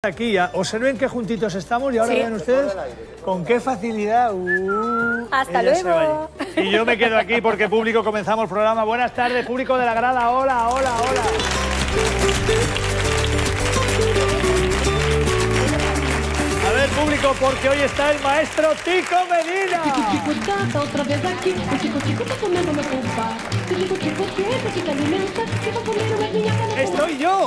Aquí ya, observen qué juntitos estamos y ahora vean ustedes con qué facilidad. Hasta luego. Y yo me quedo aquí porque público comenzamos el programa. Buenas tardes, público de la grada. Hola, hola, hola. A ver, público, porque hoy está el maestro Tico Medina. Otra vez aquí, Tico está comiendo una culpa. Tico, ¿qué? Si te alimentas, ¿qué va a comer una niña? Estoy yo.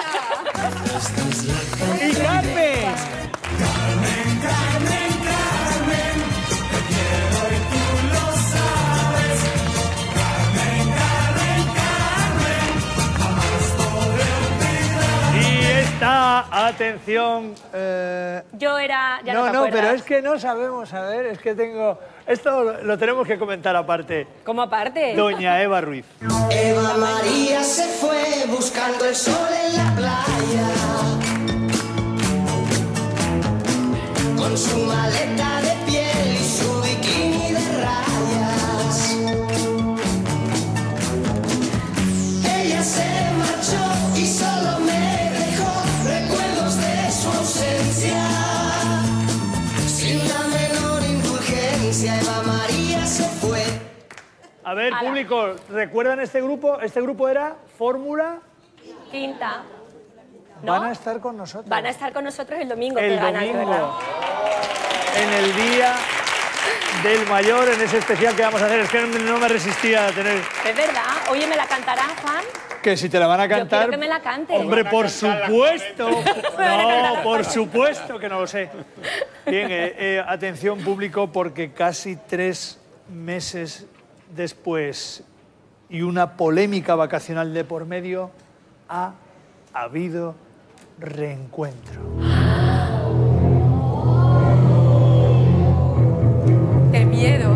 Y Carmen. Carmen, Carmen, Carmen, te quiero y tú lo sabes. Carmen, Carmen, Carmen, jamás podré olvidar. Y esta, atención. Yo era... Ya no, No, pero es que no sabemos, a ver, es que tengo... Esto lo tenemos que comentar aparte. ¿Cómo aparte? Doña Eva Ruiz. Eva María se fue buscando el sol en la playa, con su maleta de piel y su bikini de rayas. Ella se marchó y solo me dejó recuerdos de su ausencia. Sin la menor indulgencia, Eva María se fue. A ver, público, ¿recuerdan este grupo? Este grupo era Fórmula. Quinta. ¿No? Van a estar con nosotros. Van a estar con nosotros el domingo. El que ganan, domingo. ¿verdad? En el día del mayor, en ese especial que vamos a hacer. Es que no me resistía a tener... Es verdad. Oye, ¿me la cantará, Juan? Que si te la van a Yo cantar... quiero que me la cante. Hombre, por supuesto. No, por supuesto que no lo sé. Bien, atención público, porque casi 3 meses después y una polémica vacacional de por medio, ha habido reencuentro. ¡Qué miedo!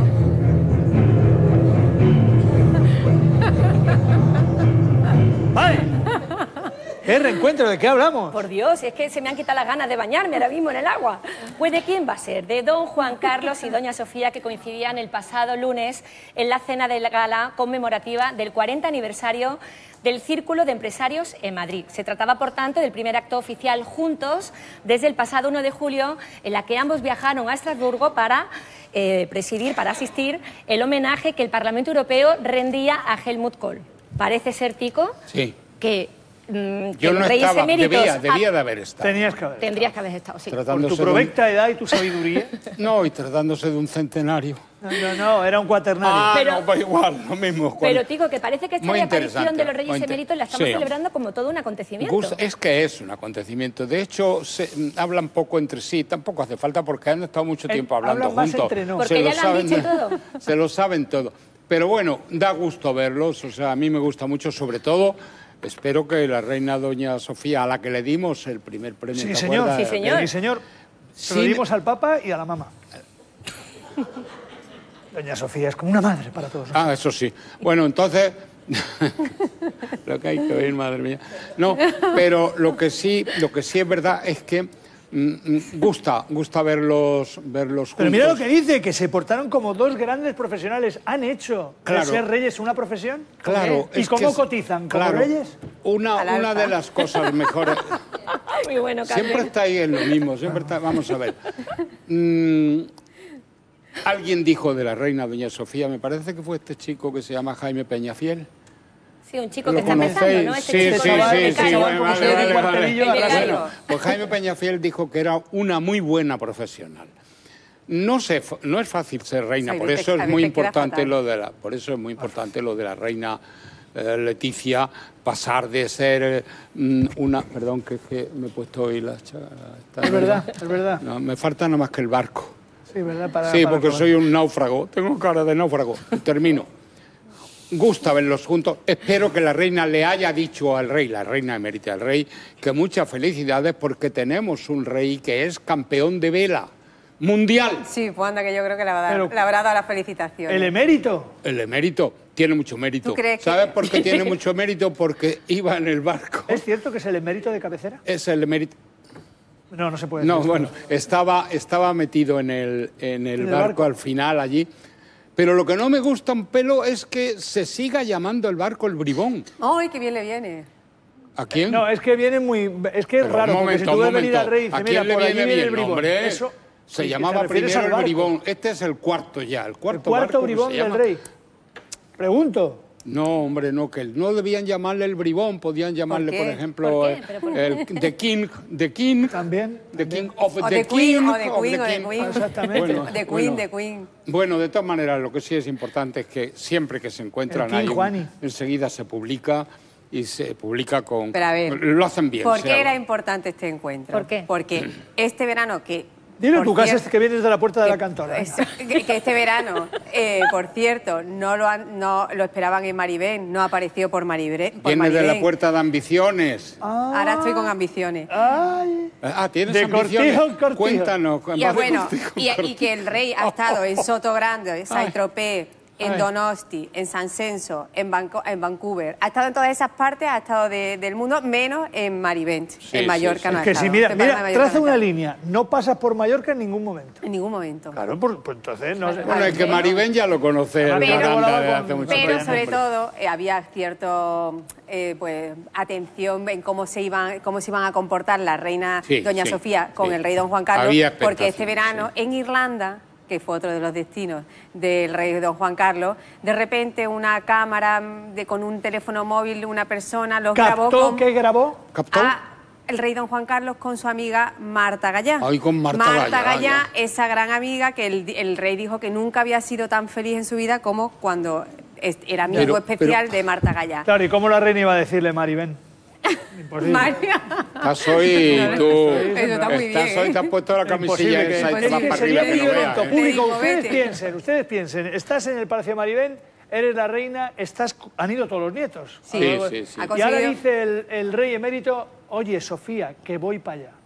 ¡Vale! ¿Qué reencuentro? ¿De qué hablamos? Por Dios, es que se me han quitado las ganas de bañarme ahora mismo en el agua. Pues ¿de quién va a ser? De don Juan Carlos y doña Sofía, que coincidían el pasado lunes en la cena de la gala conmemorativa del 40 aniversario del Círculo de Empresarios en Madrid. Se trataba, por tanto, del primer acto oficial juntos desde el pasado 1 de julio, en la que ambos viajaron a Estrasburgo para para asistir el homenaje que el Parlamento Europeo rendía a Helmut Kohl. Parece ser, Tico, sí, que yo no reyes estaba, eméritos debía de haber estado. Tenías que haber. Tendrías que haber estado, sí. Por tu provecta edad y tu sabiduría. No, y tratándose de un centenario. No, era un cuaternario. Pero- no, pues igual, lo mismo. Pero, Tico, que parece que esta Muy reaparición interesante, de los reyes muy eméritos la estamos sí. celebrando como todo un acontecimiento. Es que es un acontecimiento. De hecho, hablan poco entre sí. Tampoco hace falta porque han estado mucho tiempo hablando hablan más juntos. entre nos. Porque ya lo han dicho todo. Se lo saben todo. Pero bueno, da gusto verlos. O sea, a mí me gusta mucho, sobre todo. Espero que la reina doña Sofía, a la que le dimos el primer premio... Sí, ¿te señor. acuerdas? Sí, señor. Sí, señor. Se Sí, lo dimos al Papa y a la mamá. Doña Sofía es como una madre para todos. Ah, eso sí. Bueno, entonces... lo que hay que oír, madre mía. No, pero lo que sí es verdad es que gusta verlos juntos. Pero mira lo que dice, que se portaron como 2 grandes profesionales. ¿Han hecho de Claro. ser reyes una profesión? Claro. ¿Y es cómo que cotizan? ¿Como claro, reyes? Una de las cosas mejores... Muy bueno, Siempre Carmen. está ahí en lo mismo, siempre está... Vamos a ver. Alguien dijo de la reina doña Sofía, me parece que fue este chico que se llama Jaime Peñafiel. Sí, un chico ¿Lo que está empezando, ¿no? conocéis? Este Sí, chico sí, de sí, becario. bueno, como se ve en el cuartelillo, El becario. Bueno, pues Jaime Peñafiel dijo que era una muy buena profesional. No es fácil ser reina, por eso es muy importante lo de la reina Leticia, pasar de ser una... Perdón, que es que me he puesto hoy las... Es verdad. No, me falta nada más que el barco. Sí, ¿verdad? Sí, porque soy un náufrago, tengo cara de náufrago. Termino. Gusta verlos juntos. Espero que la reina le haya dicho al rey, la reina emérita del rey, que muchas felicidades porque tenemos un rey que es campeón de vela mundial. Sí, pues anda, que yo creo que le Pero- habrá dado las felicitaciones. El emérito. El emérito tiene mucho mérito. ¿Tú crees que- ¿Sabes por qué tiene mucho mérito? Porque iba en el barco. ¿Es cierto que es el emérito de cabecera? Es el emérito. No se puede No, decir. bueno, estaba metido en el barco. barco al final allí. Pero lo que no me gusta un pelo es que se siga llamando el barco el Bribón. ¡Ay, qué bien le viene! ¿A quién? No, es que viene muy... Es que es Pero raro, un porque si momento, tú ves un venir al momento. rey y dices, ¿A mira, quién le por allí viene viene el bien, bribón. hombre? Eso, Se sí, llamaba te refieres primero al el barco. bribón. Este es el cuarto ya, el El cuarto cuarto barco que bribón se del llama. rey. Pregunto. No, hombre, no, que no debían llamarle el bribón, podían llamarle, qué? por ejemplo, ¿Por qué? ¿Pero por qué? el The King, También. The King of O the The Queen, King, o The Queen, o The Queen. Exactamente. Bueno, The Queen, bueno. The Queen. Bueno, de todas maneras, lo que sí es importante es que siempre que se encuentran El King ahí, Juani. enseguida se publica y se publica con... Pero a ver, lo hacen bien. ¿Por se qué habla. era importante este encuentro? ¿Por qué? Porque este verano que... Dile por tú, que cierto- que vienes de la puerta de la cantora. que este verano, por cierto, no lo esperaban en Maribén, no apareció por Maribén. Viene de la puerta de ambiciones. Ahora estoy con ambiciones. Ay. ¿Tienes De ambiciones? cortijo en cortijo. Cuéntanos. Y, bueno, y que el rey ha estado en Sotogrande, en Saint-Tropez, en Ay. Donosti, en San Censo, en Vancouver. Ha estado en todas esas partes, ha estado del mundo, menos en Marivent. Sí, en Mallorca sí, sí. no ha Es que estado. si mira, En Palma de Mallorca traza no ha una estado. línea, no pasas por Mallorca en ningún momento. En ningún momento. Claro, pues entonces no sé. Bueno, es que Maribén ya lo conoce, el Pero- Miranda de hace mucho Pero tiempo. sobre todo había cierto atención en cómo se iban a comportar la reina Sí, doña sí, Sofía con sí. el rey don Juan Carlos, Había porque este expectación, verano sí. en Irlanda, que fue otro de los destinos del rey don Juan Carlos, de repente una cámara con un teléfono móvil, una persona los grabó ¿Captó con qué grabó? ¿Captó? el rey don Juan Carlos con su amiga Marta Gallá. Ay, con Marta Gallá, Gallá, ya. esa gran amiga que el rey dijo que nunca había sido tan feliz en su vida como cuando era amigo Pero- especial de Marta Gallá. Claro, ¿y cómo la reina iba a decirle Maribén? Imposible. María. Estás hoy, tú. Eso está muy bien, Estás hoy, te has puesto la camisilla Imposible esa y te vas imposible. para sería arriba que no un veas. evento público. Digo, Ustedes piensen, estás en el Palacio de Maribén, eres la reina, han ido todos los nietos. Sí, Sí, sí, sí. ha Y ahora conseguido- dice el rey emérito, oye, Sofía, que voy para allá.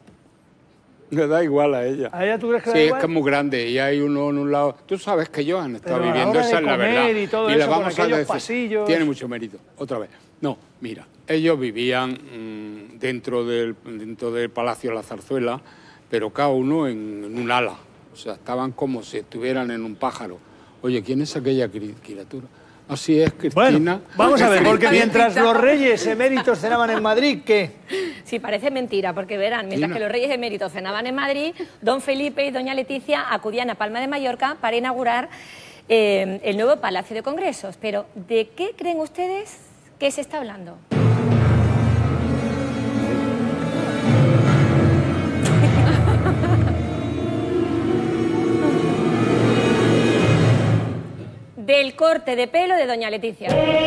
Le da igual a ella. ¿A ella tú crees que le Sí, da es igual? que es muy grande y hay uno en un lado. Tú sabes que ellos han estado Pero a la viviendo, hora esa de es la comer verdad. y todo le eso, por vamos a aquellos decir, pasillos. tiene mucho mérito. Otra vez. No, mira, ellos vivían dentro del Palacio de la Zarzuela, pero cada uno en un ala. O sea, estaban como si estuvieran en un pájaro. Oye, ¿quién es aquella criatura? Así es, Cristina. Bueno, vamos a ver, porque mientras los reyes eméritos cenaban en Madrid, ¿qué? Sí, parece mentira, porque verán, mientras Tina. que los reyes eméritos cenaban en Madrid, don Felipe y doña Leticia acudían a Palma de Mallorca para inaugurar el nuevo Palacio de Congresos. Pero, ¿de qué creen ustedes que se está hablando? Del corte de pelo de doña Leticia.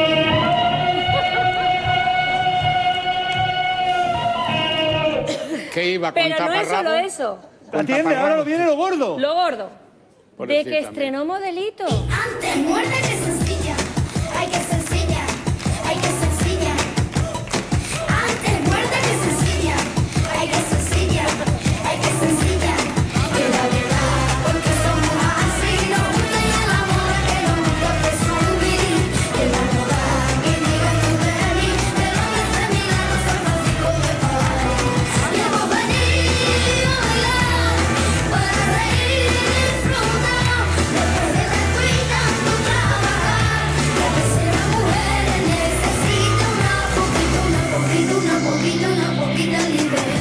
¿Qué iba con Pero no es taparrabo? solo eso. Atiende, ahora lo viene lo gordo. Lo gordo. De Pobrecita, que estrenó modelito. Antes muerde que sencilla, ay que sencilla, ay que sencilla. Antes muerde que sencilla, ay que sencilla, ay que sencilla. Y la verdad, porque somos así, nos gusta y el amor que nos gusta presumir. Que la moda que diga que de mí, de donde se mira los San Francisco de París. Y hemos venido a bailar, para reír y disfrutar. Después de tanto y tanto trabajar, que a veces la mujer necesita una poquita libertad.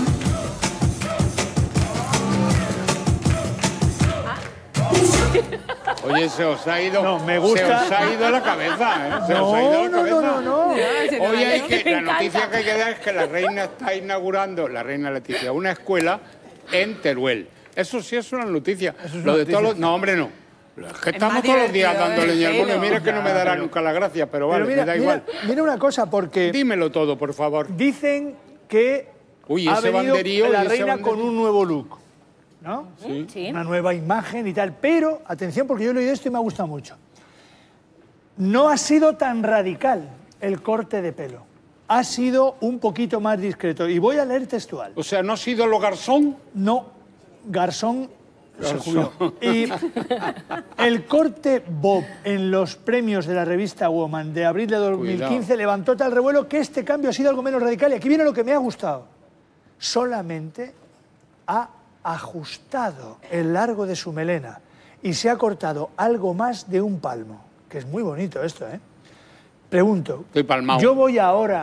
Oye, se os ha ido. No, me gusta. Se os ha ido la cabeza, ¿eh? Se os ha ido la cabeza. No. Hoy hay que, Me la encanta. noticia que hay que dar es que la reina está inaugurando, la reina Leticia, una escuela en Teruel. Eso sí es una noticia. Lo de todos los... No, hombre, no. Es que estamos más todos los días divertido, dando leña al pelo. mono y mira que no me dará nunca la gracia, pero vale, Pero me da igual. mira una cosa, porque Dímelo todo, por favor. dicen que Uy, ha ese venido banderío la y ese reina con banderío. un nuevo look, ¿no? Sí. Una nueva imagen y tal. Pero, atención, porque yo he leído esto y me ha gustado mucho. No ha sido tan radical el corte de pelo. Ha sido un poquito más discreto. Y voy a leer textual. O sea, ¿no ha sido lo garzón? No, Garzón se Garzón. jubiló. Y el corte Bob en los premios de la revista Woman de abril de 2015 Cuidado. levantó tal revuelo que este cambio ha sido algo menos radical. Y aquí viene lo que me ha gustado. Solamente ha ajustado el largo de su melena y se ha cortado algo más de un palmo. Que es muy bonito esto, ¿eh? Pregunto, Estoy palmao. yo voy ahora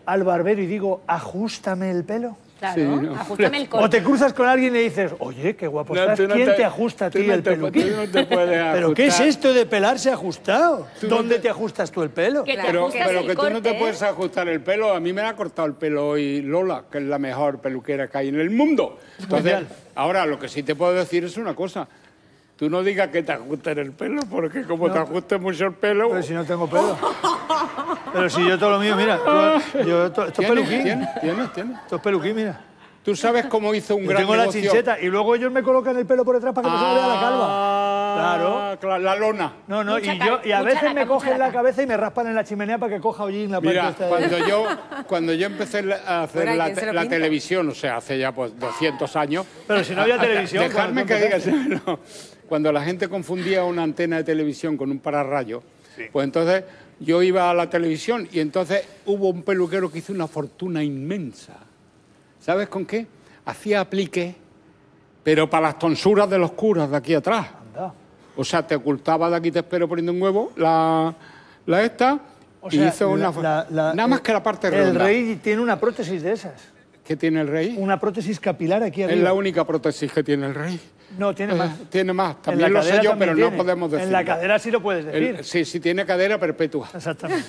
al barbero y digo, ajústame el pelo? Claro, Sí, no. ajustame el corte. O te cruzas con alguien y dices, oye, qué guapo No, estás. tú no ¿Quién te ajusta a tú ti no el te- pelo? tú no te puedes ¿Pero qué es ajustar. esto de pelarse ajustado? Tú no ¿Dónde te- te ajustas tú el pelo? Que te Pero ajustas el que tú no te corte, puedes ajustar el pelo. A mí me ha cortado el pelo hoy Lola, que es la mejor peluquera que hay en el mundo. Entonces, Mundial. ahora lo que sí te puedo decir es una cosa. Tú no digas que te ajusten el pelo, porque como te ajustes mucho el pelo... Pero si no tengo pelo. Pero si yo todo lo mío, mira. Esto es peluquín. Tienes. Esto es peluquín, mira. Tú sabes cómo hizo un Yo gran tengo la negocio. chincheta y luego ellos me colocan el pelo por detrás para que no se me vea la calva. Claro. La lona. No, no, Mucha y a mucha veces laca, me cogen mucha la laca. cabeza y me raspan en la chimenea para que coja hollín la parte Mira, esta de- cuando yo empecé a hacer Bueno, ¿y quién se lo la pinta? televisión, o sea, hace ya pues 200 años... Pero si no había televisión, Dejadme cuando que tú diga, no. Cuando la gente confundía una antena de televisión con un pararrayo, pues entonces yo iba a la televisión y entonces hubo un peluquero que hizo una fortuna inmensa. ¿Sabes con qué? Hacía aplique, pero para las tonsuras de los curas de aquí atrás. Anda. O sea, te ocultaba de aquí te espero poniendo un huevo, la esta, O y sea, hizo una... nada más que la parte El redonda. rey tiene una prótesis de esas. ¿Qué tiene el rey? Una prótesis capilar aquí Es arriba. la única prótesis que tiene el rey. No, tiene más. Tiene más, En también la lo sé cadera yo, también pero no tiene. podemos decirlo. En la cadera sí lo puedes decir. Sí, tiene cadera perpetua. Exactamente.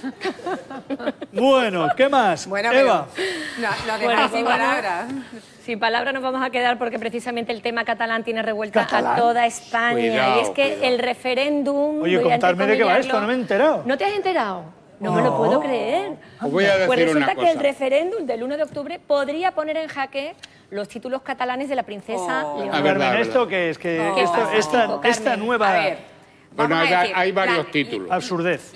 Bueno, ¿qué más? Bueno, Eva. pero no Bueno, dejáis pues sin vamos- palabras. Sin palabras nos vamos a quedar porque precisamente el tema catalán tiene revuelta ¿Catalán? a toda España. Cuidado, y es que cuidado. el referéndum... Oye, voy a contadme de qué va entrecomillarlo. esto, no me he enterado. ¿No te has enterado? No me lo puedo creer. Os voy a decir Pues resulta una que el cosa. referéndum del 1 de octubre podría poner en jaque los títulos catalanes de la princesa Oh. Leonor. A ver, Carmen, verdad, ¿esto verdad. qué es? Que Qué esto- fantástico, esta Carmen. nueva A ver, Bueno, vamos a decir, hay varios títulos. absurdez.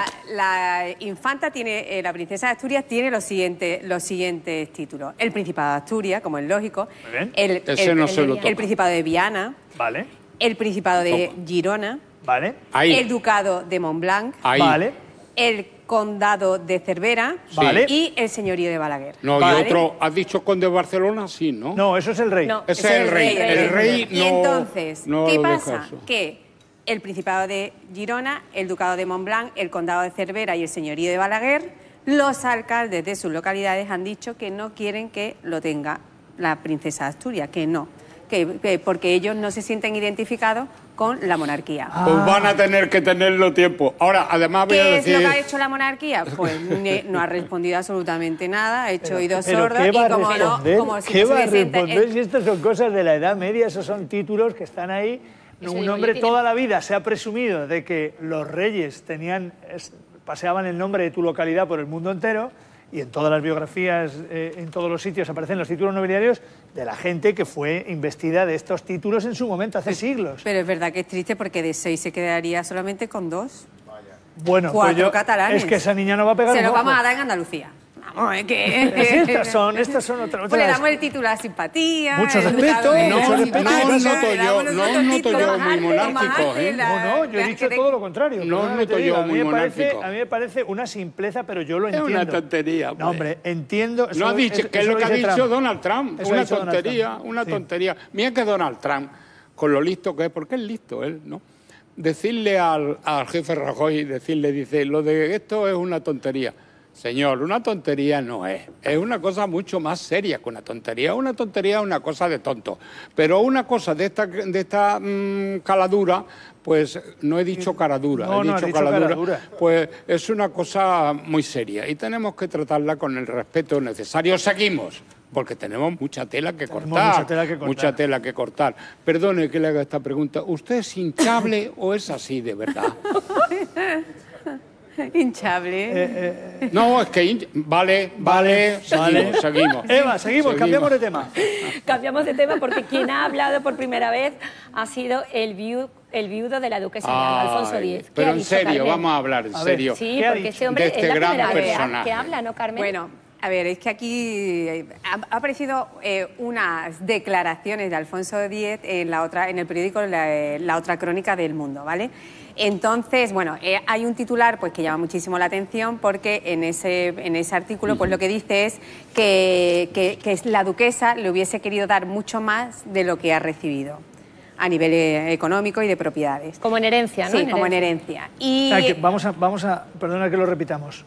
La infanta tiene, la princesa de Asturias tiene los siguientes títulos. El Principado de Asturias, como es lógico. Muy bien. Ese no se lo toca. El Principado de Viana. Vale, El Principado de Toma. Girona. vale, Ahí, El Ducado de Montblanc. ahí. vale. El Condado de Cervera. Sí. Vale. Y el Señorío de Balaguer. No, ¿Vale? y otro, ¿has dicho conde de Barcelona? Sí, ¿no? No, eso es el rey. No. Ese es el rey. El rey Y no... entonces, no ¿qué lo deja pasa? eso. Que el Principado de Girona, el Ducado de Montblanc, el Condado de Cervera y el Señorío de Balaguer, los alcaldes de sus localidades han dicho que no quieren que lo tenga la princesa de Asturias, que no, que porque ellos no se sienten identificados con la monarquía. Pues van a tener que tenerlo tiempo. Ahora, además voy a ¿Qué es decir... lo que ha hecho la monarquía? Pues no ha respondido absolutamente nada, ha hecho oídos ¿Pero sordos qué va y a como no, responder? como si ¿Qué no se va a hubiese responder si estas son cosas de la Edad Media? Esos son títulos que están ahí. Eso Un digo, hombre ya tiene- toda la vida se ha presumido de que los reyes paseaban el nombre de tu localidad por el mundo entero y en todas las biografías, en todos los sitios aparecen los títulos nobiliarios de la gente que fue investida de estos títulos en su momento, hace siglos. Pero es verdad que es triste porque de 6 se quedaría solamente con 2. Bueno, pues 4 yo, catalanes. es que esa niña no va a pegar Se un lo ojo. vamos a dar en Andalucía. Vamos, es que... Pero sí, estas son otras. Pues le damos el título a simpatía. Mucho el respeto, ducado de- mucho respeto. Simpática, No noto le damos yo- los no otros noto títulos, yo más muy arte, monárquico, más arte, ¿eh? No, yo he dicho todo lo contrario. No perdona que noto te yo diga. A mí muy me parece- monárquico. A mí me parece una simpleza, pero yo lo Es entiendo. una tontería, No, hombre, entiendo. No eso- ha dicho, que es eso lo que ha dice dicho Trump. Donald Trump. Eso ha Una dicho Donald tontería, Trump. una Sí. tontería. Mira que Donald Trump, con lo listo que es, porque es listo él, ¿no? Decirle al jefe Rajoy, dice, lo de esto es una tontería. Señor, una tontería no es. Es una cosa mucho más seria que una tontería. Una tontería es una cosa de tonto. Pero una cosa de esta caladura, pues no he dicho caradura, No, he no, dicho has dicho caladura, caradura. pues es una cosa muy seria y tenemos que tratarla con el respeto necesario. Seguimos, porque tenemos mucha tela que cortar. mucha tela que cortar. Mucha tela que cortar. Perdone que le haga esta pregunta. ¿Usted es hinchable o es así de verdad? Hinchable. No, es que... Vale, seguimos. Eva, seguimos, cambiamos de tema. Cambiamos de tema porque quien ha hablado por primera vez ha sido el viudo de la duquesa de Alba, Alfonso Ay, X. ¿Qué pero ha en dicho, serio, Carmen? vamos a hablar en A ver, serio. Sí, ¿Qué ha porque dicho? este hombre De este es la gran primera vez personaje. que habla, ¿no, Carmen? Bueno, a ver, es que aquí ha aparecido unas declaraciones de Alfonso X en el periódico la otra crónica del Mundo, ¿vale? Entonces, bueno, hay un titular pues que llama muchísimo la atención porque en ese artículo pues lo que dice es que la duquesa le hubiese querido dar mucho más de lo que ha recibido a nivel económico y de propiedades. Como en herencia, ¿no? Sí, como en herencia. Y O sea, que vamos a, perdona que lo repitamos,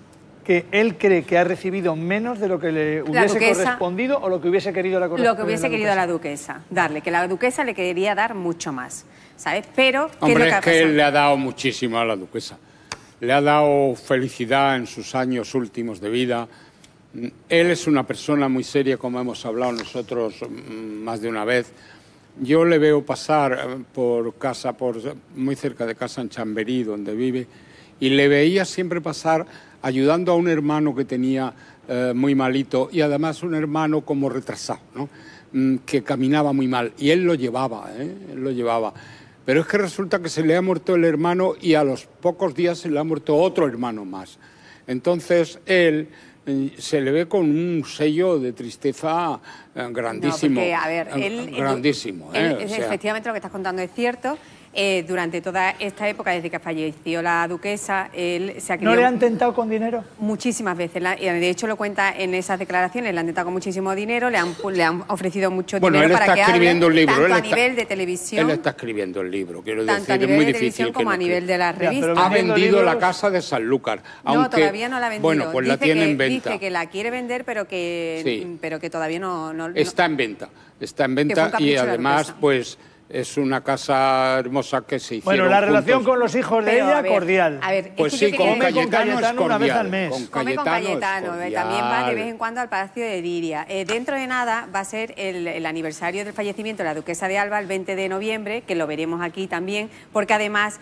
que él cree que ha recibido menos de lo que le hubiese correspondido o lo que hubiese querido la Lo que hubiese querido la duquesa darle, que la duquesa le quería dar mucho más, ¿sabes? Pero, ¿qué hombre, es lo es que él le ha dado muchísimo a la duquesa. Le ha dado felicidad en sus años últimos de vida. Él es una persona muy seria, como hemos hablado nosotros más de una vez. Yo le veo pasar por casa, muy cerca de casa en Chamberí, donde vive, y le veía siempre pasar ayudando a un hermano que tenía muy malito, y además un hermano como retrasado, ¿no? Que caminaba muy mal, y él lo llevaba, él lo llevaba. Pero es que resulta que se le ha muerto el hermano y a los pocos días se le ha muerto otro hermano más. Entonces él se le ve con un sello de tristeza grandísimo. No, porque, a ver, grandísimo. Efectivamente, lo que estás contando es cierto. Durante toda esta época, desde que falleció la duquesa, él se ha querido... ¿No le han tentado con dinero? Muchísimas veces. De hecho, lo cuenta en esas declaraciones. Le han tentado con muchísimo dinero, le han ofrecido mucho dinero para que hable, tanto a nivel de televisión... Él está escribiendo el libro, quiero tanto decir, a nivel es muy de difícil televisión que como a nivel de las revistas. Ha vendido la casa de Sanlúcar. No, todavía no la ha vendido. Bueno, pues la tiene en venta. Dice que la quiere vender, pero que todavía no... Está en venta. Está en venta y además, pues... Es una casa hermosa que se hicieron Bueno, la relación juntos. con los hijos de ella, cordial. A ver, pues sí, con Cayetano es una vez al cordial. mes. Come con Cayetano, también va de vez en cuando al Palacio de Liria. Dentro de nada va a ser el aniversario del fallecimiento de la duquesa de Alba, el 20 de noviembre, que lo veremos aquí también, porque además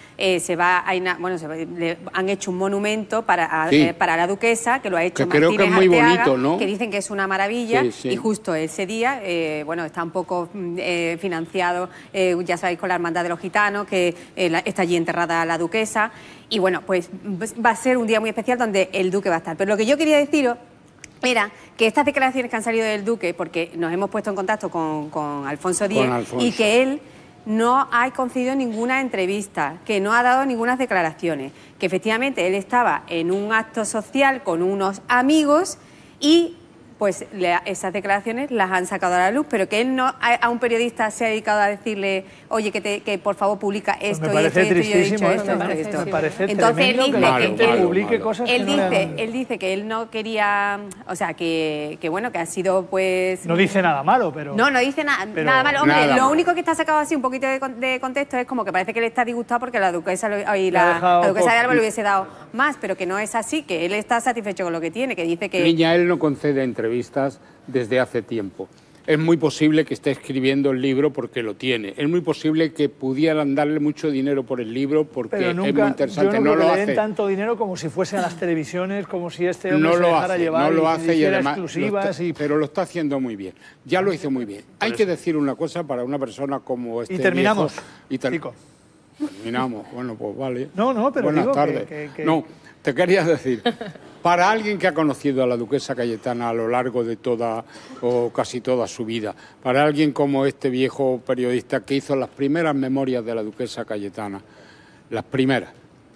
le han hecho un monumento para la duquesa, que lo ha hecho Martínez Martínez que es muy Arteaga, bonito, ¿no? Que dicen que es una maravilla, sí. Y justo ese día, está un poco financiado, ya sabéis, con la Hermandad de los Gitanos, que está allí enterrada la duquesa, y bueno, pues va a ser un día muy especial donde el duque va a estar. Pero lo que yo quería deciros era que estas declaraciones que han salido del duque, porque nos hemos puesto en contacto con Alfonso X, y que él no ha concedido ninguna entrevista, que no ha dado ninguna declaraciones, que efectivamente él estaba en un acto social con unos amigos y... pues esas declaraciones las han sacado a la luz, pero que él no a un periodista se ha dedicado a decirle, oye, que por favor publica esto y esto, y yo he dicho esto. Me parece entonces él dice que publique cosas que él dice que él no quería, o sea, que bueno, que ha sido pues... No dice nada malo, pero... No dice nada malo. Hombre, lo único que está sacado así un poquito de contexto es como que parece que él está disgustado porque la duquesa la duquesa de Alba le hubiese dado más, pero que no es así, que él está satisfecho con lo que tiene, que dice que... Niña, él no concede entrevistas desde hace tiempo. Es muy posible que esté escribiendo el libro porque lo tiene. Es muy posible que pudieran darle mucho dinero por el libro porque es muy interesante. Yo no lo le hace. den tanto dinero como si fuese a las televisiones, como si este hombre No se lo dejara hace, llevar no lo hace y además exclusivas. Pero lo está haciendo muy bien. Ya lo hizo muy bien. Hay que decir una cosa para una persona como este. Y terminamos. Chico. Terminamos. Bueno, pues vale. No, pero buenas digo tardes. que... No, te quería decir, para alguien que ha conocido a la duquesa Cayetana a lo largo de toda o casi toda su vida, para alguien como este viejo periodista que hizo las primeras memorias de la duquesa Cayetana, las primeras,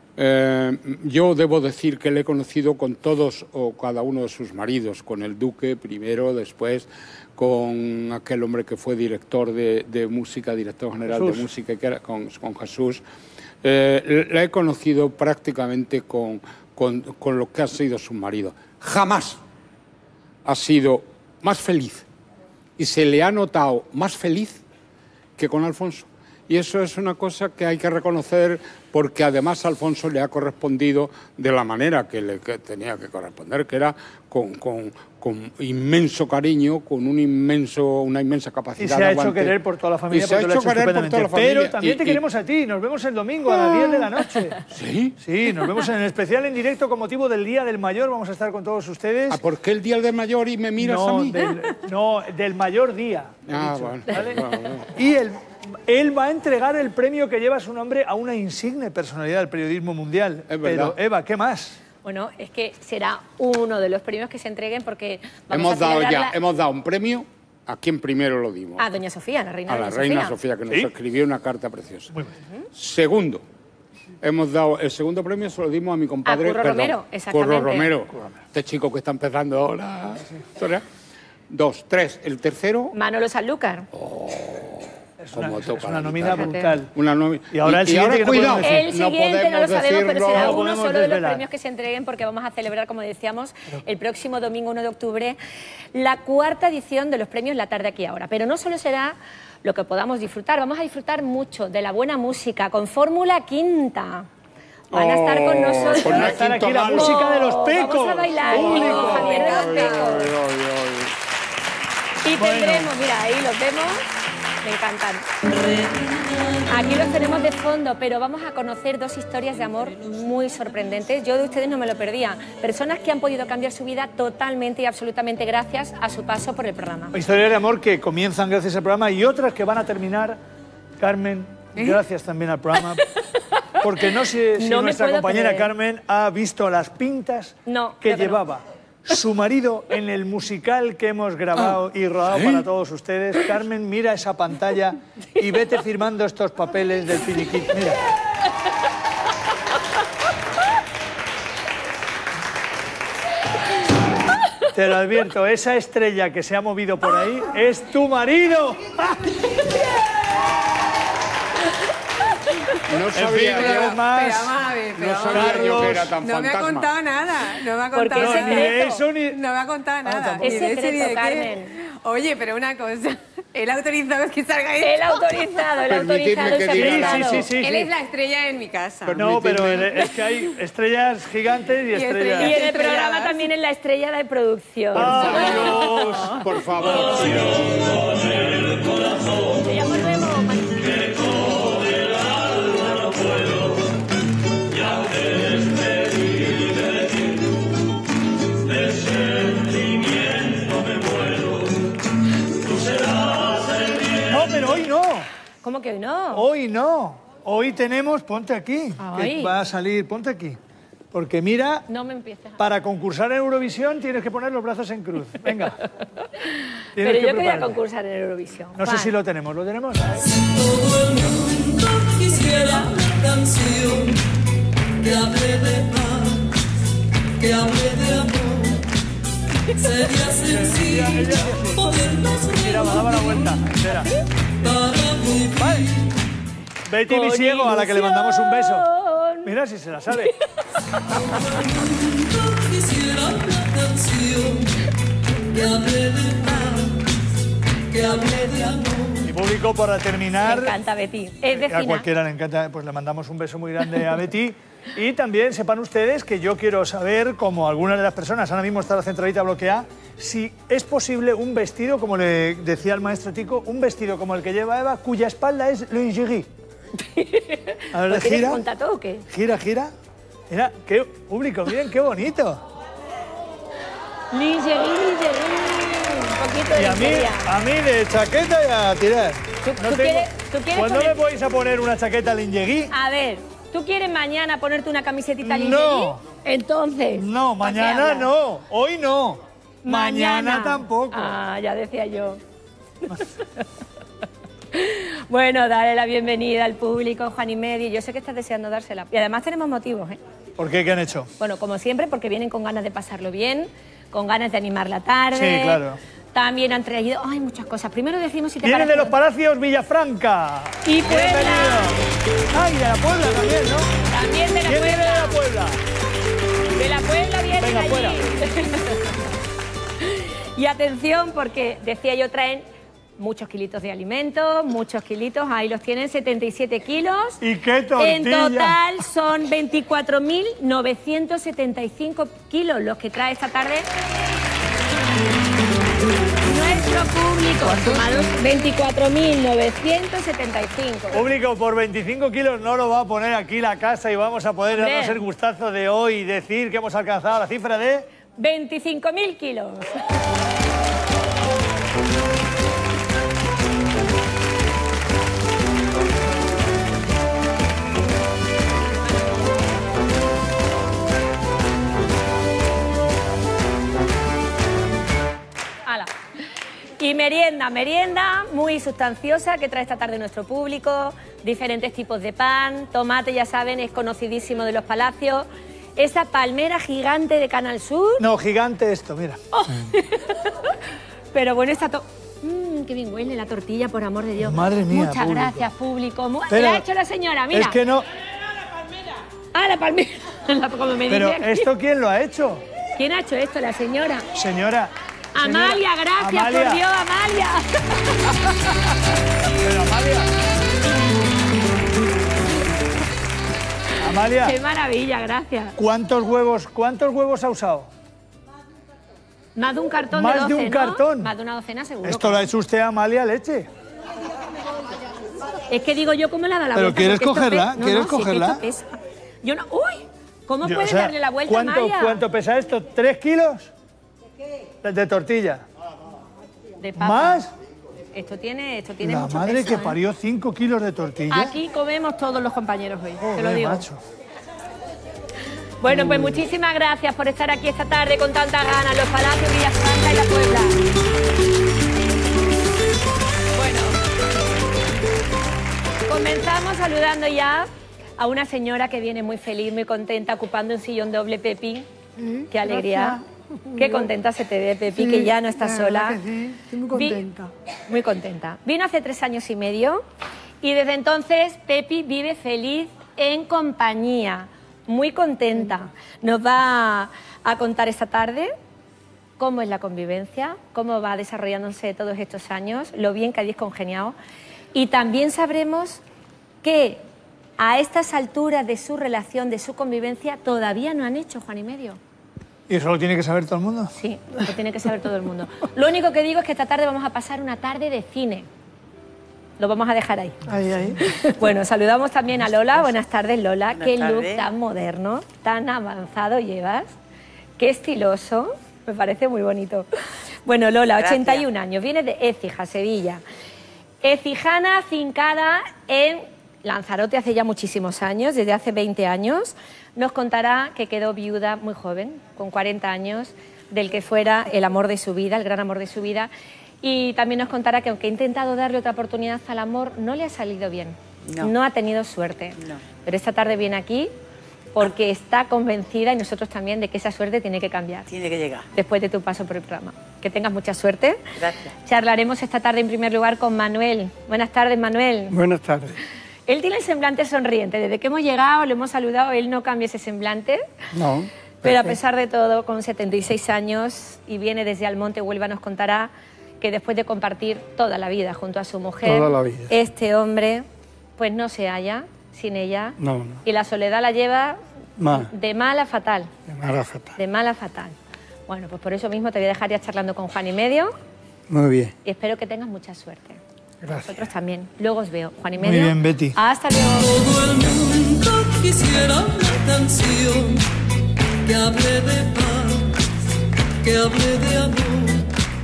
yo debo decir que le he conocido con todos o cada uno de sus maridos, con el duque primero, después con aquel hombre que fue director de música, director general de música, que era con Jesús. La he conocido prácticamente con lo que ha sido su marido. Jamás ha sido más feliz y se le ha notado más feliz que con Alfonso. Y eso es una cosa que hay que reconocer porque además Alfonso le ha correspondido de la manera que tenía que corresponder, que era con inmenso cariño, con una inmensa capacidad. Y se ha hecho querer por toda la familia. Y se ha hecho querer por toda la familia. Pero también te queremos a ti. Nos vemos el domingo a las 10 de la noche. ¿Sí? Sí, nos vemos en el especial en directo con motivo del Día del Mayor. Vamos a estar con todos ustedes. ¿Por qué el Día del Mayor y me miras a mí? Del mayor día. Bueno. ¿Vale? Y él va a entregar el premio que lleva su nombre a una insigne personalidad del periodismo mundial. Pero, Eva, ¿qué más? Bueno, es que será uno de los premios que se entreguen porque hemos dado un premio. ¿A quién primero lo dimos? A doña Sofía, la reina a la reina Sofía, que nos escribió una carta preciosa. Muy bien. Segundo, hemos dado el segundo premio, se lo dimos a mi compadre Curro Romero, exactamente. Curro Romero. Este chico que está empezando ahora. 2, 3. El tercero. Manolo Sanlúcar. Es como toca una la nómina guitarra. brutal. Una nómina. Y ahora el siguiente que no cuidado, podemos decir. El siguiente no lo sabemos, pero será no uno podemos solo de los desvelar. premios que se entreguen porque vamos a celebrar, como decíamos, el próximo domingo 1 de octubre, la 4ª edición de los premios La Tarde Aquí Ahora. Pero no solo será lo que podamos disfrutar, vamos a disfrutar mucho de la buena música con Fórmula Quinta. Van a estar con nosotros. Pues no hay Estar aquí quinto la malo. música de los Pecos. Vamos a bailar Público. con Javier de los Pecos. Ay, ay, ay. Y tendremos, mira, ahí los vemos, me encantan. Aquí los tenemos de fondo, pero vamos a conocer 2 historias de amor muy sorprendentes. Yo de ustedes no me lo perdía. Personas que han podido cambiar su vida totalmente y absolutamente gracias a su paso por el programa. Historias de amor que comienzan gracias al programa y otras que van a terminar, Carmen, gracias también al programa. Porque no sé si No me nuestra puedo compañera creer. Carmen ha visto las pintas No, que creo que no. llevaba su marido en el musical que hemos grabado y rodado para todos ustedes. Carmen, mira esa pantalla y vete firmando estos papeles del finiquito. Mira. Te lo advierto, esa estrella que se ha movido por ahí es tu marido. No sabía fin, yo. una vez más, Pero vamos a ver, pero No vamos a ver. sabía yo que era tan No me ha fantasma. contado nada, no me ha Porque contado es nada. ni de eso ni... No me ha contado nada. tampoco. Ni Es de eso, ni secreto, de qué. Carmen. Oye, pero una cosa, él ha autorizado que salga esto. El autorizado, el Permitidme autorizado y que se ha diga- prestado. Sí, sí, sí. Él es la estrella en mi casa. No, pero Permitidme. es que hay estrellas gigantes y estrellas... Y en el Estrelladas. programa también es la estrella de producción. ¡Ay, Dios! Por favor. Ya volvemos. No, pero hoy no. ¿Cómo que no? Hoy no. Hoy tenemos... Ponte aquí. Ay. Que va a salir... Ponte aquí. Porque mira, No me empieces a... para concursar en Eurovisión tienes que poner los brazos en cruz. Venga. Tienes Pero que yo quería prepararte. concursar en Eurovisión. No sé Juan. si lo tenemos. ¿Lo tenemos? Todo el mundo quisiera una canción que hable de paz, que hable de amor. Sería sencillo podernos Mira, va, daba la vuelta. Espera. para vivir. Vale. Betty Con Visiego, a la que le mandamos un beso. ilusión. Mira si se la sabe. Todo el mundo quisiera una canción que hable de paz, que hable de amor. Y público, para Me terminar... encanta Betty. Es A vecina. cualquiera le encanta, pues le mandamos un beso muy grande a Betty. Y también sepan ustedes que yo quiero saber, como algunas de las personas, ahora mismo está la centralita bloqueada, si es posible un vestido, como le decía el maestro Tico, un vestido como el que lleva Eva, cuya espalda es lingerie. A ver, ¿Lo quieres gira, contar todo o qué? gira, gira. Mira, qué público, miren qué bonito. Lingerie. Un poquito de Y a lencería. mí de chaqueta y a tirar. ¿Tú quieres ¿Cuándo poner- me vais a poner una chaqueta lingerie? A ver, ¿tú quieres mañana ponerte una camisetita No. lingerie? Entonces. No, ¿para qué mañana hablas? no, hoy no. Mañana tampoco. Ah, ya decía yo. Bueno, dale la bienvenida al público, Juan y Medio. Yo sé que estás deseando dársela. Y además tenemos motivos, ¿eh? ¿Por qué? ¿Qué han hecho? Bueno, como siempre, porque vienen con ganas de pasarlo bien, con ganas de animar la tarde. Sí, claro. También han traído, ay, muchas cosas. Primero decimos si te Viene parece... de los Palacios Villafranca. Y Puebla. Bienvenido. Ay, de la Puebla también, ¿no? También de la ¿Quién viene de Puebla. la Puebla? De la Puebla vienen Venga, allí. fuera. Y atención, porque decía yo, traen muchos kilitos de alimentos, muchos kilitos, ahí los tienen, 77 kilos. ¿Y qué tortilla? En total son 24.975 kilos los que trae esta tarde nuestro público. Sumados 24.975. Público, por 25 kilos no lo va a poner aquí la casa y vamos a poder Hombre. darnos el gustazo de hoy y decir que hemos alcanzado la cifra de... 25.000 kilos. Ala. Y merienda muy sustanciosa que trae esta tarde nuestro público. Diferentes tipos de pan. Tomate, ya saben, es conocidísimo de los Palacios. Esa palmera gigante de Canal Sur. No, gigante esto, mira. Pero bueno, está qué bien huele la tortilla, por amor de Dios. Madre mía, Muchas público. gracias, público. Pero- La ha hecho la señora, mira. Es que no... Ah, la palmera. Como me Pero dice aquí. ¿esto quién lo ha hecho? ¿Quién ha hecho esto? La señora. Señora... Amalia, gracias, Amalia. por Dios, Amalia. Pero Amalia... Amalia, Qué maravilla, gracias. ¿cuántos huevos ha usado? Más de un cartón Más de 12, de un ¿no? cartón. Más de una docena, seguro. Esto lo ha hecho usted, Amalia, leche. Es que digo yo, ¿cómo le da la ¿Pero vuelta? quieres Porque esto cogerla? pesa- ¿Quieres si es que cogerla? esto pesa. Yo no... ¡Uy! ¿Cómo Yo, puedes o sea, darle la vuelta, Amalia? ¿Cuánto pesa esto? ¿3 kilos? ¿De tortilla? De papa. ¿Más? Esto tiene La mucho madre peso, que ¿eh? parió 5 kilos de tortilla. Aquí comemos todos los compañeros hoy, te lo Joder, digo. macho. Bueno, pues muchísimas gracias por estar aquí esta tarde con tanta ganas, los Palacios, Villafranca y La Puebla. Bueno, comenzamos saludando ya a una señora que viene muy feliz, muy contenta, ocupando un sillón doble, Pepi. Qué alegría. Qué contenta se te ve, Pepi, Sí, que ya no estás la verdad sola. que sí, estoy muy contenta. Muy contenta. Vino hace 3 años y medio y desde entonces Pepi vive feliz en compañía, muy contenta. Nos va a contar esta tarde cómo es la convivencia, cómo va desarrollándose todos estos años, lo bien que habéis congeniado. Y también sabremos que a estas alturas de su relación, de su convivencia, todavía no han hecho Juan y medio. ¿Y eso lo tiene que saber todo el mundo? Sí, lo tiene que saber todo el mundo. Lo único que digo es que esta tarde vamos a pasar una tarde de cine. Lo vamos a dejar ahí. Ahí, ahí. Bueno, saludamos también a Lola. Buenas tardes, Lola. Buenas Qué look tardes. tan moderno, tan avanzado llevas. Qué estiloso. Me parece muy bonito. Bueno, Lola, Gracias. 81 años. Viene de Écija, Sevilla. Écijana, afincada en Lanzarote hace ya muchísimos años, desde hace 20 años. Nos contará que quedó viuda muy joven, con 40 años, del que fuera el amor de su vida, el gran amor de su vida. Y también nos contará que aunque ha intentado darle otra oportunidad al amor, no le ha salido bien. No ha tenido suerte. No. Pero esta tarde viene aquí porque está convencida, y nosotros también, de que esa suerte tiene que cambiar Tiene que llegar. después de tu paso por el programa. Que tengas mucha suerte. Gracias. Charlaremos esta tarde en primer lugar con Manuel. Buenas tardes, Manuel. Buenas tardes. Él tiene el semblante sonriente. Desde que hemos llegado, le hemos saludado, él no cambia ese semblante. No. Pero a pesar de todo, con 76 años y viene desde Almonte, Huelva, nos contará que después de compartir toda la vida junto a su mujer, Toda la vida. este hombre pues no se halla sin ella. No, no. Y la soledad la lleva Más. de mal a fatal. De mala fatal. De mal a fatal. Bueno, pues por eso mismo te voy a dejar ya charlando con Juan y medio Muy bien. y espero que tengas mucha suerte. Gracias. Nosotros también. Luego os veo. Juan y Muy medio. bien, Betty. Hasta luego. Todo el mundo quisiera una canción que hable de paz, que hable de amor.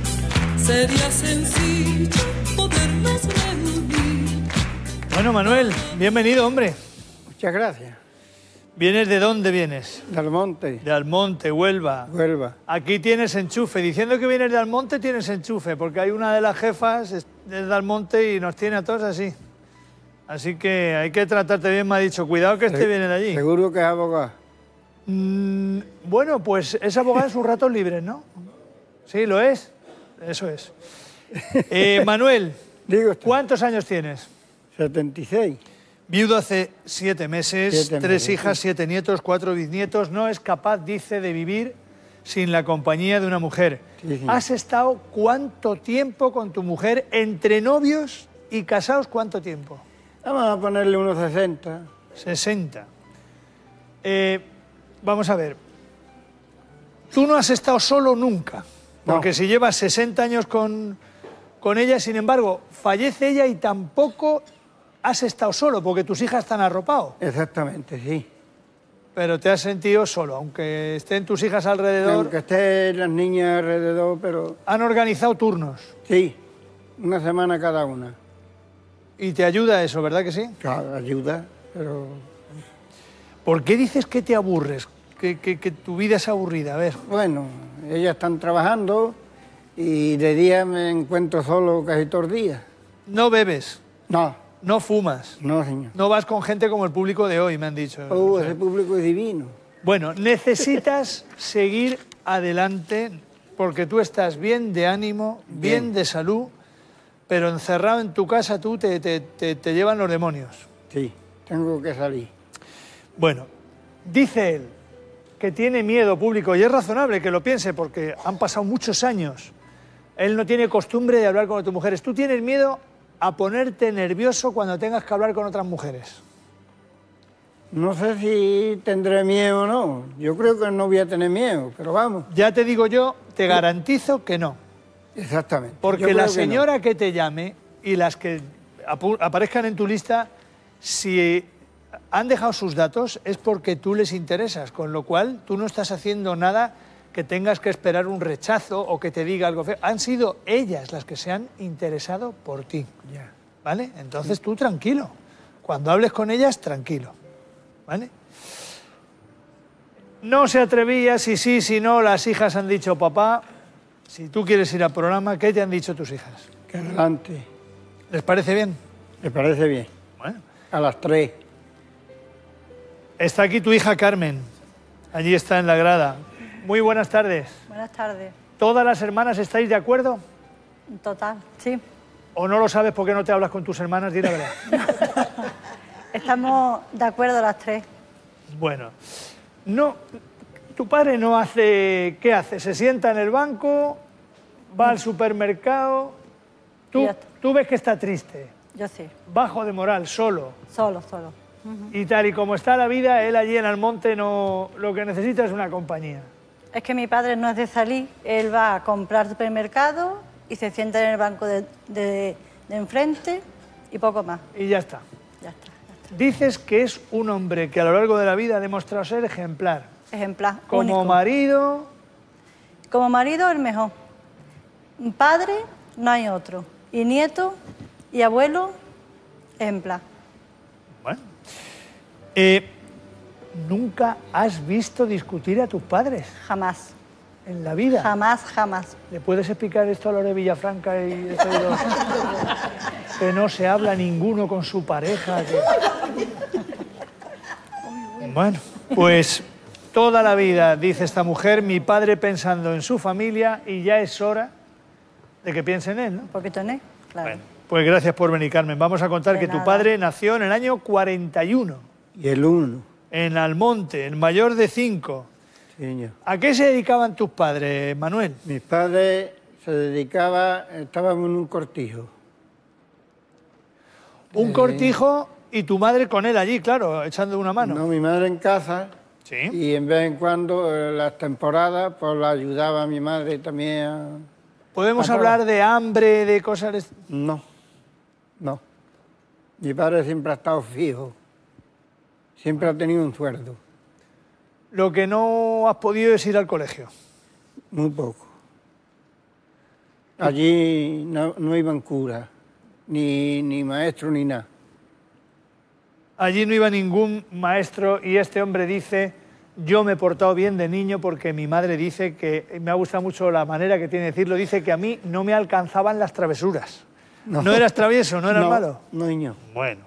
Sería sencillo podernos reunir. Bueno, Manuel, bienvenido, hombre. Muchas gracias. ¿Vienes de dónde vienes? De Almonte, De Almonte, Huelva. Huelva. Aquí tienes enchufe. Diciendo que vienes de Almonte tienes enchufe, porque hay una de las jefas es de Almonte y nos tiene a todos así. Así que hay que tratarte bien, me ha dicho. Cuidado que este viene de allí. Seguro que es abogado. Bueno, pues es abogado en sus ratos libres, ¿no? Sí, lo es. Eso es. Manuel, Digo usted. ¿cuántos años tienes? 76. Viudo hace 7 meses, 7 3 meses, hijas, 7 nietos, 4 bisnietos. No es capaz, dice, de vivir sin la compañía de una mujer. Sí, sí. ¿Has estado cuánto tiempo con tu mujer entre novios y casados? ¿Cuánto tiempo? Vamos a ponerle unos 60. 60. Vamos a ver. Tú no has estado solo nunca. Porque No. si llevas 60 años con ella, sin embargo, fallece ella y tampoco has estado solo, porque tus hijas están arropados. Exactamente, sí. Pero te has sentido solo, aunque estén tus hijas alrededor. Aunque estén las niñas alrededor, pero Han organizado turnos. sí, una semana cada una. Y te ayuda eso, ¿verdad que sí? Claro, ayuda, pero ¿Por qué dices que te aburres? Que tu vida es aburrida. A ver. bueno, ellas están trabajando y de día me encuentro solo casi todos los días. No bebes, No, no fumas, no, señor. no vas con gente como el público de hoy, me han dicho. Ese público es divino. Bueno, necesitas seguir adelante porque tú estás bien de ánimo, bien de salud, pero encerrado en tu casa tú te llevan los demonios. Sí, tengo que salir. Bueno, dice él que tiene miedo, público, y es razonable que lo piense porque han pasado muchos años. Él no tiene costumbre de hablar con otras mujeres. Tú tienes miedo a ponerte nervioso cuando tengas que hablar con otras mujeres. No sé si tendré miedo o no. Yo creo que no voy a tener miedo, pero vamos. Ya te digo yo, te garantizo que no. Exactamente. Porque la señora que te llame y las que aparezcan en tu lista, si han dejado sus datos es porque tú les interesas, con lo cual tú no estás haciendo nada que tengas que esperar un rechazo o que te diga algo feo. Han sido ellas las que se han interesado por ti. Ya. ¿Vale? Entonces tú tranquilo. Cuando hables con ellas, tranquilo. ¿Vale? No se atrevía, si sí, si no, las hijas han dicho, papá, si tú quieres ir al programa, ¿qué te han dicho tus hijas? Que adelante. ¿Les parece bien? Me parece bien. Bueno. A las 3. Está aquí tu hija Carmen. Allí está en la grada. Muy buenas tardes. Buenas tardes. ¿Todas las hermanas estáis de acuerdo? Total, sí. ¿O no lo sabes porque no te hablas con tus hermanas? Di la verdad. Estamos de acuerdo las 3. Bueno, no, tu padre no hace... ¿Qué hace? ¿Se sienta en el banco? ¿Va al supermercado? Tú ves que está triste. Yo sí. Bajo de moral, solo. Solo. Y tal y como está la vida, él allí en Almonte no, lo que necesita es una compañía. Es que mi padre no es de salir, él va a comprar supermercado y se sienta en el banco de enfrente y poco más. Y ya está. Ya está. Dices que es un hombre que a lo largo de la vida ha demostrado ser ejemplar. Ejemplar. Como único. marido... Como marido, el mejor. Padre, no hay otro. Y nieto y abuelo, ejemplar. Bueno. ¿Nunca has visto discutir a tus padres? Jamás. ¿En la vida? Jamás. ¿Le puedes explicar esto a Lore Villafranca y esto de los... que no se habla ninguno con su pareja? Bueno, pues toda la vida, dice esta mujer, mi padre pensando en su familia y ya es hora de que piense en él, ¿no? Un poquito en él, claro. Bueno, pues gracias por venir, Carmen. Vamos a contar De que tu nada. padre nació en el año 41. Y el 1. En Almonte, el mayor de 5. Sí, señor. ¿A qué se dedicaban tus padres, Manuel? Mis padres se dedicaban, estaban en un cortijo. Un cortijo y tu madre con él allí, claro, echando una mano. No, mi madre en casa. Sí. Y en vez en cuando, las temporadas, pues la ayudaba a mi madre también a... ¿Podemos a hablar trabajar. de hambre, de cosas...? No. Mi padre siempre ha estado fijo. Siempre ha tenido un sueldo. Lo que no has podido es ir al colegio. Muy poco. Allí no iban curas, ni maestro, ni nada. Allí no iba ningún maestro y este hombre dice, yo me he portado bien de niño porque mi madre dice que, me ha gustado mucho la manera que tiene de decirlo, dice que a mí no me alcanzaban las travesuras. ¿No eras travieso, no eras malo? No, niño. Bueno.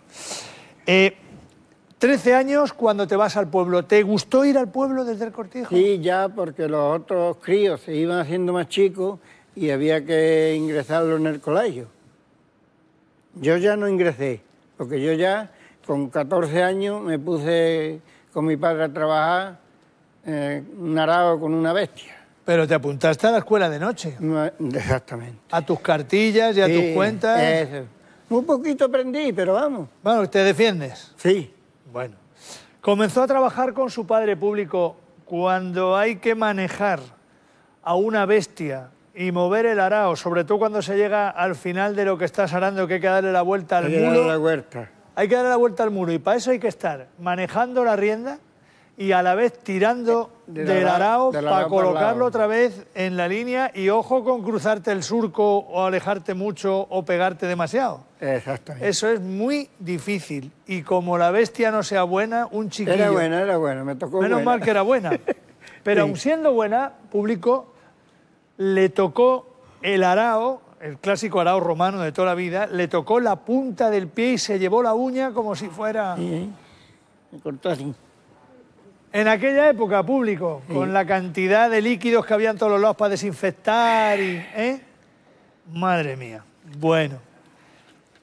13 años cuando te vas al pueblo. ¿Te gustó ir al pueblo desde el cortijo? Sí, ya, porque los otros críos se iban haciendo más chicos y había que ingresarlos en el colegio. Yo ya no ingresé, porque yo ya con 14 años me puse con mi padre a trabajar un arado con una bestia. Pero te apuntaste a la escuela de noche. Exactamente. A tus cartillas y a tus cuentas. Eso. Muy poquito aprendí, pero vamos. Bueno, ¿te defiendes? Sí. Bueno. Comenzó a trabajar con su padre público cuando hay que manejar a una bestia y mover el arao, sobre todo cuando se llega al final de lo que estás arando, que hay que darle la vuelta al Hay que darle muro. la vuelta. Hay que darle la vuelta al muro y para eso hay que estar manejando la rienda y a la vez tirando del arao para colocarlo otra vez en la línea y ojo con cruzarte el surco o alejarte mucho o pegarte demasiado. Exactamente. Eso es muy difícil y como la bestia no sea buena, un chiquillo... Era buena, me tocó Menos buena. mal que era buena. Pero Sí. aun siendo buena, público, le tocó el arao, el clásico arao romano de toda la vida, le tocó la punta del pie y se llevó la uña como si fuera... Sí, me cortó así. En aquella época, público, con la cantidad de líquidos que había en todos los lados para desinfectar y... Madre mía. Bueno,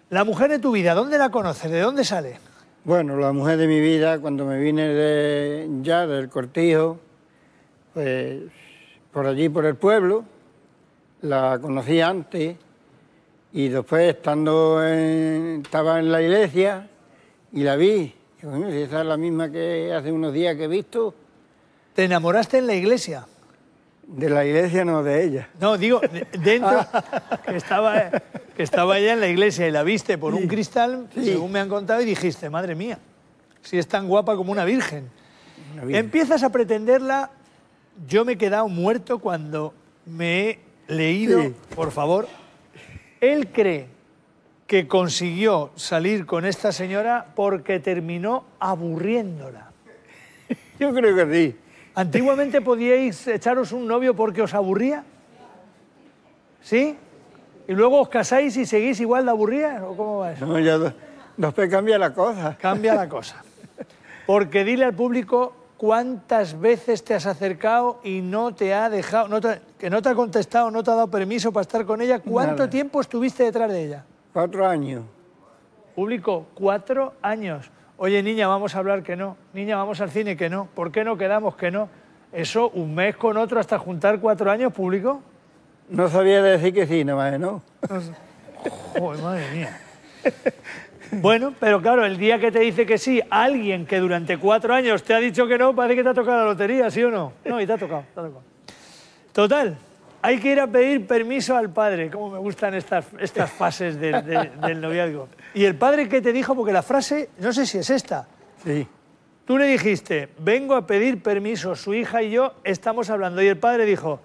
La mujer de tu vida, ¿dónde la conoces? ¿De dónde sale? Bueno, la mujer de mi vida, cuando me vine ya del Cortijo, pues por allí, por el pueblo, la conocí antes y después estaba en la iglesia y la vi. Y bueno, si esa es la misma que hace unos días que he visto. ¿Te enamoraste en la iglesia? De la iglesia, no, de ella. No, digo, dentro, que estaba ella en la iglesia y la viste por un cristal, según me han contado, y dijiste, madre mía, si es tan guapa como una virgen. Empiezas a pretenderla, yo me he quedado muerto cuando me he leído, por favor. Él cree que consiguió salir con esta señora porque terminó aburriéndola. Yo creo que sí. ¿Antiguamente podíais echaros un novio porque os aburría? ¿Sí? ¿Y luego os casáis y seguís igual de aburridas? ¿O cómo va eso? No, ya después cambia la cosa. Cambia la cosa. Porque dile al público cuántas veces te has acercado y no te ha dejado, que no te ha contestado, no te ha dado permiso para estar con ella. ¿Cuánto tiempo estuviste detrás de ella? 4 años. Público, 4 años. Oye, niña, vamos a hablar que no. Niña, vamos al cine que no. ¿Por qué no quedamos que no? Eso, un mes con otro hasta juntar 4 años, público. No sabía decir que sí, nada más, ¿no? Joder, madre mía. Bueno, pero claro, el día que te dice que sí, alguien que durante 4 años te ha dicho que no, parece que te ha tocado la lotería, ¿sí o no? No, y te ha tocado, te ha tocado. Total, hay que ir a pedir permiso al padre. Cómo me gustan estas fases del noviazgo. ¿Y el padre qué te dijo? Porque la frase, no sé si es esta. Sí. Tú le dijiste, vengo a pedir permiso, su hija y yo estamos hablando. Y el padre dijo,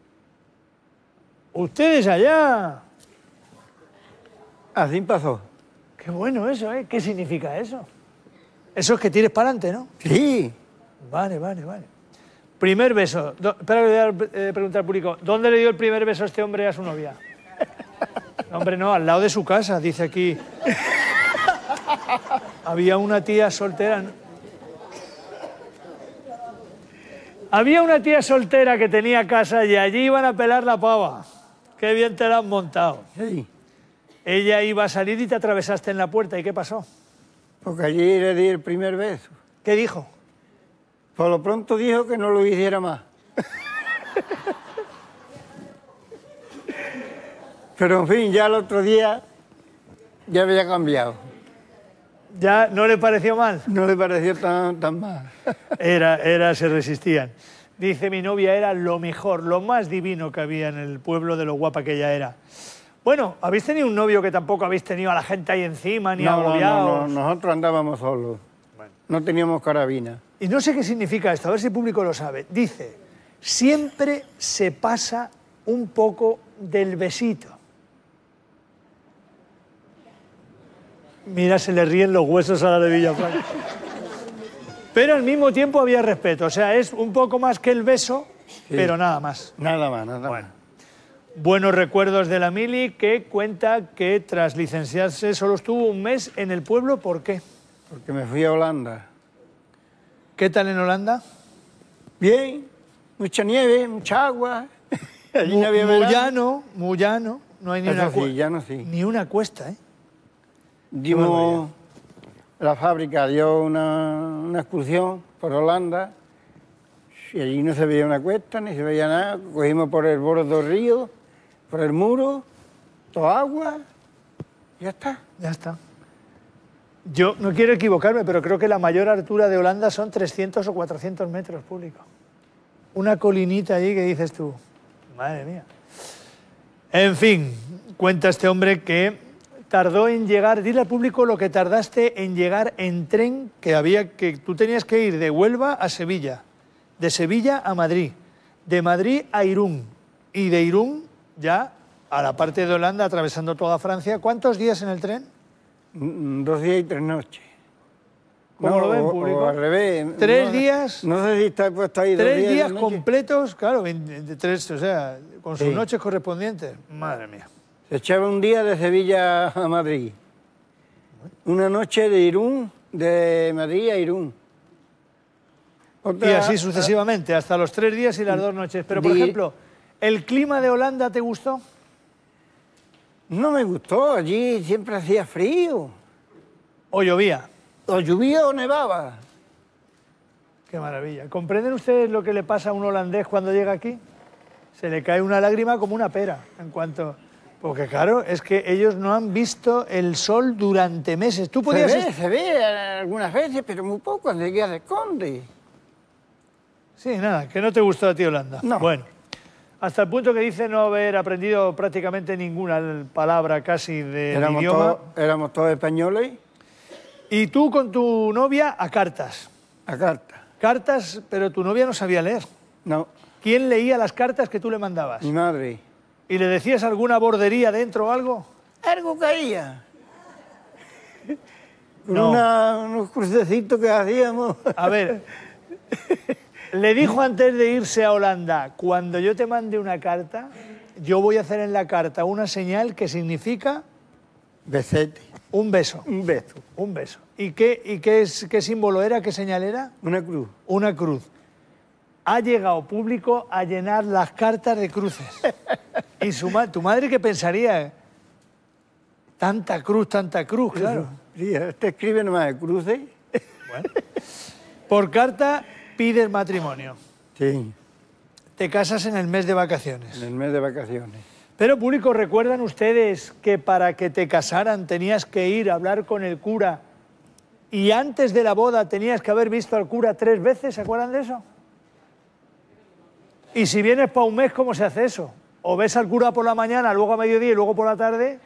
ustedes allá. Así pasó. Qué bueno eso, ¿eh? ¿Qué significa eso? Eso es que tires para adelante, ¿no? Sí. Vale. Primer beso. Espera, que voy a preguntar al público. ¿Dónde le dio el primer beso este hombre a su novia? Hombre, no, al lado de su casa, dice aquí. Había una tía soltera. ¿No? Había una tía soltera que tenía casa y allí iban a pelar la pava. Qué bien te la han montado. Sí. Ella iba a salir y te atravesaste en la puerta. ¿Y qué pasó? Porque allí le di el primer beso. ¿Qué dijo? Por lo pronto dijo que no lo hiciera más. Pero en fin, ya el otro día ya había cambiado. ¿Ya no le pareció mal? No le pareció tan mal. Se resistían. Dice, mi novia era lo mejor, lo más divino que había en el pueblo, de lo guapa que ella era. Bueno, ¿habéis tenido un novio que tampoco habéis tenido a la gente ahí encima, ni agobiados? No, nosotros andábamos solos. Bueno. No teníamos carabina. Y no sé qué significa esto, a ver si el público lo sabe. Dice, siempre se pasa un poco del besito. Mira, se le ríen los huesos a la de Villafranca. Pero al mismo tiempo había respeto, o sea, es un poco más que el beso, sí, pero nada más. Nada más. Buenos recuerdos de la Mili, que cuenta que tras licenciarse solo estuvo un mes en el pueblo. ¿Por qué? Porque me fui a Holanda. ¿Qué tal en Holanda? Bien, mucha nieve, mucha agua. Allí no había muy llano, no hay ni eso una sí, llano sí. Ni una cuesta, ¿eh? Dimos, la fábrica dio una excursión por Holanda y allí no se veía una cuesta ni se veía nada. Cogimos por el borde del río, por el muro, toda agua, ya está. Ya está. Yo no quiero equivocarme, pero creo que la mayor altura de Holanda son 300 o 400 metros, público. Una colinita allí que dices tú, madre mía. En fin, cuenta este hombre que tardó en llegar, dile al público lo que tardaste en llegar en tren, que tú tenías que ir de Huelva a Sevilla, de Sevilla a Madrid, de Madrid a Irún, y de Irún ya a la parte de Holanda, atravesando toda Francia. ¿Cuántos días en el tren? 2 días y 3 noches. ¿Cómo lo ven, público? O al revés. 3 días. No sé si está puesto ahí 3 días completos, claro, 23, o sea, con sus noches correspondientes. Madre mía. Se echaba un día de Sevilla a Madrid. Una noche de Irún, de Madrid a Irún. Y así sucesivamente, hasta los 3 días y las 2 noches. Pero, por ejemplo, ¿el clima de Holanda te gustó? No me gustó, allí siempre hacía frío. ¿O llovía? O llovía o nevaba. Qué maravilla. ¿Comprenden ustedes lo que le pasa a un holandés cuando llega aquí? Se le cae una lágrima como una pera en cuanto... Porque claro, es que ellos no han visto el sol durante meses. Tú podías... Se ve algunas veces, pero muy poco, cuando llegué a Desconde. Sí, nada, que no te gustó a ti Holanda. No. Bueno, hasta el punto que dice no haber aprendido prácticamente ninguna palabra casi del idioma. Éramos todos españoles. Y tú con tu novia a cartas. A cartas. Cartas, pero tu novia no sabía leer. No. ¿Quién leía las cartas que tú le mandabas? Mi madre. ¿Y le decías alguna bordería dentro o algo? Algo caía. Con No. unos crucecitos que hacíamos. A ver, le dijo antes de irse a Holanda, cuando yo te mande una carta, yo voy a hacer en la carta una señal que significa... Besete. Un beso. Un beso. Un beso. ¿Y qué símbolo era? ¿Qué señal era? Una cruz. Una cruz. Ha llegado público a llenar las cartas de cruces. ¿Y tu madre qué pensaría? Tanta cruz, claro. Sí, este escribe nomás de cruces. Bueno. Por carta pides matrimonio. Sí, Te casas en el mes de vacaciones. en el mes de vacaciones. Pero, público, ¿recuerdan ustedes que para que te casaran tenías que ir a hablar con el cura y antes de la boda tenías que haber visto al cura 3 veces? ¿Se acuerdan de eso? Y si vienes para un mes, ¿cómo se hace eso? O ves al cura por la mañana, luego a mediodía y luego por la tarde.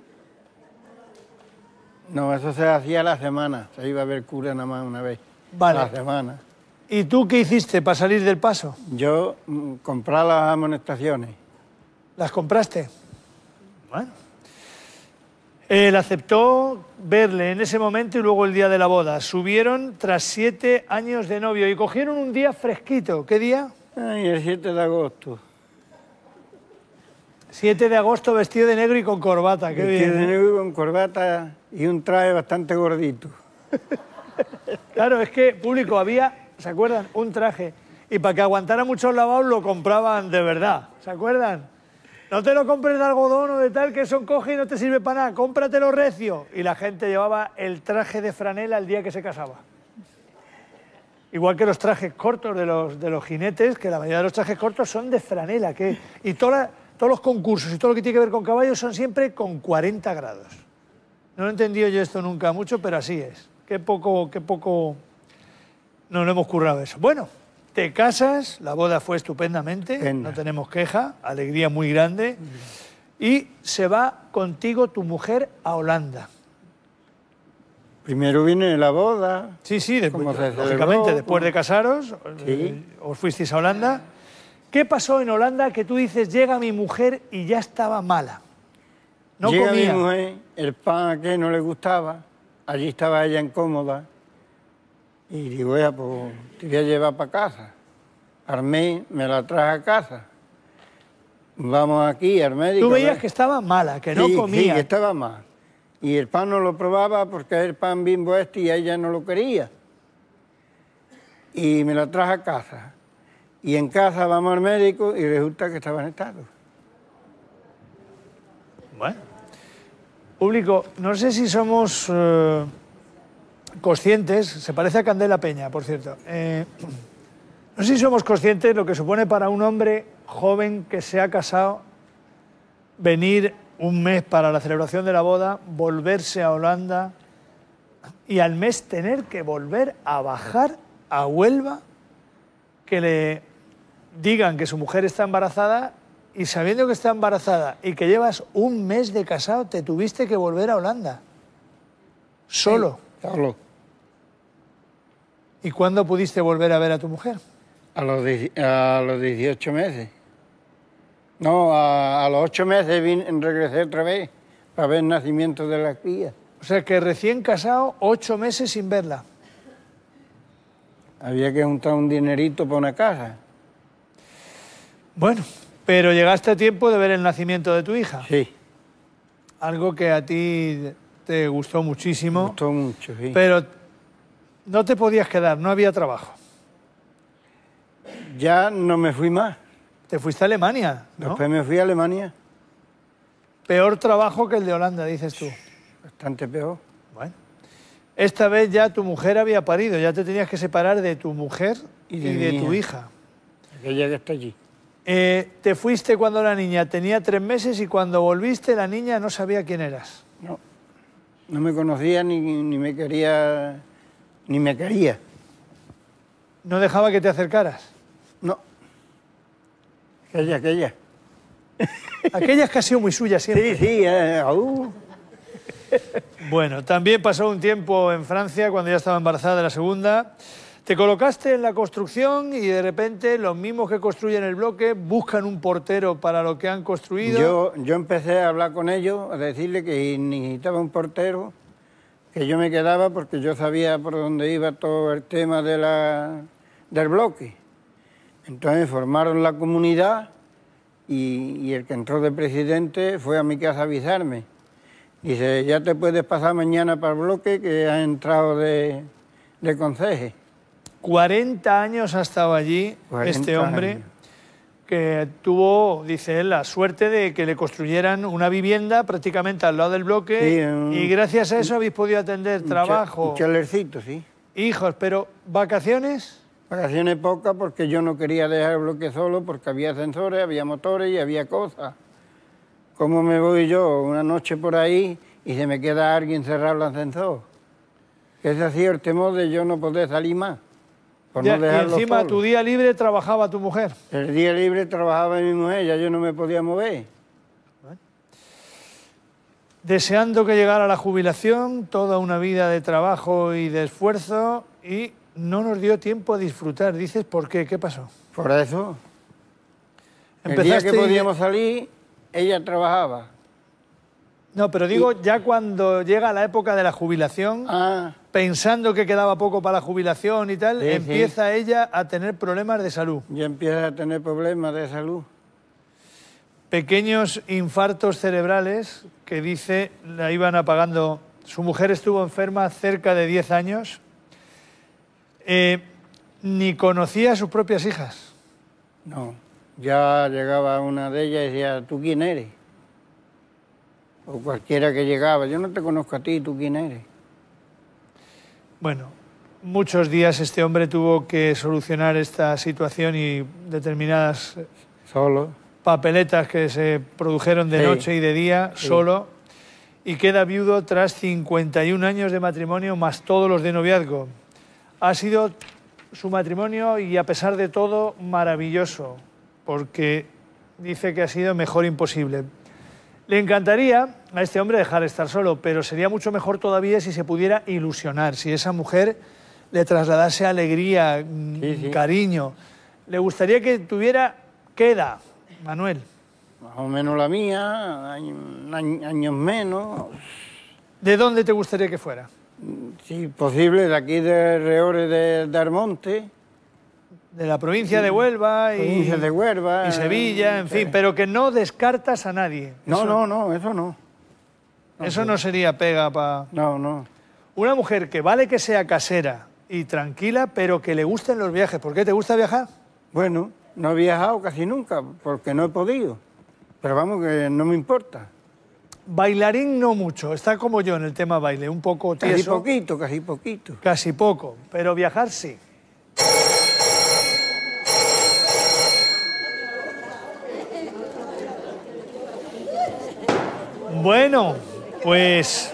No, eso se hacía a la semana. Se iba a ver cura nada más una vez. Vale. A la semana. ¿Y tú qué hiciste para salir del paso? Yo compraba las amonestaciones. ¿Las compraste? Bueno. Él aceptó verle en ese momento y luego el día de la boda. Subieron tras 7 años de novio y cogieron un día fresquito. ¿Qué día? Ay, el 7 de agosto. 7 de agosto vestido de negro y con corbata. Qué Vestido bien. de negro con corbata y un traje bastante gordito. Claro, es que, público, había, ¿se acuerdan? Un traje. Y para que aguantara muchos lavados lo compraban de verdad. ¿Se acuerdan? No te lo compres de algodón o de tal, que eso encoge y no te sirve para nada. Cómpratelo recio. Y la gente llevaba el traje de franela el día que se casaba. Igual que los trajes cortos de los jinetes, que la mayoría de los trajes cortos son de franela. Y todos los concursos y todo lo que tiene que ver con caballos son siempre con 40 grados. No he entendido yo esto nunca mucho, pero así es. Qué poco nos lo hemos currado eso. Bueno, te casas, la boda fue estupendamente, no tenemos queja, alegría muy grande, y se va contigo tu mujer a Holanda. Primero viene la boda. Sí, como se lógicamente, celebró, después de casaros, Sí. os fuisteis a Holanda. ¿Qué pasó en Holanda que tú dices, llega mi mujer y ya estaba mala? No Llega comía. mi mujer, el pan a que no le gustaba, allí estaba ella incómoda, y digo, ya, pues te voy a llevar para casa. Armé, me la traje a casa. Vamos aquí al médico. Tú veías ¿ves? que estaba mala, que no comía. Sí, que estaba mal. Y el pan no lo probaba porque es el pan Bimbo este y ella no lo quería. Y me la traje a casa. Y en casa vamos al médico y resulta que estaba en estado. Bueno. Público, no sé si somos conscientes, se parece a Candela Peña, por cierto. No sé si somos conscientes de lo que supone para un hombre joven que se ha casado venir un mes para la celebración de la boda, volverse a Holanda y al mes tener que volver a bajar a Huelva, que le digan que su mujer está embarazada y sabiendo que está embarazada y que llevas un mes de casado, te tuviste que volver a Holanda. Solo. Sí, solo. ¿Y cuándo pudiste volver a ver a tu mujer? A los 18 meses. No, a los 8 meses regresé otra vez para ver el nacimiento de la cría. O sea que recién casado, 8 meses sin verla. Había que juntar un dinerito para una casa. Bueno, pero llegaste a tiempo de ver el nacimiento de tu hija. Sí. Algo que a ti te gustó muchísimo. Me gustó mucho, sí. Pero no te podías quedar, no había trabajo. Ya no me fui más. Te fuiste a Alemania, ¿no? Después me fui a Alemania. Peor trabajo que el de Holanda, dices tú. Bastante peor. Bueno. Esta vez ya tu mujer había parido, ya te tenías que separar de tu mujer y de tu hija. Aquella que está allí. Te fuiste cuando la niña tenía 3 meses y cuando volviste la niña no sabía quién eras. No, no me conocía ni me quería, ni me quería. ¿No dejaba que te acercaras? No. Aquella. Aquella es que ha sido muy suya siempre. Sí. Bueno, también pasó un tiempo en Francia cuando ya estaba embarazada de la segunda. Te colocaste en la construcción y de repente los mismos que construyen el bloque buscan un portero para lo que han construido. Yo empecé a hablar con ellos, a decirle que necesitaba un portero, que yo me quedaba porque yo sabía por dónde iba todo el tema del bloque. Entonces formaron la comunidad y el que entró de presidente fue a mi casa a avisarme. Dice, ya te puedes pasar mañana para el bloque que has entrado de conceje. 40 años ha estado allí este hombre años. Que tuvo, dice él, la suerte de que le construyeran una vivienda prácticamente al lado del bloque y gracias a eso habéis podido atender trabajo. Un chalercito, sí. Hijos, pero ¿vacaciones? Vacaciones pocas porque yo no quería dejar el bloque solo porque había ascensores, había motores y había cosas. ¿Cómo me voy yo una noche por ahí y se me queda alguien cerrado el ascensor? Ese ha sido el temor de yo no poder salir más. Por Ya, no y dejarlo encima solo. tu día libre trabajaba tu mujer. El día libre trabajaba mi mujer, ya yo no me podía mover. Deseando que llegara la jubilación, toda una vida de trabajo y de esfuerzo y no nos dio tiempo a disfrutar. Dices, ¿por qué? ¿Qué pasó? Por eso. El día que podíamos salir, ella trabajaba. No, pero digo, ya cuando llega la época de la jubilación, pensando que quedaba poco para la jubilación y tal, empieza ella a tener problemas de salud. Ya empieza a tener problemas de salud. Pequeños infartos cerebrales que dice la iban apagando. Su mujer estuvo enferma cerca de 10 años. Ni conocía a sus propias hijas. No, ya llegaba una de ellas y decía, ¿tú quién eres? O cualquiera que llegaba, yo no te conozco a ti, ¿tú quién eres? Bueno, muchos días este hombre tuvo que solucionar esta situación y determinadas papeletas que se produjeron de noche y de día solo, y queda viudo tras 51 años de matrimonio más todos los de noviazgo. Ha sido su matrimonio y a pesar de todo maravilloso, porque dice que ha sido mejor imposible. Le encantaría a este hombre dejar de estar solo, pero sería mucho mejor todavía si se pudiera ilusionar, si esa mujer le trasladase alegría, cariño. Le gustaría que tuviera, ¿qué edad, Manuel? Más o menos la mía, años menos. ¿De dónde te gustaría que fuera? Si posible, de aquí de Reores de Armonte. De la provincia de Huelva y Sevilla, en fin, pero que no descartas a nadie. No, eso, eso no. Eso no sería pega para... No. Una mujer que vale que sea casera y tranquila, pero que le gusten los viajes. ¿Por qué te gusta viajar? Bueno, no he viajado casi nunca, porque no he podido. Pero vamos, que no me importa. Bailarín no mucho, está como yo en el tema baile, un poco tieso. Casi poquito. Casi poco, pero viajar sí. Bueno, pues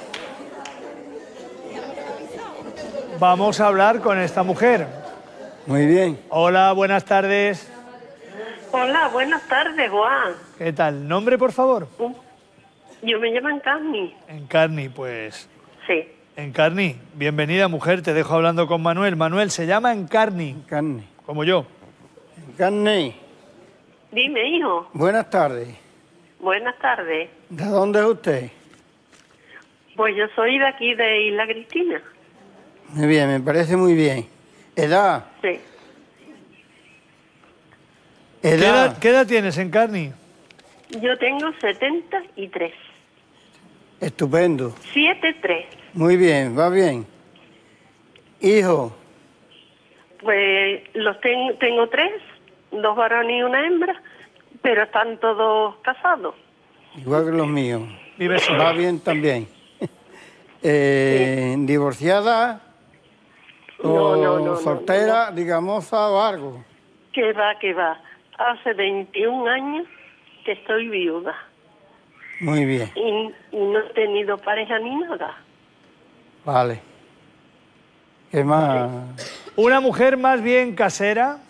vamos a hablar con esta mujer. Muy bien. Hola, buenas tardes. Hola, buenas tardes, Juan. ¿Qué tal? ¿Nombre, por favor? Yo me llamo Encarni. Encarni, pues. Sí. Encarni, bienvenida, mujer. Te dejo hablando con Manuel. Manuel, se llama Encarni. Encarni. Como yo. Encarni. Dime, hijo. Buenas tardes. Buenas tardes. ¿De dónde es usted? Pues yo soy de aquí, de Isla Cristina. Muy bien, me parece muy bien. ¿Edad? Sí. ¿Qué edad tienes, Encarni? Yo tengo 73. Estupendo. 73. Muy bien, va bien. Hijo. Pues tengo 3, 2 varones y una hembra, pero están todos casados. igual que los míos. Vive sola. Va bien también. ¿Divorciada o soltera, digamos, o algo? Que va. Hace 21 años que estoy viuda. Muy bien, Y no he tenido pareja ni nada. vale. ¿Qué más? Una mujer más bien casera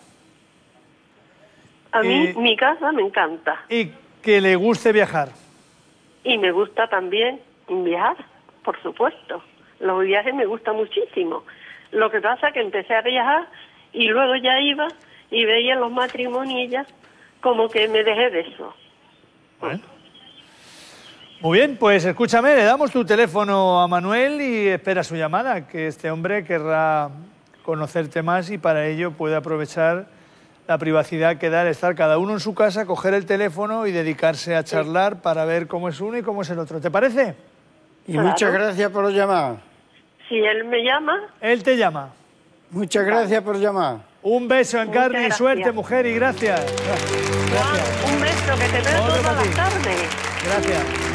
A mí mi casa me encanta. y que le guste viajar. Y me gusta también viajar, por supuesto. Los viajes me gustan muchísimo. Lo que pasa es que empecé a viajar y luego ya iba y veía los matrimonios y ya como que me dejé de eso. Bueno. Muy bien, pues escúchame, le damos tu teléfono a Manuel y espera su llamada, que este hombre querrá conocerte más y para ello puede aprovechar la privacidad que da el estar cada uno en su casa, coger el teléfono y dedicarse a charlar para ver cómo es uno y cómo es el otro. ¿Te parece? Y Claro. muchas gracias por llamar. Si él me llama, Él te llama. Muchas gracias por llamar. Un beso en Muchas carne y gracias. suerte, mujer, y gracias. Juan, un beso que te veo Otro todas para ti. las tardes. Gracias.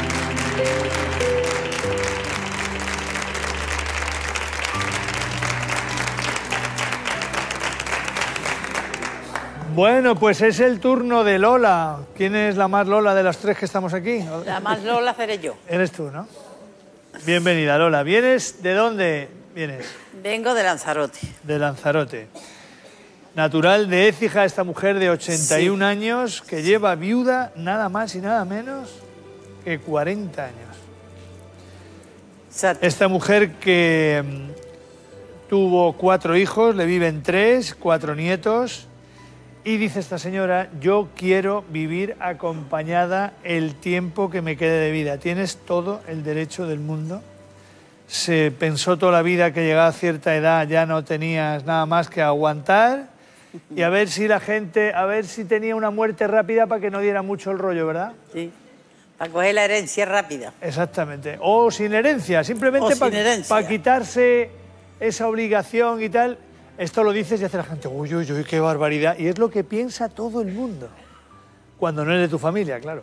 Bueno, pues es el turno de Lola. ¿Quién es la más Lola de las tres que estamos aquí? La más Lola seré yo. Eres tú, ¿no? Bienvenida, Lola. ¿Vienes de dónde vienes? Vengo de Lanzarote. De Lanzarote. Natural de Écija, esta mujer de 81 años que lleva viuda nada más y nada menos que 40 años. Exacto. Esta mujer que tuvo 4 hijos, le viven 3, 4 nietos, y dice esta señora, yo quiero vivir acompañada el tiempo que me quede de vida. Tienes todo el derecho del mundo. Se pensó toda la vida que llegada a cierta edad ya no tenías nada más que aguantar y a ver si la gente, a ver si tenía una muerte rápida para que no diera mucho el rollo, ¿verdad? Sí. Para coger la herencia rápida. Exactamente. O sin herencia, simplemente O sin herencia. para quitarse esa obligación y tal. Esto lo dices y hace la gente, uy, uy, uy, qué barbaridad. Y es lo que piensa todo el mundo. Cuando no es de tu familia, claro.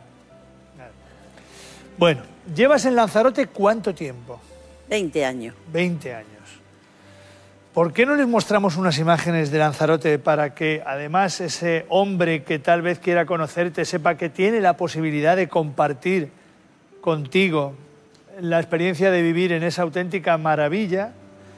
Bueno, ¿llevas en Lanzarote cuánto tiempo? 20 años. 20 años. ¿Por qué no les mostramos unas imágenes de Lanzarote para que además ese hombre que tal vez quiera conocerte sepa que tiene la posibilidad de compartir contigo la experiencia de vivir en esa auténtica maravilla?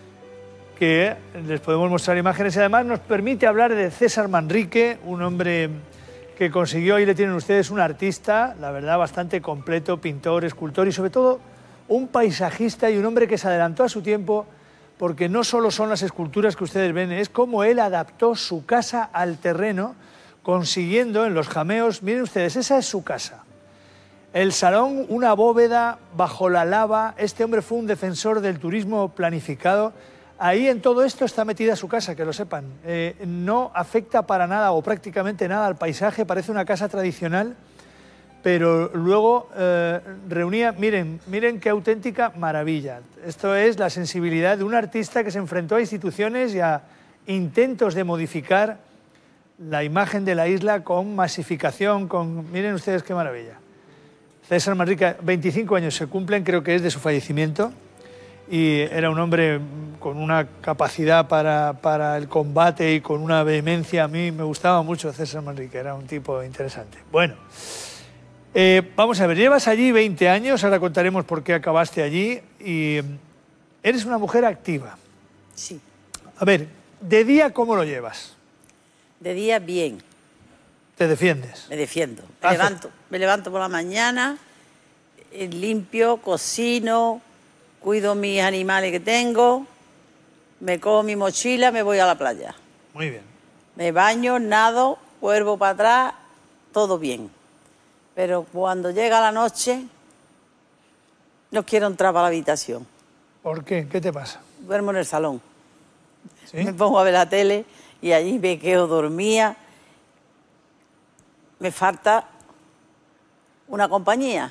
Que les podemos mostrar imágenes y además nos permite hablar de César Manrique, un hombre que consiguió, ahí le tienen ustedes, un artista, la verdad, bastante completo, pintor, escultor y sobre todo un paisajista y un hombre que se adelantó a su tiempo porque no solo son las esculturas que ustedes ven, es cómo él adaptó su casa al terreno, consiguiendo en los jameos, miren ustedes, esa es su casa. El salón, una bóveda bajo la lava, este hombre fue un defensor del turismo planificado. Ahí en todo esto está metida su casa, que lo sepan. No afecta para nada o prácticamente nada al paisaje, parece una casa tradicional, pero luego reunía, miren qué auténtica maravilla. Esto es la sensibilidad de un artista que se enfrentó a instituciones y a intentos de modificar la imagen de la isla con masificación, miren ustedes qué maravilla. César Manrique, 25 años se cumplen, creo que es de su fallecimiento, y era un hombre con una capacidad para el combate y con una vehemencia. A mí me gustaba mucho César Manrique, era un tipo interesante. Bueno, vamos a ver, llevas allí 20 años, ahora contaremos por qué acabaste allí, y eres una mujer activa. Sí. A ver, ¿de día cómo lo llevas? De día bien. ¿Te defiendes? Me defiendo. Hace- Me levanto por la mañana, limpio, cocino, cuido mis animales que tengo, me cojo mi mochila, me voy a la playa. Muy bien. Me baño, nado, vuelvo para atrás, todo bien. Pero cuando llega la noche, no quiero entrar para la habitación. ¿Por qué? ¿Qué te pasa? Duermo en el salón. ¿Sí? Me pongo a ver la tele y allí me quedo dormida. Me falta una compañía.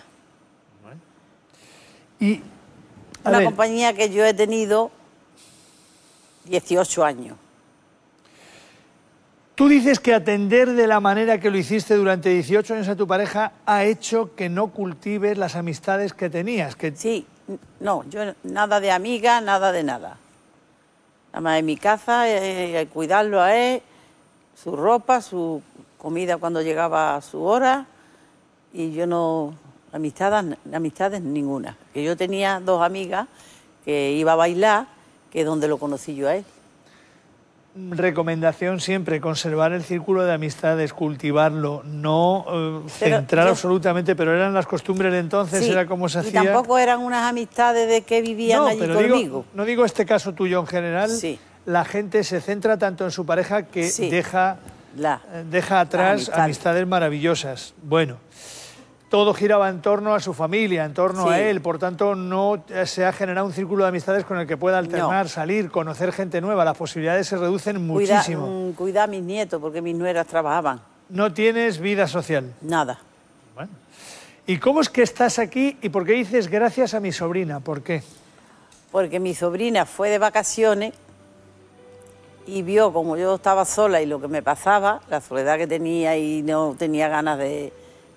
Y, a Una ver, compañía que yo he tenido 18 años. Tú dices que atender de la manera que lo hiciste durante 18 años a tu pareja ha hecho que no cultives las amistades que tenías. Sí, no, yo nada de amiga, nada de nada. Nada más en mi casa, cuidarlo a él, su ropa, su comida cuando llegaba a su hora, y yo no, amistades ninguna. Que yo tenía 2 amigas que iba a bailar, que es donde lo conocí yo a él. Recomendación siempre, conservar el círculo de amistades, cultivarlo, no centrar absolutamente, pero eran las costumbres de entonces, sí, era como se hacía. Y tampoco eran unas amistades de que vivían allí conmigo. No digo este caso tuyo en general, sí. La gente se centra tanto en su pareja que sí. deja atrás amistades maravillosas. Bueno, todo giraba en torno a su familia, en torno a él, por tanto no se ha generado un círculo de amistades con el que pueda alternar, salir, conocer gente nueva, las posibilidades se reducen muchísimo. Cuidar a mis nietos, porque mis nueras trabajaban. ¿No tienes vida social? Nada. Bueno. ¿Y cómo es que estás aquí y por qué dices gracias a mi sobrina? ¿Por qué? Porque mi sobrina fue de vacaciones y vio como yo estaba sola y lo que me pasaba, la soledad que tenía y no tenía ganas de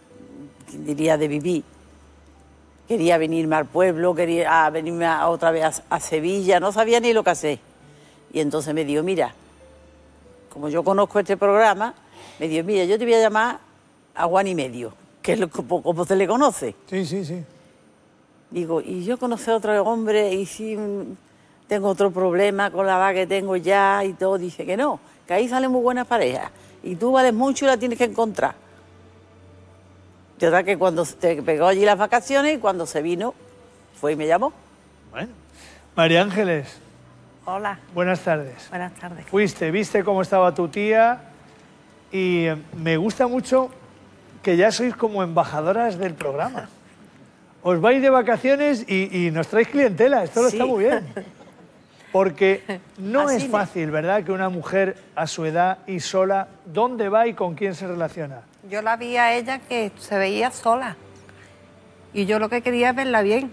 vivir. Quería venirme al pueblo, quería venirme otra vez a Sevilla, no sabía ni lo que hacer. Y entonces me dijo, mira, como yo conozco este programa, me dijo, mira, yo te voy a llamar a Juan y Medio, que es como se le conoce. Sí, sí, sí. Digo, y yo conocí a otro hombre y si tengo otro problema con la edad que tengo ya y todo, dice que no, que ahí salen muy buenas parejas y tú vales mucho y la tienes que encontrar. De verdad que cuando te pegó allí las vacaciones y cuando se vino, fue y me llamó. Bueno. María Ángeles. Hola. Buenas tardes. Buenas tardes. Viste cómo estaba tu tía y me gusta mucho que ya sois como embajadoras del programa. Os vais de vacaciones y nos traéis clientela, esto lo está muy bien. Porque no es fácil, ¿verdad?, que una mujer a su edad y sola, ¿dónde va y con quién se relaciona? Yo la vi a ella que se veía sola y yo lo que quería es verla bien.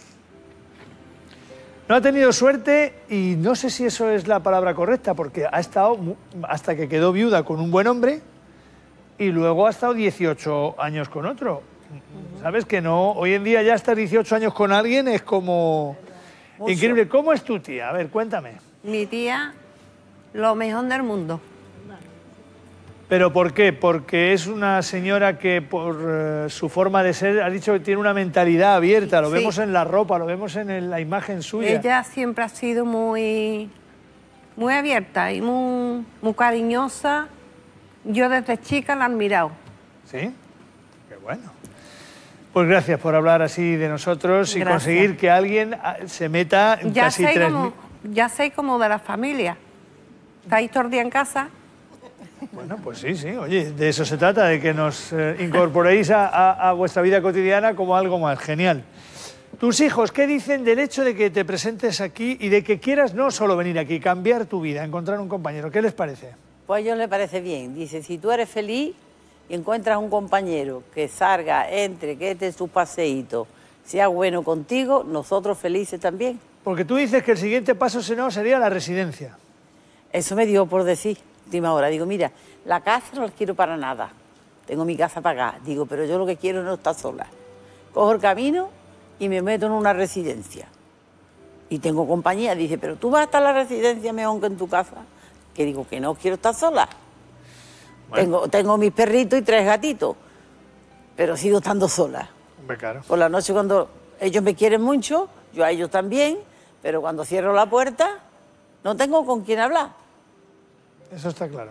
No ha tenido suerte y no sé si eso es la palabra correcta, porque ha estado hasta que quedó viuda con un buen hombre y luego ha estado 18 años con otro. ¿Sabes que no? Hoy en día ya estar 18 años con alguien es como... Mucho. Increíble. ¿Cómo es tu tía? A ver, cuéntame. Mi tía, lo mejor del mundo. ¿Pero por qué? Porque es una señora que por su forma de ser, has dicho que tiene una mentalidad abierta, lo vemos en la ropa, lo vemos en la imagen suya. Ella siempre ha sido muy abierta y muy cariñosa. Yo desde chica la he admirado. ¿Sí? Qué bueno. Pues gracias por hablar así de nosotros y conseguir que alguien se meta en casi 3.000. Ya sé como de la familia. ¿Estáis todo el día en casa? Bueno, pues sí, sí. Oye, de eso se trata, de que nos incorporéis a vuestra vida cotidiana como algo más. Genial. Tus hijos, ¿qué dicen del hecho de que te presentes aquí y de que quieras no solo venir aquí, cambiar tu vida, encontrar un compañero? ¿Qué les parece? Pues a ellos les parece bien. Dice, si tú eres feliz y encuentras un compañero que salga, entre, que esté su paseíto, sea bueno contigo, nosotros felices también. Porque tú dices que el siguiente paso sería la residencia. Eso me dio por decir, última hora. Digo, mira, la casa no la quiero para nada. Tengo mi casa pagada. Digo, pero yo lo que quiero es no estar sola. Cojo el camino y me meto en una residencia. Y tengo compañía. Dice, pero tú vas a estar en la residencia mejor que en tu casa. Que digo, que no quiero estar sola. Bueno. Tengo mis perritos y 3 gatitos, pero sigo estando sola. Claro. Por la noche cuando ellos me quieren mucho, yo a ellos también, pero cuando cierro la puerta no tengo con quién hablar. Eso está claro.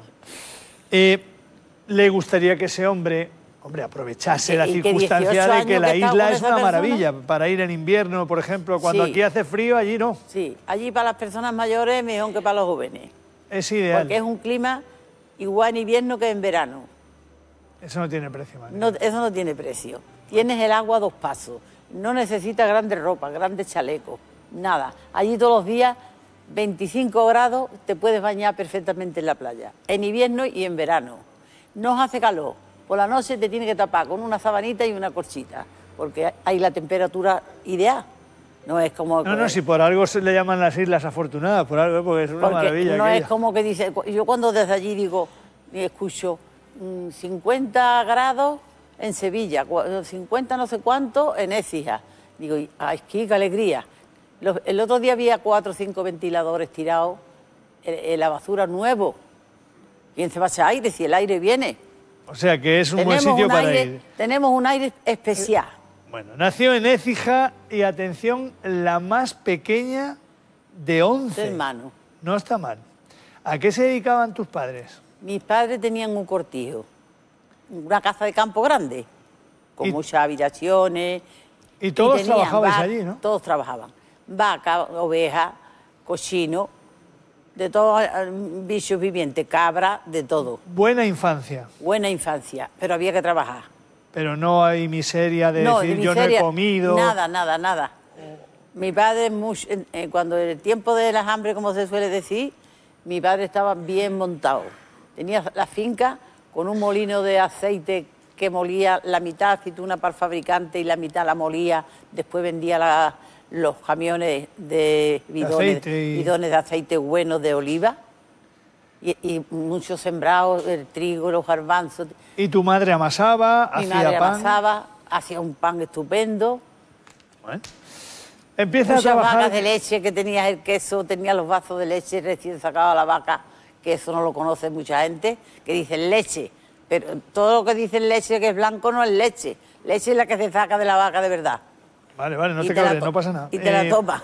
¿Le gustaría que ese hombre aprovechase la circunstancia de que la isla es una maravilla para ir en invierno, por ejemplo, cuando aquí hace frío, allí no? Sí, allí para las personas mayores es mejor que para los jóvenes. Es ideal. Porque es un clima igual en invierno que en verano. Eso no tiene precio, María. No, eso no tiene precio. Tienes el agua a 2 pasos. No necesitas grandes ropas, grandes chalecos, nada. Allí todos los días, 25 grados, te puedes bañar perfectamente en la playa. En invierno y en verano. No hace calor. Por la noche te tienes que tapar con una sabanita y una corchita, porque hay la temperatura ideal. No es como... No, si por algo se le llaman las Islas Afortunadas, por algo, porque es una maravilla. No es como que dice... Yo cuando desde allí digo, y escucho 50 grados en Sevilla, 50 no sé cuánto en Écija. Digo, ¡ay, qué alegría! El otro día había 4 o 5 ventiladores tirados en la basura nuevo. ¿Quién se va a echar aire si el aire viene? O sea que es un buen sitio para ir. Tenemos un aire especial. Bueno, nació en Écija y, atención, la más pequeña de 11. Hermano. No está mal. ¿A qué se dedicaban tus padres? Mis padres tenían un cortijo, una casa de campo grande, con muchas habitaciones. Y todos trabajabais allí, ¿no? Todos trabajaban. Vaca, oveja, cochino, de todos bichos vivientes, cabra, de todo. Buena infancia. Buena infancia, pero había que trabajar. Pero no hay miseria de decir yo no he comido. Nada, nada, nada. Mi padre, cuando en el tiempo de las hambres, como se suele decir, mi padre estaba bien montado. Tenía la finca con un molino de aceite que molía la mitad aceituna para el fabricante y la mitad la molía. Después vendía los camiones de bidones, bidones de aceite buenos de oliva. Y muchos sembrados, el trigo, los garbanzos. ¿Y tu madre amasaba, hacía pan? Mi madre amasaba, hacía un pan estupendo. Bueno. Empieza muchas a trabajar... vacas de leche, que tenía el queso, tenía los vasos de leche recién sacado a la vaca, que eso no lo conoce mucha gente, que dicen leche. Pero todo lo que dicen leche que es blanco no es leche. Leche es la que se saca de la vaca de verdad. Vale, vale, no te cabres, no pasa nada. Y te la toma.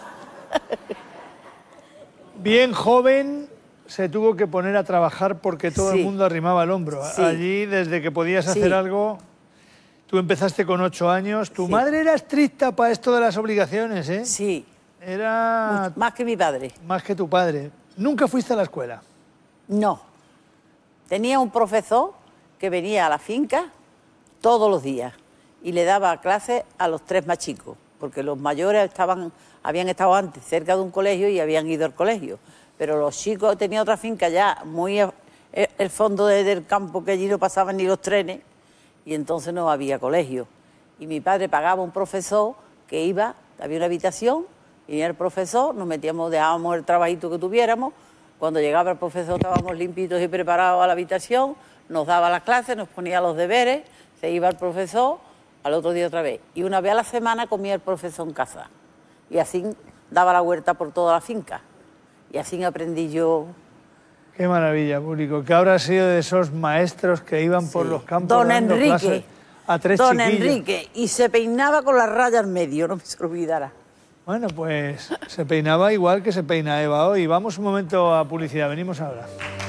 Bien joven se tuvo que poner a trabajar porque todo el mundo arrimaba el hombro. Sí. Allí, desde que podías hacer algo, tú empezaste con 8 años. Tu madre era estricta para esto de las obligaciones, ¿eh? Sí. Era... Más que mi padre. Más que tu padre. ¿Nunca fuiste a la escuela? No. Tenía un profesor que venía a la finca todos los días y le daba clases a los 3 más chicos, porque los mayores habían estado antes cerca de un colegio y habían ido al colegio. Pero los chicos tenían otra finca ya muy el fondo del campo, que allí no pasaban ni los trenes, y entonces no había colegio. Y mi padre pagaba un profesor que iba, había una habitación, y venía el profesor, nos metíamos, dejábamos el trabajito que tuviéramos. Cuando llegaba el profesor estábamos limpitos y preparados a la habitación, nos daba las clases, nos ponía los deberes, se iba el profesor, al otro día otra vez. Y una vez a la semana comía el profesor en casa. Y así daba la vuelta por toda la finca. Y así aprendí yo. Qué maravilla, público. Que habrá sido de esos maestros que iban por los campos Don Enrique. A 3 Don chiquillos. Enrique. Y se peinaba con la raya al medio, no me se olvidara. Bueno, pues se peinaba igual que se peina Eva hoy. Vamos un momento a publicidad. Venimos ahora.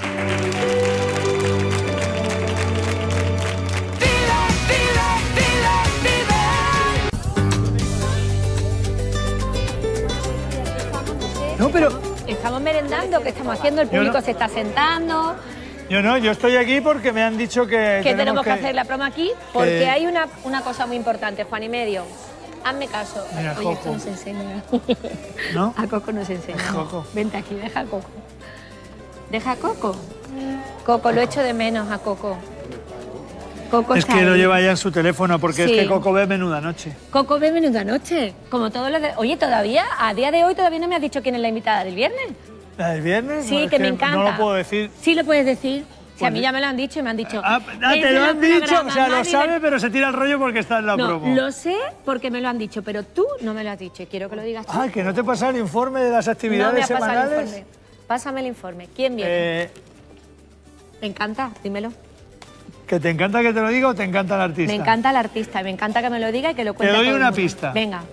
No, pero... Estamos merendando, ¿qué estamos haciendo? El público se está sentando. Yo no, yo estoy aquí porque me han dicho que tenemos que hacer la broma aquí, porque hay una cosa muy importante, Juan y medio. Hazme caso. Mira, oye, Coco. esto nos enseña. ¿No? A Coco nos enseña. Coco. Vente aquí, deja a Coco. ¿Deja a Coco? Coco, lo echo de menos a Coco. Coco es está que lo ahí. lleva ya en su teléfono porque Sí. es que Coco ve Menuda Noche. Coco ve Menuda Noche, como todos los de... Oye, todavía, a día de hoy, todavía no me has dicho quién es la invitada del viernes. ¿La del viernes? Sí, No, es que me encanta. No lo puedo decir. Sí lo puedes decir. Si Pues a mí ya me lo han dicho y me han dicho... te lo han dicho, o sea, lo sabe, pero se tira el rollo porque está en la No, promo. lo sé porque me lo han dicho, pero tú no me lo has dicho y quiero que lo digas tú. Ah, que no te pasa el informe de las No actividades me ha pasado el semanales. informe. Pásame el informe. ¿Quién viene? Me encanta, dímelo. ¿Que te encanta que te lo diga o te encanta el artista? Me encanta el artista, me encanta que me lo diga y que lo cuente Te doy todo el una mundo. pista. Venga.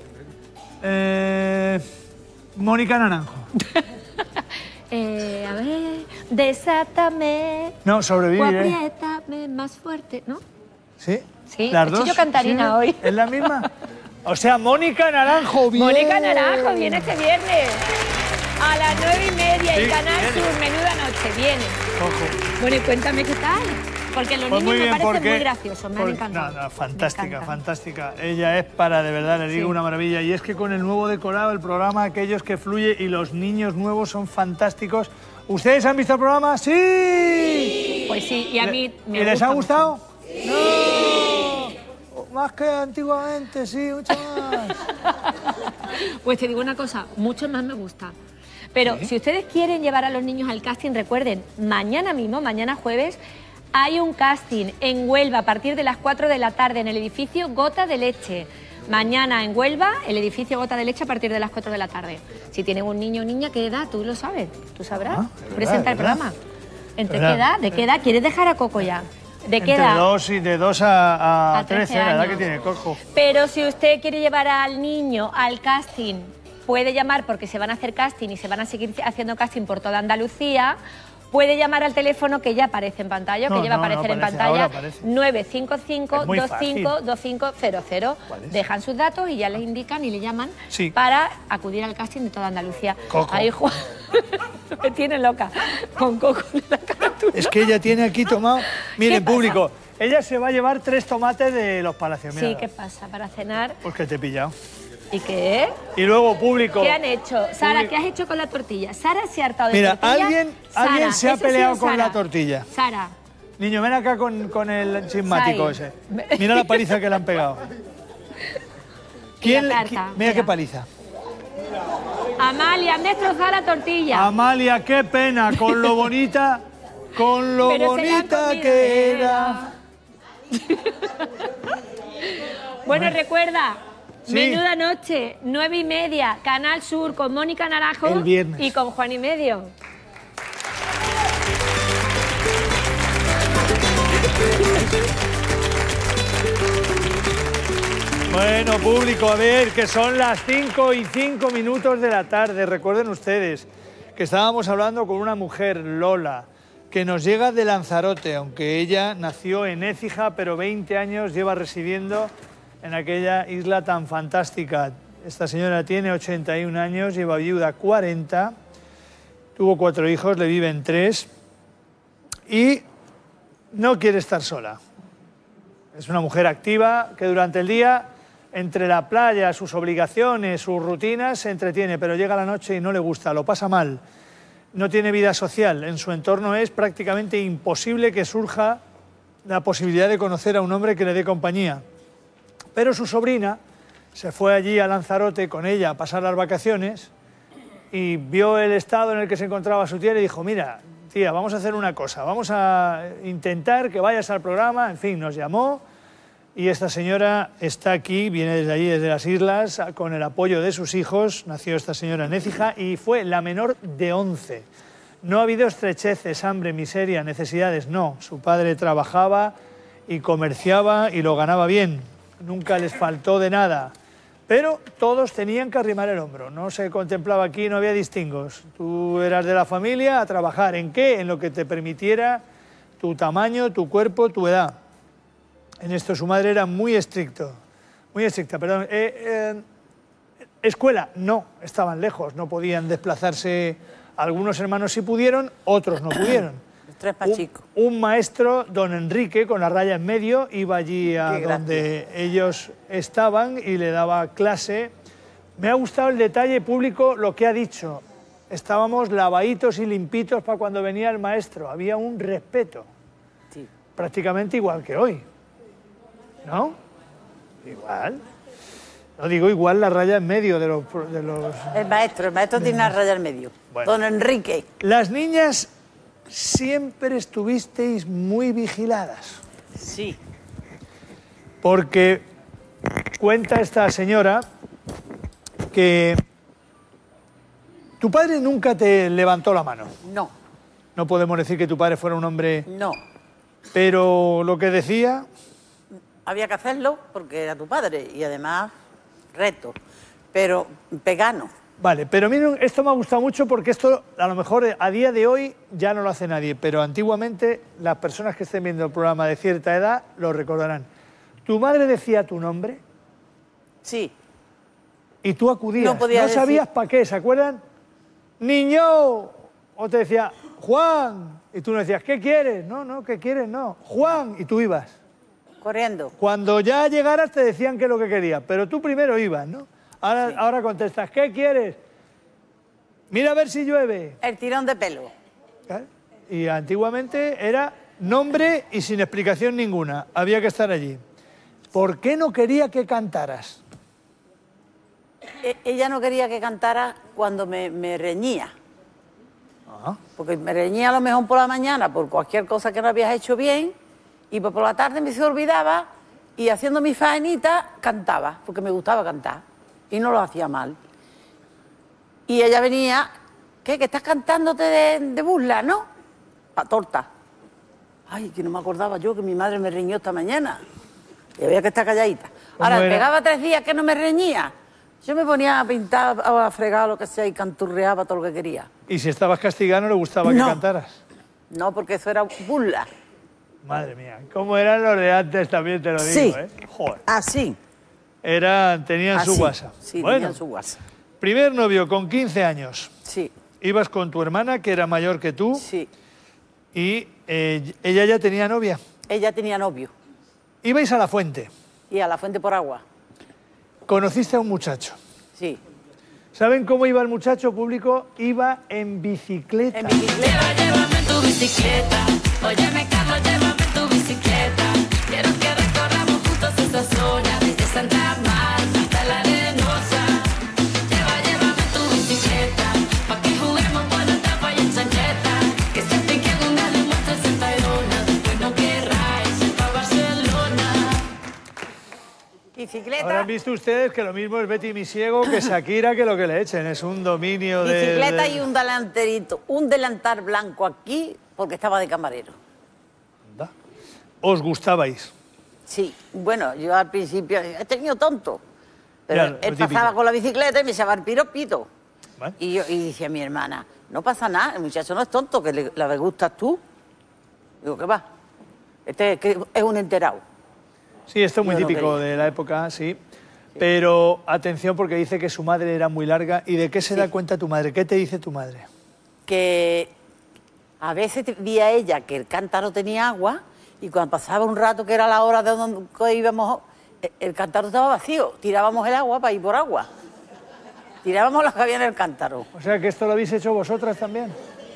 Mónica Naranjo. A ver, desátame. No, sobrevivir, O apriétame más fuerte, ¿no? ¿Sí? Sí, ¿Las he hecho dos? yo cantarina ¿Sí? hoy. ¿Es la misma? O sea, Mónica Naranjo, bien. Mónica Naranjo viene este viernes a las 9:30 Sí, en Canal viene. Sur, Menuda Noche, viene. Ojo. Bueno, y cuéntame qué tal. Porque los Pues niños muy me bien, parecen porque... muy graciosos, me han encantado. No, fantástica, Me encanta. fantástica. Ella es para, de verdad, le digo, Sí. una maravilla. Y es que con el nuevo decorado, el programa Aquellos que Fluye y los niños nuevos son fantásticos. ¿Ustedes han visto el programa? ¡Sí! Pues sí, y a mí me ¿Y les gusta ha mucho. gustado? ¡No! Más que antiguamente, sí, mucho más. Pues te digo una cosa, mucho más me gusta. Pero si ustedes quieren llevar a los niños al casting, recuerden, mañana mismo, mañana jueves, Hay un casting en Huelva a partir de las 4 de la tarde en el edificio Gota de Leche. Mañana en Huelva, el edificio Gota de Leche a partir de las 4 de la tarde. Si tienen un niño o niña, ¿qué edad? Tú lo sabes, tú sabrás. Presenta el programa. ¿Entre qué edad? ¿De qué edad? ¿Quieres dejar a Coco ya? ¿De qué edad? De 2 a 13, 13 la edad años. que tiene Coco. Pero si usted quiere llevar al niño al casting, puede llamar porque se van a hacer casting y se van a seguir haciendo casting por toda Andalucía. Puede llamar al teléfono que ya aparece en pantalla, que lleva a aparecer en pantalla, 955-252500. Dejan sus datos y ya les indican y le llaman para acudir al casting de toda Andalucía. Coco. Ahí Juan me tiene loca con Coco en la carátula. Es que ella tiene aquí tomado... Miren, público, ella se va a llevar 3 tomates de los Palacios. Mira. Sí, ¿qué pasa? Para cenar. Pues que te he pillado. ¿Y qué? Y luego, público... ¿Qué han hecho? Sara, ¿qué has hecho con la tortilla? Sara se ha hartado de Mira, tortilla. alguien se ha ese peleado sí, con Sara. la tortilla. Sara. Niño, ven acá con el chismático Sai. ese. Mira la paliza que le han pegado. ¿Quién? la tarta, Mira qué paliza. Amalia, han destrozado la tortilla. Amalia, qué pena, con lo bonita, con lo Pero se la han bonita comido, que era. Bueno, recuerda, Sí. menuda noche, 9:30, Canal Sur, con Mónica Naranjo El viernes. y con Juan y Medio. Bueno, público, a ver, que son las 5:05 de la tarde. Recuerden ustedes que estábamos hablando con una mujer, Lola, que nos llega de Lanzarote, aunque ella nació en Écija, pero 20 años lleva residiendo en aquella isla tan fantástica. Esta señora tiene 81 años, lleva viuda 40, tuvo 4 hijos, le viven 3 y no quiere estar sola. Es una mujer activa que durante el día, entre la playa, sus obligaciones, sus rutinas, se entretiene, pero llega la noche y no le gusta, lo pasa mal. No tiene vida social, en su entorno es prácticamente imposible que surja la posibilidad de conocer a un hombre que le dé compañía. Pero su sobrina se fue allí a Lanzarote con ella a pasar las vacaciones y vio el estado en el que se encontraba su tía y le dijo, mira, tía, vamos a hacer una cosa, vamos a intentar que vayas al programa, en fin, nos llamó y esta señora está aquí, viene desde allí, desde las islas, con el apoyo de sus hijos, nació esta señora en Écija y fue la menor de 11. No ha habido estrecheces, hambre, miseria, necesidades, no. Su padre trabajaba y comerciaba y lo ganaba bien, nunca les faltó de nada. Pero todos tenían que arrimar el hombro, no se contemplaba aquí, no había distingos. Tú eras de la familia a trabajar, ¿en qué? En lo que te permitiera tu tamaño, tu cuerpo, tu edad. En esto su madre era muy estricta, perdón. Escuela, no, estaban lejos, no podían desplazarse. Algunos hermanos sí pudieron, otros no pudieron. Los 3 más chicos. Un maestro, don Enrique, con la raya en medio, iba allí a donde ellos estaban y le daba clase. Me ha gustado el detalle público, lo que ha dicho. Estábamos lavaditos y limpitos para cuando venía el maestro. Había un respeto. Sí. Prácticamente igual que hoy. ¿No? Igual. No digo igual la raya en medio de los... El maestro tiene una raya en medio. Bueno. Don Enrique. Las niñas siempre estuvisteis muy vigiladas. Sí. Porque cuenta esta señora que tu padre nunca te levantó la mano. No. No podemos decir que tu padre fuera un hombre... No. Pero lo que decía... Había que hacerlo porque era tu padre y además reto, pero vegano. Vale, pero miren, esto me ha gustado mucho porque esto a lo mejor a día de hoy ya no lo hace nadie, pero antiguamente las personas que estén viendo el programa de cierta edad lo recordarán. ¿Tu madre decía tu nombre? Sí. Y tú acudías. No podía decir. Sabías para qué, ¿se acuerdan? ¡Niño! O te decía, Juan. Y tú no decías, ¿qué quieres? No, ¿qué quieres? No. Juan. Y tú ibas. Corriendo. Cuando ya llegaras te decían qué es lo que querías, pero tú primero ibas, ¿no? Ahora contestas, ¿qué quieres? Mira a ver si llueve. El tirón de pelo. ¿Eh? Y antiguamente era nombre y sin explicación ninguna. Había que estar allí. ¿Por qué no quería que cantaras? Ella no quería que cantara cuando me reñía. Porque me reñía a lo mejor por la mañana por cualquier cosa que no habías hecho bien y pues por la tarde me se olvidaba y haciendo mi faenita cantaba, porque me gustaba cantar y no lo hacía mal. Y ella venía, ¿qué? Que estás cantándote de burla, ¿no? Pa' torta. Ay, que no me acordaba yo que mi madre me reñió esta mañana. Y había que estar calladita. Ahora, pegaba 3 días que no me reñía. Yo me ponía a pintar, a fregar, lo que sea, y canturreaba todo lo que quería. ¿Y si estabas castigada no le gustaba que cantaras? No, porque eso era burla. Madre mía, ¿cómo eran los de antes también te lo digo, Sí. Joder. Así. Tenían su Así. guasa. Sí, Bueno, tenían su guasa. primer novio con 15 años. Sí. Ibas con tu hermana, que era mayor que tú. Sí. Y ella ya tenía novia. Ella tenía novio. Ibais a la fuente. Y a la fuente por agua. Conociste a un muchacho. Sí. ¿Saben cómo iba el muchacho público? Iba en bicicleta. Llévame en tu bicicleta. Óyeme, Carlos, llévame en tu bicicleta. Quiero que recorramos juntos esta zona, desde Santa Marta hasta la Arenosa. Llévame en tu bicicleta, pa' que juguemos por la tapa y en chancleta. Que se pique una de muestras en Tayrona, después no querráis ir pa' Barcelona. Bicicleta. Habrán visto ustedes que lo mismo es Betty Misiego que Shakira, que lo que le echen. Es un dominio de... Bicicleta y un delanterito, un delantal blanco aquí, porque estaba de camarero. ¿Os gustabais? Sí, bueno, yo al principio he tenido tonto, pero Ya, él lo típico. pasaba con la bicicleta y me echaba el piropito. Vale. Y decía a mi hermana, no pasa nada, el muchacho no es tonto, que le gustas tú. Digo, ¿qué va? Que es un enterado. Sí, esto es muy Yo no típico quería. de la época, sí. Pero atención porque dice que su madre era muy larga. ¿Y de qué se da cuenta tu madre? ¿Qué te dice tu madre? Que a veces vi a ella que el cántaro tenía agua y cuando pasaba un rato que era la hora de donde íbamos, el cántaro estaba vacío. Tirábamos el agua para ir por agua. Tirábamos las que había en el cántaro. O sea que esto lo habéis hecho vosotras también.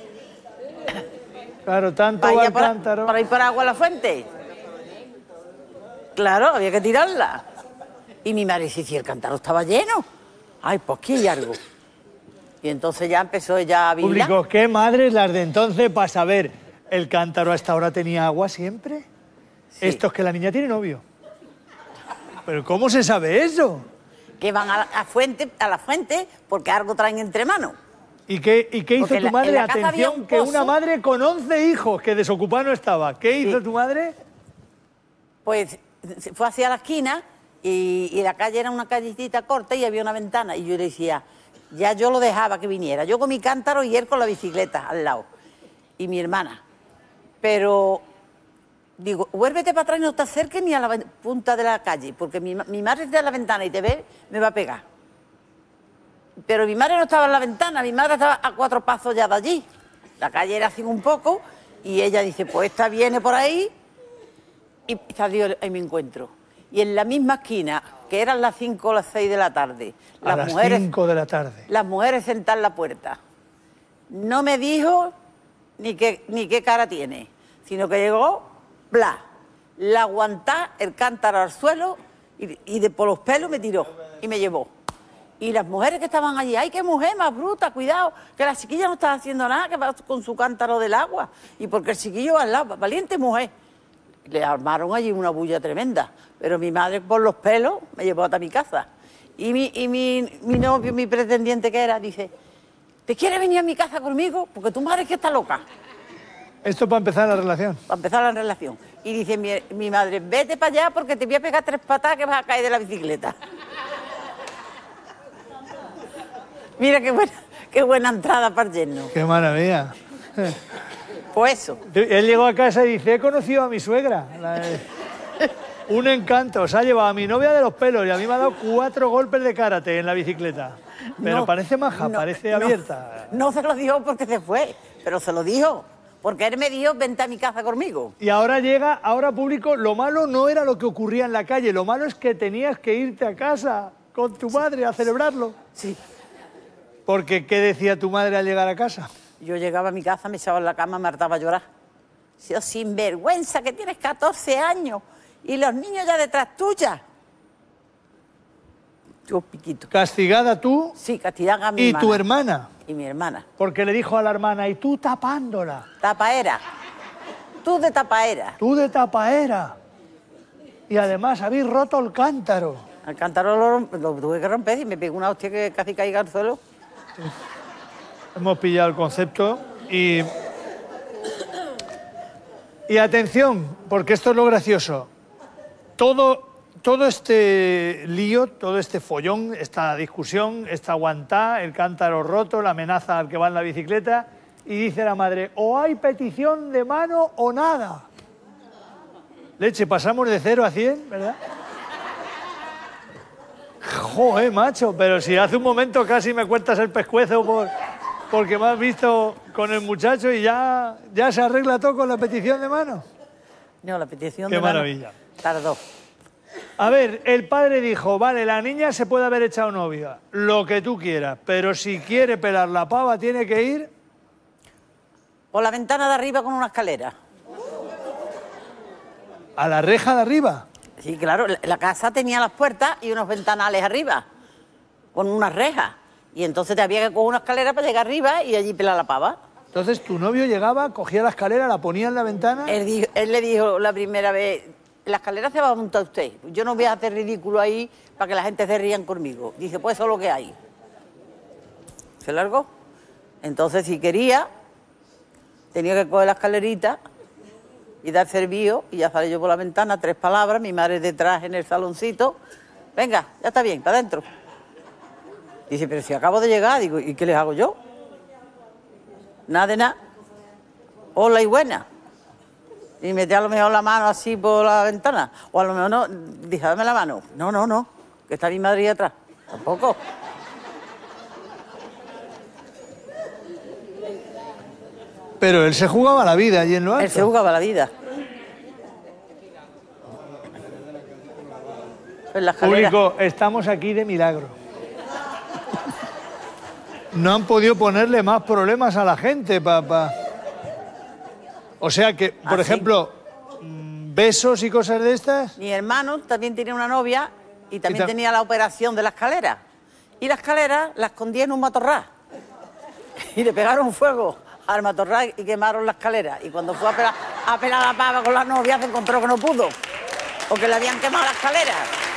Claro, tanto Para va ir el cántaro. para ir por agua a la fuente. Claro, había que tirarla. Y mi madre decía, si el cántaro estaba lleno. Ay, pues aquí hay algo. Y entonces ya empezó ella a vigilar. Público, ¿qué madres las de entonces para saber el cántaro a esta hora tenía agua siempre? Esto es que la niña tiene novio. ¿Pero cómo se sabe eso? Que van a la fuente porque algo traen entre manos. ¿Y qué hizo Porque tu en madre? la casa había Atención, un que pozo. una madre con 11 hijos, que desocupada no estaba. ¿Qué hizo tu madre? Pues se fue hacia la esquina y la calle era una callecita corta y había una ventana. Y yo le decía, ya yo lo dejaba que viniera. Yo con mi cántaro y él con la bicicleta al lado. Y mi hermana. Pero digo, vuélvete para atrás y no te acerques ni a la punta de la calle, porque mi madre está en la ventana y te ve, me va a pegar. Pero mi madre no estaba en la ventana, mi madre estaba a 4 pasos ya de allí. La calle era así un poco y ella dice, pues esta viene por ahí y salió en mi encuentro. Y en la misma esquina, que eran las 5 o las 6 de la tarde, A las 5 de la tarde. las mujeres sentadas en la puerta. No me dijo ni qué cara tiene, sino que llegó, bla, la aguantá el cántaro al suelo y por los pelos me tiró y me llevó. Y las mujeres que estaban allí, ¡ay, qué mujer más bruta! Cuidado, que la chiquilla no está haciendo nada, que va con su cántaro del agua. Y porque el chiquillo va al lado, valiente mujer. Le armaron allí una bulla tremenda. Pero mi madre, por los pelos, me llevó hasta mi casa. Y mi novio, mi pretendiente que era, dice, ¿te quieres venir a mi casa conmigo? Porque tu madre es que está loca. Esto para empezar la relación. Para empezar la relación. Y dice mi madre, vete para allá porque te voy a pegar 3 patadas que vas a caer de la bicicleta. Mira qué buena entrada para el yerno. ¡Qué maravilla! Pues eso. Él llegó a casa y dice, he conocido a mi suegra. Un encanto. Se ha llevado a mi novia de los pelos y a mí me ha dado 4 golpes de karate en la bicicleta. Pero No, parece maja, parece abierta. No se lo dijo porque se fue, pero se lo dijo. Porque él me dijo, vente a mi casa conmigo. Y ahora llega, ahora público, lo malo no era lo que ocurría en la calle, lo malo es que tenías que irte a casa con tu madre a celebrarlo. Sí. Porque, ¿qué decía tu madre al llegar a casa? Yo llegaba a mi casa, me echaba en la cama, me hartaba a llorar. Yo, sinvergüenza, que tienes 14 años y los niños ya detrás tuya. Yo piquito. ¿Castigada tú? Sí, castigada a mi ¿Y hermana. tu hermana? y mi hermana. Porque le dijo a la hermana, y tú tapándola. Tapaera. Tú de tapaera. Tú de tapaera. Y además habéis roto el cántaro. El cántaro lo tuve que romper y me pegó una hostia que casi caiga al suelo. Sí. Hemos pillado el concepto y atención, porque esto es lo gracioso. Todo este lío, todo este follón, esta discusión, esta aguantá, el cántaro roto, la amenaza al que va en la bicicleta, y dice la madre, o hay petición de mano o nada. Leche, pasamos de 0 a 100, ¿verdad? Joder, macho, pero si hace un momento casi me cuentas el pescuezo porque me has visto con el muchacho y ya se arregla todo con la petición de mano. No, la petición de mano. Qué maravilla. Tardó. A ver, el padre dijo, vale, la niña se puede haber echado novia, lo que tú quieras, pero si quiere pelar la pava tiene que ir... Por la ventana de arriba con una escalera. ¿A la reja de arriba? Sí, claro, la casa tenía las puertas y unos ventanales arriba, con unas rejas. Y entonces te había que coger una escalera para llegar arriba y allí pelar la pava. Entonces tu novio llegaba, cogía la escalera, la ponía en la ventana... Él le dijo la primera vez, la escalera se va a montar usted. Yo no voy a hacer ridículo ahí para que la gente se rían conmigo. Dice, pues eso es lo que hay. Se largó. Entonces, si quería, tenía que coger la escalerita y dar servicio, y ya salí yo por la ventana, 3 palabras, mi madre detrás en el saloncito. Venga, ya está bien, para adentro. Dice, pero si acabo de llegar, digo, ¿y qué les hago yo? Nada de nada. Hola y buena. Y metí a lo mejor la mano así por la ventana. O a lo mejor no, dije, dame la mano. No, que está mi madre ahí atrás. Tampoco. Pero él se jugaba la vida allí en lo alto. Él se jugaba la vida. Pues la Público, estamos aquí de milagro. No han podido ponerle más problemas a la gente, papá. O sea que, por ejemplo, besos y cosas de estas. Mi hermano también tenía una novia y también tenía la operación de la escalera. Y la escalera la escondía en un matorral. Y le pegaron fuego al matorral y quemaron la escalera. Y cuando fue a pelar la pava con la novia, se encontró que no pudo, porque le habían quemado la escalera.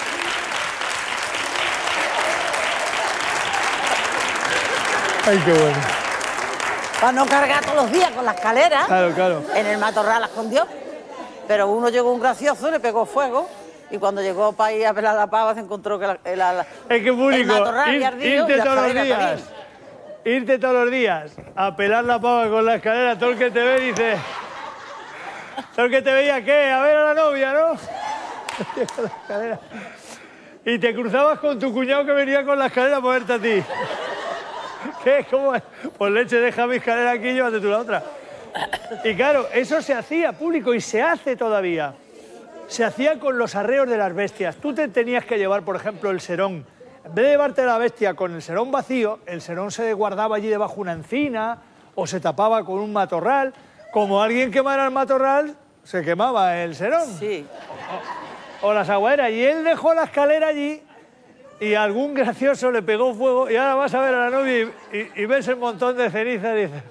Ay, qué bueno. Para no cargar todos los días con la escalera. Claro. En el matorral la escondió. Pero uno llegó un gracioso, le pegó fuego. Y cuando llegó para ir a pelar la pava, se encontró que es que público, el matorral había ardido y la escalera también. Irte todos los días a pelar la pava con la escalera, todo el que te ve dice... Todo el que te veía, ¿qué? A ver a la novia, ¿no? Con la escalera. Y te cruzabas con tu cuñado que venía con la escalera a moverte a ti. ¿Qué? ¿Cómo es? Pues leche, deja mi escalera aquí y llévate tú la otra. Y claro, eso se hacía, público, y se hace todavía. Se hacía con los arreos de las bestias. Tú te tenías que llevar, por ejemplo, el serón. En vez de llevarte la bestia con el serón vacío, el serón se guardaba allí debajo de una encina o se tapaba con un matorral. Como alguien quemara el matorral, se quemaba el serón. Sí. O las aguaderas. Y él dejó la escalera allí y algún gracioso le pegó fuego y ahora vas a ver a la novia y ves el montón de cenizas y dices...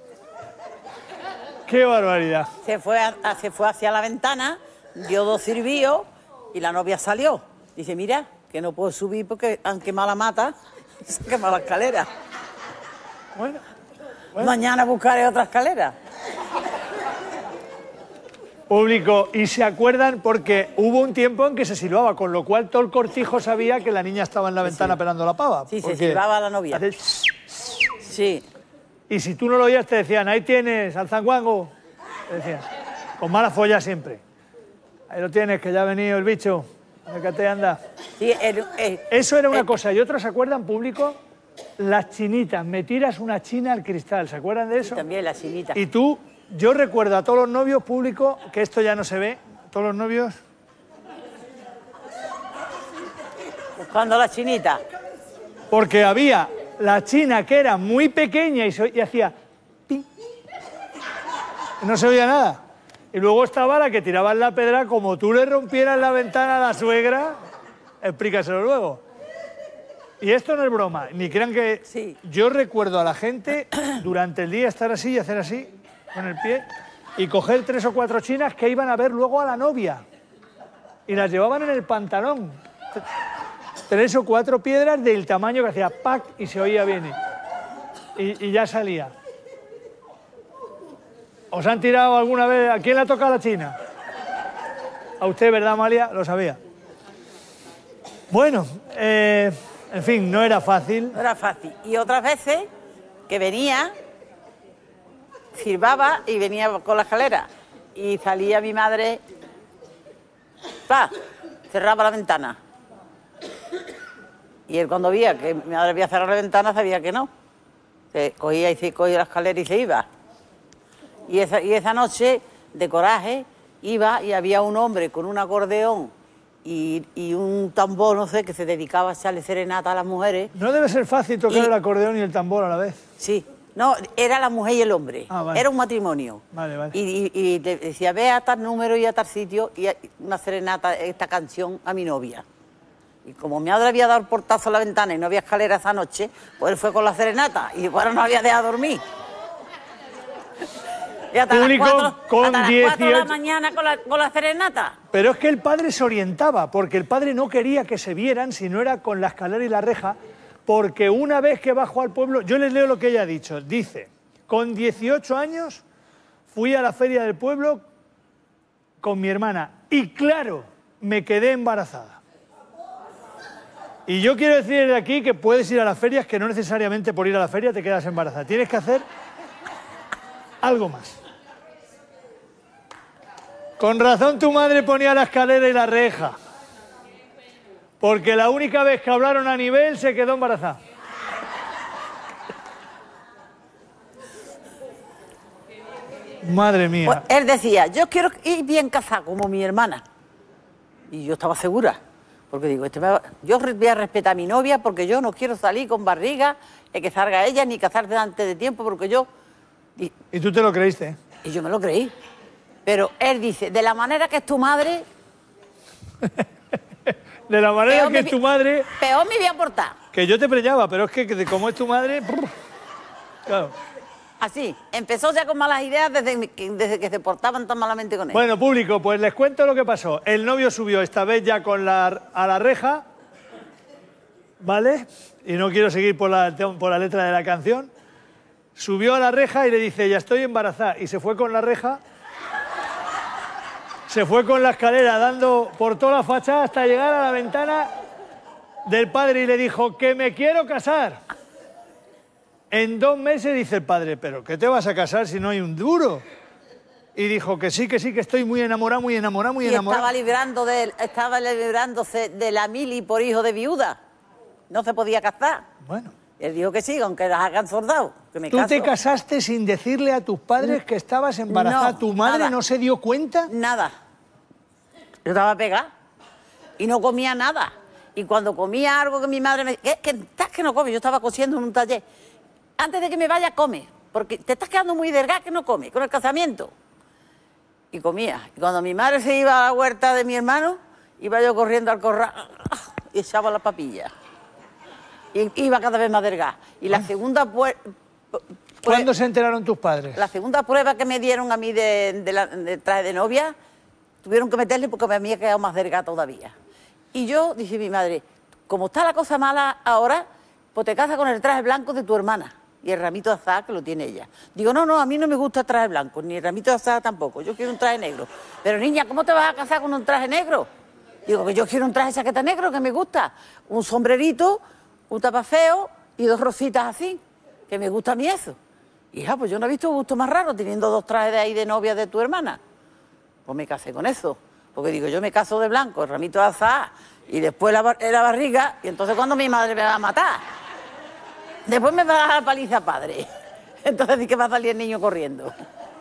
¡Qué barbaridad! Se fue hacia la ventana, dio 2 silbidos y la novia salió. Dice, mira, que no puedo subir porque han quemado la mata y se ha quemado la escalera. Bueno. Mañana buscaré otra escalera. Público, y se acuerdan porque hubo un tiempo en que se silbaba, con lo cual todo el cortijo sabía que la niña estaba en la ventana pelando la pava. Sí, se silbaba a la novia. Sí. Y si tú no lo oías te decían, ahí tienes al zanguango. Te decían, con mala folla siempre. Ahí lo tienes, que ya ha venido el bicho. Acércate, anda. Sí, eso era una cosa. Y otros, ¿se acuerdan, público? Las chinitas. Me tiras una china al cristal. ¿Se acuerdan de eso? Sí, también las chinitas. Y tú, yo recuerdo a todos los novios, público, que esto ya no se ve. Todos los novios. Buscando la chinita. Porque había la china que era muy pequeña y hacía... ¡ping! No se oía nada. Y luego estaba la que tiraba en la pedra, como tú le rompieras la ventana a la suegra, explícaselo luego. Y esto no es broma, ni crean que... Sí. Yo recuerdo a la gente durante el día estar así y hacer así, con el pie, y coger 3 o 4 chinas que iban a ver luego a la novia. Y las llevaban en el pantalón. 3 o 4 piedras del tamaño que hacía ¡pac! Y se oía bien. Y ya salía. ¿Os han tirado alguna vez? ¿A quién le ha tocado la china? A usted, ¿verdad, Amalia? Lo sabía. Bueno, en fin, no era fácil. No era fácil. Y otras veces que venía, silbaba y venía con la escalera. Y salía mi madre, ¡pah!, cerraba la ventana. Y él cuando veía que mi madre había cerrado la ventana sabía que no. Se cogía la escalera y se iba. Y esa noche, de coraje, iba y había un hombre con un acordeón y un tambor, no sé, que se dedicaba a echarle serenata a las mujeres. No debe ser fácil tocar el acordeón y el tambor a la vez. Sí. No, era la mujer y el hombre. Ah, vale. Era un matrimonio. Vale, vale. Y le decía, ve a tal número y a tal sitio y una serenata, esta canción a mi novia. Y como mi madre había dado el portazo a la ventana y no había escalera esa noche, pues él fue con la serenata y después no había dejado dormir. Y hasta Público las 4, con hasta las 4 de 18. la mañana con la serenata. Pero es que el padre se orientaba, porque el padre no quería que se vieran si no era con la escalera y la reja, porque una vez que bajó al pueblo, yo les leo lo que ella ha dicho, dice, con 18 años fui a la feria del pueblo con mi hermana y claro, me quedé embarazada. Y yo quiero decir de aquí que puedes ir a las ferias, que no necesariamente por ir a la feria te quedas embarazada, tienes que hacer algo más. Con razón tu madre ponía la escalera y la reja. Porque la única vez que hablaron a nivel se quedó embarazada. Madre mía. Pues él decía, yo quiero ir bien casado como mi hermana. Y yo estaba segura. Porque digo, yo voy a respetar a mi novia porque yo no quiero salir con barriga, que salga ella, ni casarse antes de tiempo porque yo... ¿Y tú te lo creíste? Y yo me lo creí. Pero él dice, de la manera que es tu madre... De la manera que es tu madre... Peor me voy a portar. Que yo te preñaba, pero es que como es tu madre... Claro. Así, empezó ya con malas ideas desde que se portaban tan malamente con él. Bueno, público, pues les cuento lo que pasó. El novio subió esta vez ya a la reja, ¿vale? Y no quiero seguir por la letra de la canción. Subió a la reja y le dice, ya estoy embarazada. Y se fue con la reja, se fue con la escalera dando por toda la fachada hasta llegar a la ventana del padre y le dijo, que me quiero casar. En 2 meses dice el padre, ¿pero qué te vas a casar si no hay un duro? Y dijo que sí, que estoy muy enamorado, muy enamorado, muy enamorado. Estaba librándose de la mili por hijo de viuda. No se podía casar. Bueno. Él dijo que sí, aunque las hagan soldado. ¿Tú te casaste sin decirle a tus padres que estabas embarazada? No, ¿Tu madre nada. no se dio cuenta? Nada. Yo estaba pegada y no comía nada. Y cuando comía algo que mi madre me decía, estás que no comes, yo estaba cosiendo en un taller. Antes de que me vaya, come, porque te estás quedando muy delgada que no comes, con el casamiento. Y comía. Y cuando mi madre se iba a la huerta de mi hermano, iba yo corriendo al corral y echaba las papillas. Y iba cada vez más delgada. Y la segunda... ¿Cuándo se enteraron tus padres? La segunda prueba que me dieron a mí de traje de novia, tuvieron que meterle porque me había quedado más delgada todavía. Y yo, dije mi madre, como está la cosa mala ahora, pues te casas con el traje blanco de tu hermana. Y el ramito de azahar que lo tiene ella. Digo, no, a mí no me gusta el traje blanco, ni el ramito de azahar tampoco. Yo quiero un traje negro. Pero niña, ¿cómo te vas a casar con un traje negro? Digo, que yo quiero un traje de chaqueta negro que me gusta. Un sombrerito, un tapafeo y 2 rositas así. Que me gusta a mí eso. Hija, pues yo no he visto gusto más raro teniendo 2 trajes de ahí de novia de tu hermana. Pues me casé con eso. Porque digo, yo me caso de blanco, el ramito de azahar y después la barriga. Y entonces, ¿cuándo mi madre me va a matar? Después me va a dar la paliza padre. Entonces sí que va a salir el niño corriendo.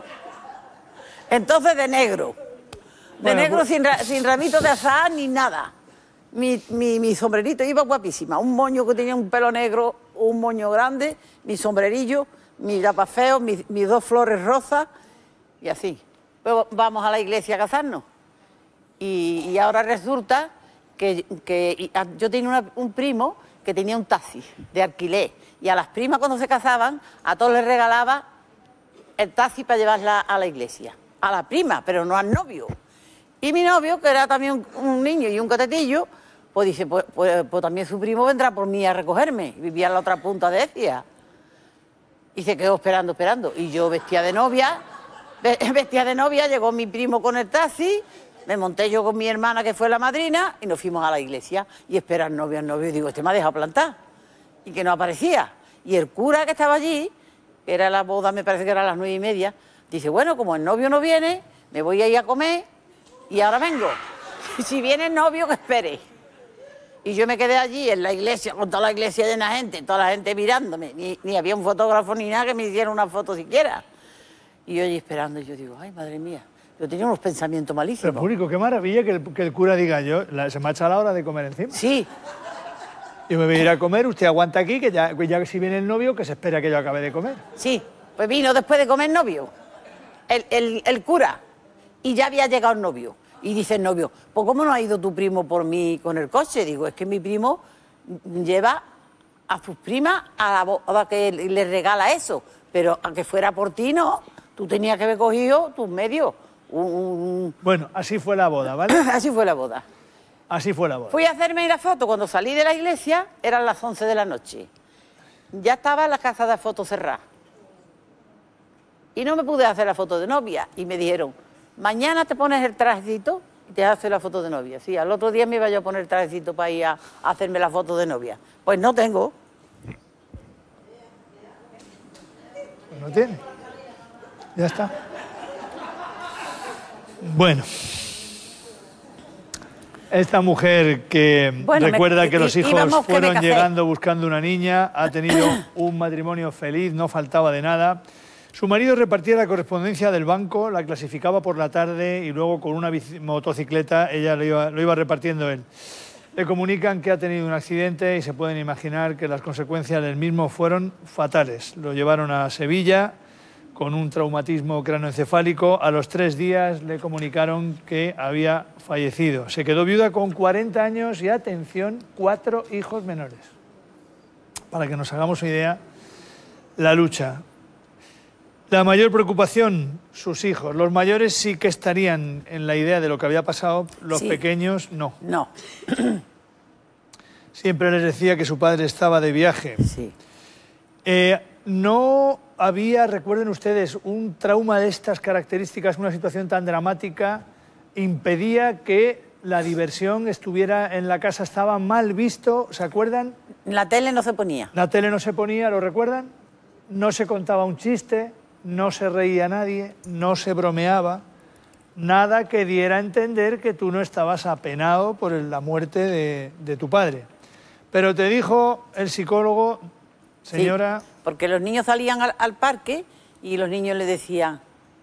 Entonces de negro. De negro pues... sin ramito de azahar ni nada. Mi sombrerito iba guapísima. Un moño que tenía un pelo negro, un moño grande, mi sombrerillo, mi tapafeo, mis 2 flores rosas y así. Luego vamos a la iglesia a casarnos. Y ahora resulta que yo tenía un primo que tenía un taxi de alquiler. Y a las primas cuando se casaban, a todos les regalaba el taxi para llevarla a la iglesia. A la prima, pero no al novio. Y mi novio, que era también un niño y un catetillo, pues dice, pues también su primo vendrá por mí a recogerme. Vivía en la otra punta de Ecija. Y se quedó esperando. Y yo vestía de novia, llegó mi primo con el taxi, me monté yo con mi hermana, que fue la madrina, y nos fuimos a la iglesia. Y espera al novio, y digo, este me ha dejado plantar. Y que no aparecía. Y el cura que estaba allí, que era la boda, me parece que era a las 9:30, dice, bueno, como el novio no viene, me voy a ir a comer y ahora vengo. Y si viene el novio, que espere. Y yo me quedé allí en la iglesia, con toda la iglesia llena de gente, toda la gente mirándome. Ni había un fotógrafo ni nada que me hiciera una foto siquiera. Y yo allí esperando, y yo digo, ay, madre mía, yo tenía unos pensamientos malísimos. Pero público, qué maravilla que el cura diga, se me ha echado la hora de comer encima. Sí. Yo me voy a ir a comer, usted aguanta aquí, que ya si viene el novio, que se espera que yo acabe de comer. Sí, pues vino después de comer novio, el cura, y ya había llegado el novio. Y dice el novio, pues ¿cómo no ha ido tu primo por mí con el coche? Digo, es que mi primo lleva a sus primas a la boda que le regala eso, pero aunque fuera por ti, no, tú tenías que haber cogido tus medios. Bueno, así fue la boda, ¿vale? Así fue la boda. Así fue la boda. Fui a hacerme la foto. Cuando salí de la iglesia, eran las 11 de la noche. Ya estaba la casa de fotos cerrada. Y no me pude hacer la foto de novia. Y me dijeron, mañana te pones el trajecito y te haces la foto de novia. Sí, al otro día me iba yo a poner el trajecito para ir a hacerme la foto de novia. Pues no tengo. Pues no tiene. Ya está. Bueno. Esta mujer que recuerda que los hijos fueron llegando buscando una niña, ha tenido un matrimonio feliz, no faltaba de nada. Su marido repartía la correspondencia del banco, la clasificaba por la tarde y luego con una motocicleta ella lo iba repartiendo él. Le comunican que ha tenido un accidente y se pueden imaginar que las consecuencias del mismo fueron fatales. Lo llevaron a Sevilla con un traumatismo cranoencefálico. A los 3 días le comunicaron que había fallecido. Se quedó viuda con 40 años y, atención, 4 hijos menores. Para que nos hagamos una idea, la lucha. La mayor preocupación, sus hijos. Los mayores sí que estarían en la idea de lo que había pasado, los pequeños no. No. Siempre les decía que su padre estaba de viaje. Sí. No había, recuerden ustedes, un trauma de estas características, una situación tan dramática, impedía que la diversión estuviera en la casa, estaba mal visto, ¿se acuerdan? La tele no se ponía. La tele no se ponía, ¿lo recuerdan? No se contaba un chiste, no se reía nadie, no se bromeaba, nada que diera a entender que tú no estabas apenado por la muerte de tu padre. Pero te dijo el psicólogo, señora... Sí, porque los niños salían al parque y los niños le decían,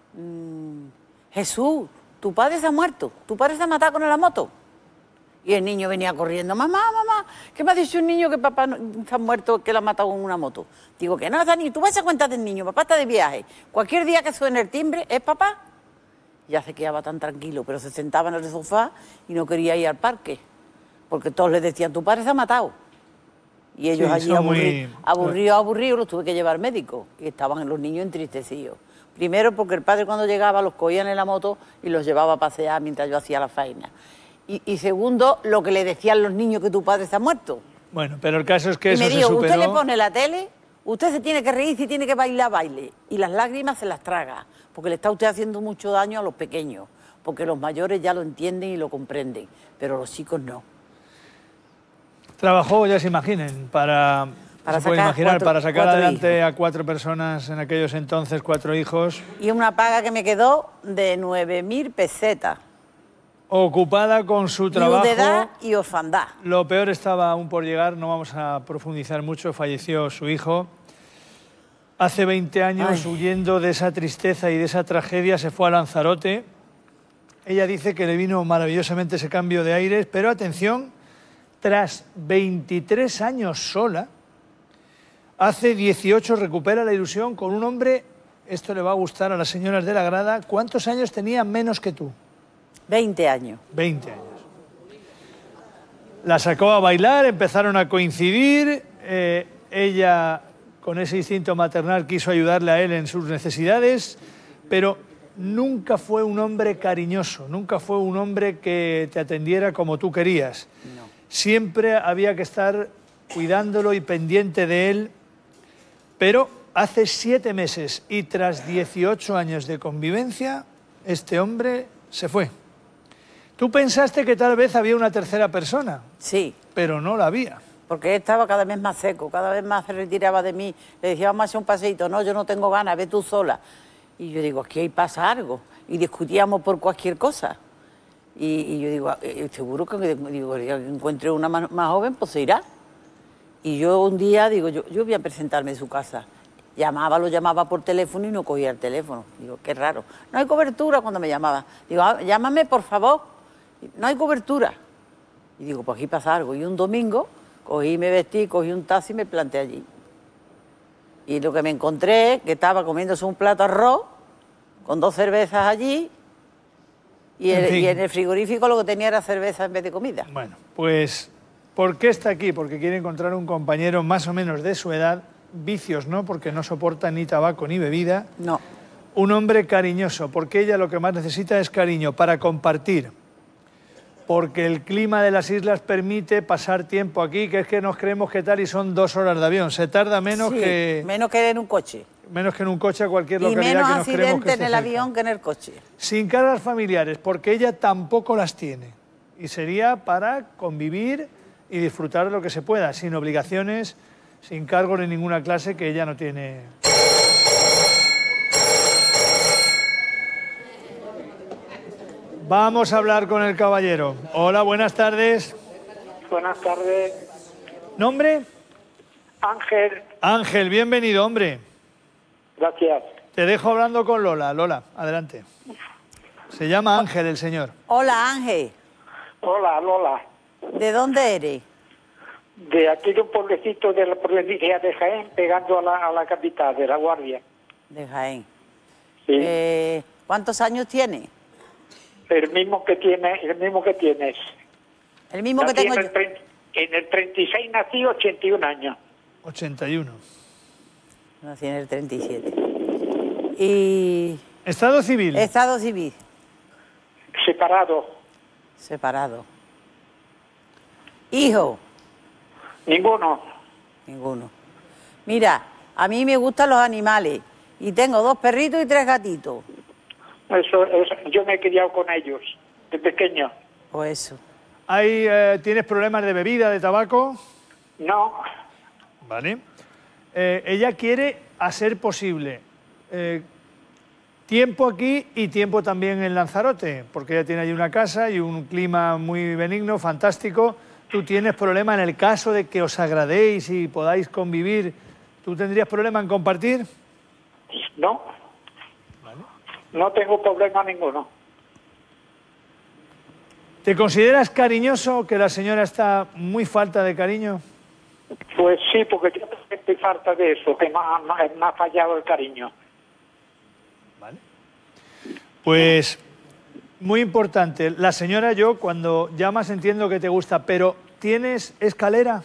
Jesús, tu padre se ha muerto, tu padre se ha matado con la moto. Y el niño venía corriendo, mamá, ¿qué me ha dicho un niño que papá se ha muerto, que lo ha matado con una moto? Digo que no, Dani, tú vas a cuenta del niño, papá está de viaje. Cualquier día que suene el timbre, ¿es papá? Ya se quedaba tan tranquilo, pero se sentaba en el sofá y no quería ir al parque, porque todos le decían, tu padre se ha matado. Y ellos allí aburridos, los tuve que llevar al médico, y estaban los niños entristecidos. Primero porque el padre cuando llegaba los cogían en la moto y los llevaba a pasear mientras yo hacía la faena. Y segundo, lo que le decían los niños, que tu padre se ha muerto. Bueno, pero el caso es que eso se superó. Y me dijo, usted le pone la tele, usted se tiene que reír, si tiene que bailar, baile. Y las lágrimas se las traga, porque le está usted haciendo mucho daño a los pequeños, porque los mayores ya lo entienden y lo comprenden, pero los chicos no. Trabajó, ya se imaginen, para sacar adelante a 4 personas en aquellos entonces, 4 hijos. Y una paga que me quedó de 9.000 pesetas. Ocupada con su trabajo. Viudedad y orfandad. Lo peor estaba aún por llegar, no vamos a profundizar mucho, falleció su hijo. Hace 20 años, huyendo de esa tristeza y de esa tragedia, se fue a Lanzarote. Ella dice que le vino maravillosamente ese cambio de aires, pero atención, tras 23 años sola, hace 18 recupera la ilusión con un hombre, esto le va a gustar a las señoras de la grada, ¿cuántos años tenía menos que tú? 20 años. 20 años. La sacó a bailar, empezaron a coincidir, ella con ese instinto maternal quiso ayudarle a él en sus necesidades, pero nunca fue un hombre cariñoso, nunca fue un hombre que te atendiera como tú querías. No. Siempre había que estar cuidándolo y pendiente de él, pero hace 7 meses y tras 18 años de convivencia, este hombre se fue. Tú pensaste que tal vez había una tercera persona. Sí. Pero no la había. Porque él estaba cada vez más seco, cada vez más se retiraba de mí. Le decía, vamos a hacer un paseíto. No, yo no tengo ganas, ve tú sola. Y yo digo, aquí pasa algo. Y discutíamos por cualquier cosa. Y yo digo, seguro que digo, encuentre una más joven, pues se irá. Y yo un día digo, yo voy a presentarme en su casa. Lo llamaba por teléfono y no cogía el teléfono. Digo, qué raro. No hay cobertura cuando me llamaba. Digo, llámame, por favor. No hay cobertura. Y digo, pues aquí pasa algo. Y un domingo cogí, me vestí, cogí un taxi y me planté allí. Y lo que me encontré, que estaba comiéndose un plato de arroz, con 2 cervezas allí, y en el frigorífico lo que tenía era cerveza en vez de comida. Bueno, pues, ¿por qué está aquí? Porque quiere encontrar un compañero más o menos de su edad, vicios no, porque no soporta ni tabaco ni bebida. No. Un hombre cariñoso, porque ella lo que más necesita es cariño para compartir. Porque el clima de las islas permite pasar tiempo aquí, que es que nos creemos que tal y son 2 horas de avión. Se tarda menos que... menos que en un coche. Menos que en un coche a cualquier Y localidad menos que nos creemos que accidente esté en el cerca. avión que en el coche. Sin cargas familiares, porque ella tampoco las tiene. Y sería para convivir y disfrutar de lo que se pueda, sin obligaciones, sin cargos de ninguna clase que ella no tiene. Vamos a hablar con el caballero. Hola, buenas tardes. Buenas tardes. ¿Nombre? Ángel. Ángel, bienvenido, hombre. Gracias. Te dejo hablando con Lola. Lola, adelante. Se llama Ángel el señor. Hola, Ángel. Hola, Lola. ¿De dónde eres? De aquí de un pueblecito de la provincia de Jaén, pegando a la capital, de La Guardia. De Jaén. Sí. ¿Cuántos años tiene? El mismo que tienes. El mismo que tengo yo. En el 36 nací, 81 años. 81. Nací en el 37. Y... ¿Estado civil? Estado civil. Separado. Separado. ¿Hijo? Ninguno. Ninguno. Mira, a mí me gustan los animales y tengo 2 perritos y 3 gatitos. Eso, yo me he criado con ellos, de pequeño. Pues eso. ¿Tienes problemas de bebida, de tabaco? No. Vale. Ella quiere, a ser posible, tiempo aquí y tiempo también en Lanzarote, porque ella tiene allí una casa y un clima muy benigno, fantástico. Tú tienes problema en el caso de que os agradéis y podáis convivir. ¿Tú tendrías problema en compartir? No. Vale. No tengo problema ninguno. ¿Te consideras cariñoso, que la señora está muy falta de cariño? Pues sí, porque yo estoy falta de eso, que me ha fallado el cariño. Vale. Pues muy importante. La señora, yo cuando llamas entiendo que te gusta, pero ¿tienes escalera?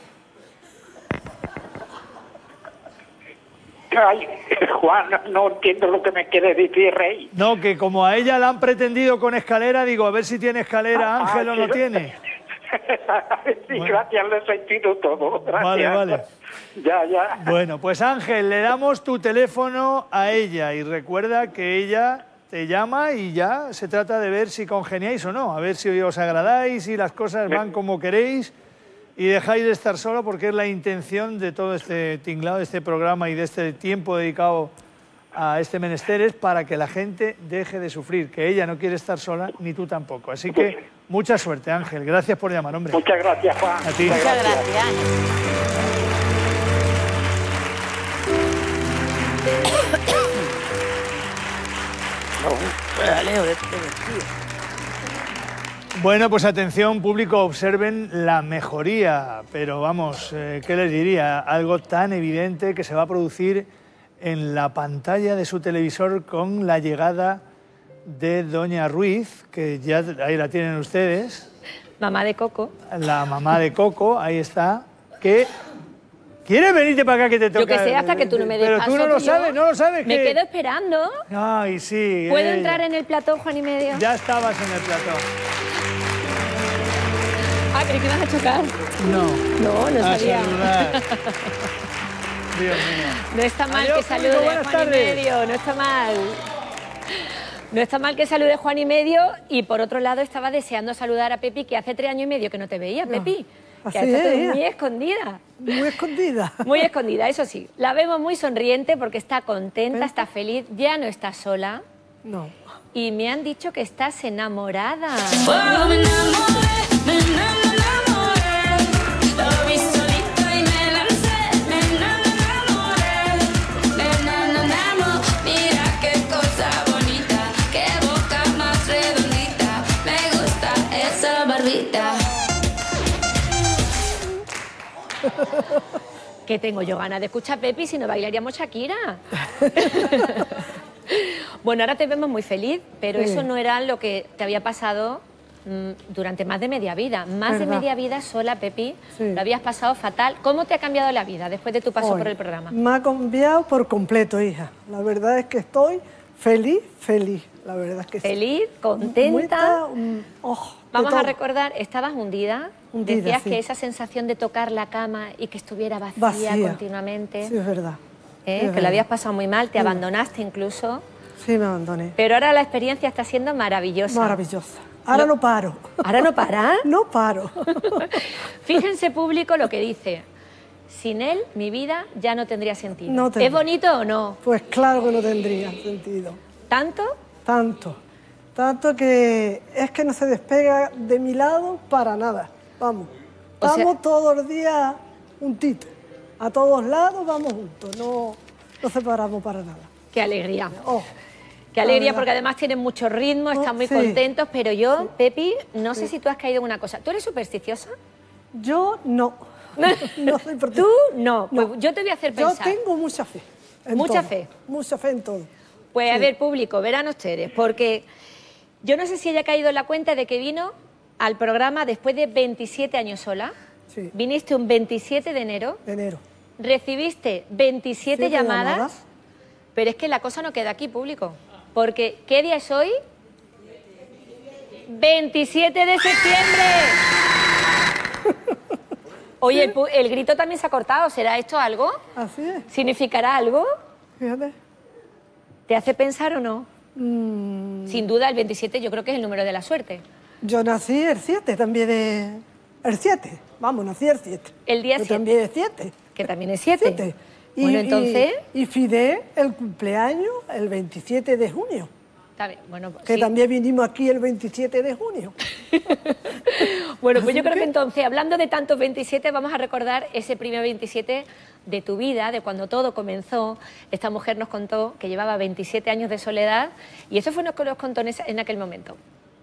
Ay, Juan, no entiendo lo que me quiere decir, Rey. No, que como a ella la han pretendido con escalera, digo, a ver si tiene escalera Ángel o no tiene. Sí, gracias, lo he sentido todo. Gracias. Vale, vale. Ya. Bueno, pues Ángel, le damos tu teléfono a ella y recuerda que ella te llama y ya se trata de ver si congeniáis o no, a ver si os agradáis, si las cosas van como queréis y dejáis de estar solo, porque es la intención de todo este tinglado, de este programa y de este tiempo dedicado a este menester, es para que la gente deje de sufrir, que ella no quiere estar sola, ni tú tampoco. Así que mucha suerte, Ángel. Gracias por llamar, hombre. Muchas gracias, Juan. A ti. Muchas gracias. Bueno, pues atención, público, observen la mejoría, pero vamos, ¿qué les diría? Algo tan evidente que se va a producir en la pantalla de su televisor con la llegada de doña Ruiz, que ya ahí la tienen ustedes. Mamá de Coco. La mamá de Coco, ahí está, que quiere venirte para acá que te toca. Yo que sé, hasta que tú no me des Pero paso, tú no lo tío. sabes, no lo sabes. Me que- quedo esperando. Ay, sí. ¿Puedo entrar en el plató, Juan y medio? Ya estabas en el plató. Ah, creí que ibas a chocar. No. No A sabía. saludar. Dios mío. No está mal Adiós, que salude público, buenas Juan y tardes. medio, no está mal. No está mal que salude Juan y medio y por otro lado estaba deseando saludar a Pepi, que hace 3 años y medio que no te veía, Pepi. Que así estás es, muy hija. escondida. Muy escondida. Muy escondida, eso sí. La vemos muy sonriente porque está contenta, está feliz, ya no está sola. No. Y me han dicho que estás enamorada. Oh, me enamoré, lo vi solito y me lancé, me enamoré, mira qué cosa bonita, qué boca más redondita, me gusta esa barbita. Que tengo yo ganas de escuchar a Pepi, si no bailaríamos Shakira. Bueno, ahora te vemos muy feliz, pero Sí. eso no era lo que te había pasado durante más de media vida. Más de Verdad. media vida sola, Pepi, Sí. lo habías pasado fatal. ¿Cómo te ha cambiado la vida después de tu paso Hoy por el programa? Me ha cambiado por completo, hija. La verdad es que estoy feliz, feliz. La verdad es que sí. Feliz, contenta. Oh, Vamos de a todo. recordar, estabas hundida. Hundida, Decías sí. que esa sensación de tocar la cama y que estuviera vacía, Vacía. continuamente, Sí, es verdad. ¿eh? Es que verdad. lo habías pasado muy mal, te Sí. abandonaste incluso. Sí, me abandoné. Pero ahora la experiencia está siendo maravillosa. Maravillosa. Ahora no paro. ¿Ahora no para? No paro. Fíjense, público, lo que dice. Sin él, mi vida ya no tendría sentido. No tendría. ¿Es bonito o no? Pues claro que no tendría sentido. ¿Tanto? Tanto. Tanto que es que no se despega de mi lado para nada. Vamos. O sea- Vamos todos los días juntitos. A todos lados vamos juntos. No nos separamos para nada. Qué alegría. Oh, Qué alegría, verdad. porque además tienen mucho ritmo, están muy sí. contentos, pero yo, Pepi, no sé si tú has caído en una cosa. ¿Tú eres supersticiosa? yo no. No soy ¿Tú? No. Pues yo te voy a hacer Yo pensar. tengo mucha fe. en Mucha todo. fe. Mucha fe en todo. Pues a Sí. ver, público, verán ustedes, porque yo no sé si haya caído en la cuenta de que vino al programa después de 27 años sola. Sí. Viniste un 27 de enero. De enero. Recibiste 27 Siete llamadas, llamadas. pero es que la cosa no queda aquí, público. Porque, ¿qué día es hoy? 27 de septiembre. Oye, el grito también se ha cortado. ¿Será esto algo? Así es. ¿Significará algo? Fíjate. ¿Te hace pensar o no? Sin duda, el 27 yo creo que es el número de la suerte. Yo nací el 7, también es... El 7. Vamos, nací el 7. El día Que 7. también es 7. Que también es 7. 7. Bueno, entonces... Y Fidel, el cumpleaños, el 27 de junio. Está bien, bueno, pues Que sí. también vinimos aquí el 27 de junio. Bueno, pues yo Así creo que que- entonces, hablando de tantos 27, vamos a recordar ese primer 27 de tu vida, de cuando todo comenzó. Esta mujer nos contó que llevaba 27 años de soledad y eso fue lo que nos contó en aquel momento.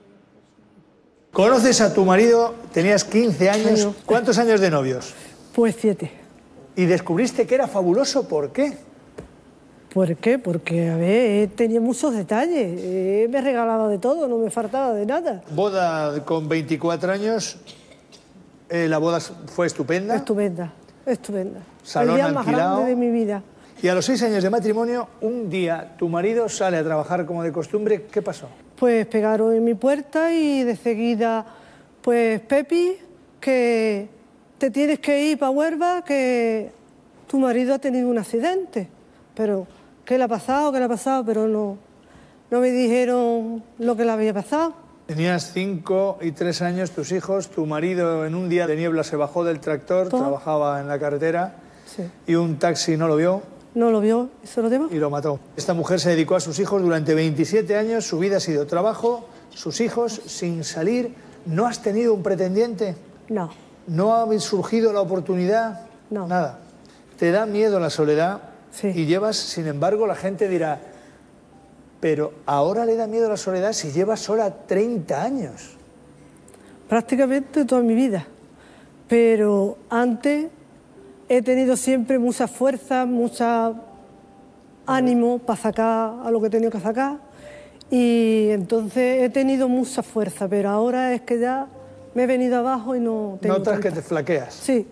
¿Conoces a tu marido? Tenías 15 años. ¿Cuántos años de novios? Pues 7. Y descubriste que era fabuloso. ¿Por qué? ¿Por qué? Porque, a ver, tenía muchos detalles. Me regalaba de todo, no me faltaba de nada. Boda con 24 años. La boda fue estupenda. Estupenda, estupenda. Salón el día más alquilado. grande de mi vida. Y a los 6 años de matrimonio, un día tu marido sale a trabajar como de costumbre. ¿Qué pasó? Pues pegaron en mi puerta y de seguida, pues Pepi, que te tienes que ir para Huelva, que tu marido ha tenido un accidente. Pero, ¿qué le ha pasado? ¿Qué le ha pasado? Pero no me dijeron lo que le había pasado. Tenías 5 y 3 años, tus hijos, tu marido en un día de niebla se bajó del tractor, trabajaba en la carretera Sí. y un taxi no lo vio No lo vio y se lo llevó. y lo mató. Esta mujer se dedicó a sus hijos durante 27 años, su vida ha sido trabajo, sus hijos sin salir. ¿No has tenido un pretendiente? No. ¿No ha surgido la oportunidad? No. Nada. ¿Te da miedo la soledad? Sí. Y llevas, sin embargo, la gente dirá, pero ahora le da miedo la soledad si lleva sola 30 años. Prácticamente toda mi vida. Pero antes he tenido siempre mucha fuerza, mucho ánimo para sacar a lo que he tenido que sacar. Y entonces he tenido mucha fuerza, pero ahora es que ya me he venido abajo y no tengo Notas que tanta. te flaqueas. Sí.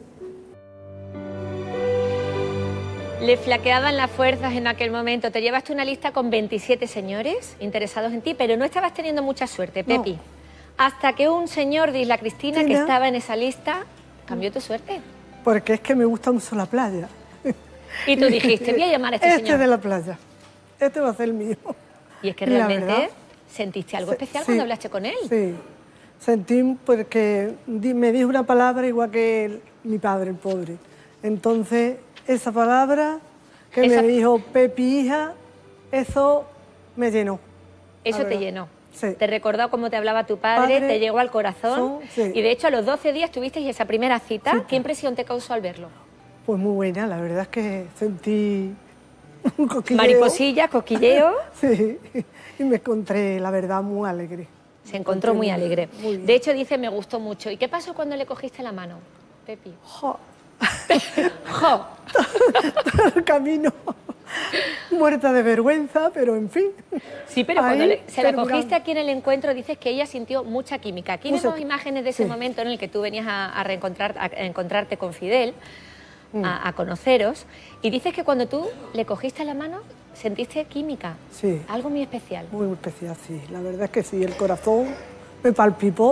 Le flaqueaban las fuerzas en aquel momento. Te llevaste una lista con 27 señores interesados en ti, pero no estabas teniendo mucha suerte, Pepi. No. Hasta que un señor de Isla Cristina, que estaba en esa lista, cambió tu suerte. Porque es que me gusta mucho la playa. Y tú dijiste, voy a llamar a este señor. Este de la playa. Este va a ser el mío. Y es que La realmente verdad. sentiste algo especial Sí. cuando hablaste con él. Sí. Sentí porque me dijo una palabra igual que mi padre, el pobre. Entonces, esa palabra que Esa- me dijo Pepi, hija, eso me llenó. Eso la te verdad. llenó. Sí. Te recordó cómo te hablaba tu padre, te llegó al corazón. sí. Y de hecho, a los 12 días tuvisteis esa primera cita. ¿Qué impresión te causó al verlo? Pues muy buena, la verdad es que sentí un cosquilleo. Mariposillas, cosquilleo. Sí, y me encontré, la verdad, muy alegre. Se encontró muy alegre. Muy bien. De hecho, dice, me gustó mucho. ¿Y qué pasó cuando le cogiste la mano, Pepi? Jo. ¡Jo! Todo el camino, muerta de vergüenza, pero en fin. Sí, pero Ahí, cuando se la carburando. cogiste aquí en el encuentro, dices que ella sintió mucha química. Aquí Mucha vemos imágenes de ese sí. momento en el que tú venías a encontrarte con Fidel, a conoceros, y dices que cuando tú le cogiste la mano, sentiste química. Sí. Algo muy especial. Muy especial, sí. La verdad es que sí, el corazón me palpitó.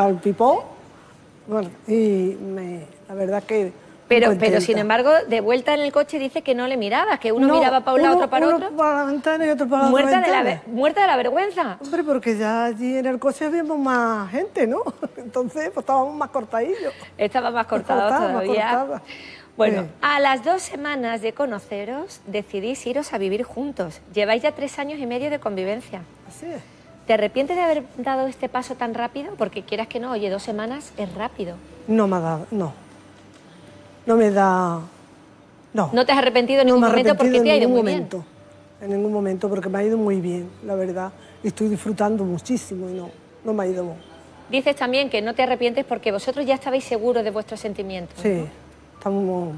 Bueno, y la verdad que... Pero contenta. sin embargo, de vuelta en el coche dice que no le mirabas, que uno miraba para un lado, otro para otro. Uno para la ventana y otro para la Muerta otra de la, ventana. muerta de la vergüenza. Hombre, porque ya allí en el coche habíamos más gente, ¿no? Entonces, pues estábamos más cortadillos. Estaba más cortado cortada, más todavía. cortada. Bueno, Sí. a las 2 semanas de conoceros, decidís iros a vivir juntos. Lleváis ya 3 años y medio de convivencia. Así es. ¿Te arrepientes de haber dado este paso tan rápido? Porque quieras que no, oye, 2 semanas es rápido. No me ha dado, no. No me da... No. ¿No te has arrepentido en No ningún me he momento porque arrepentido te ha en ido ningún muy momento. En ningún momento, porque me ha ido muy bien, la verdad. Y estoy disfrutando muchísimo y no me ha ido bien? Dices también que no te arrepientes porque vosotros ya estabais seguros de vuestros sentimientos. Sí, ¿no? estamos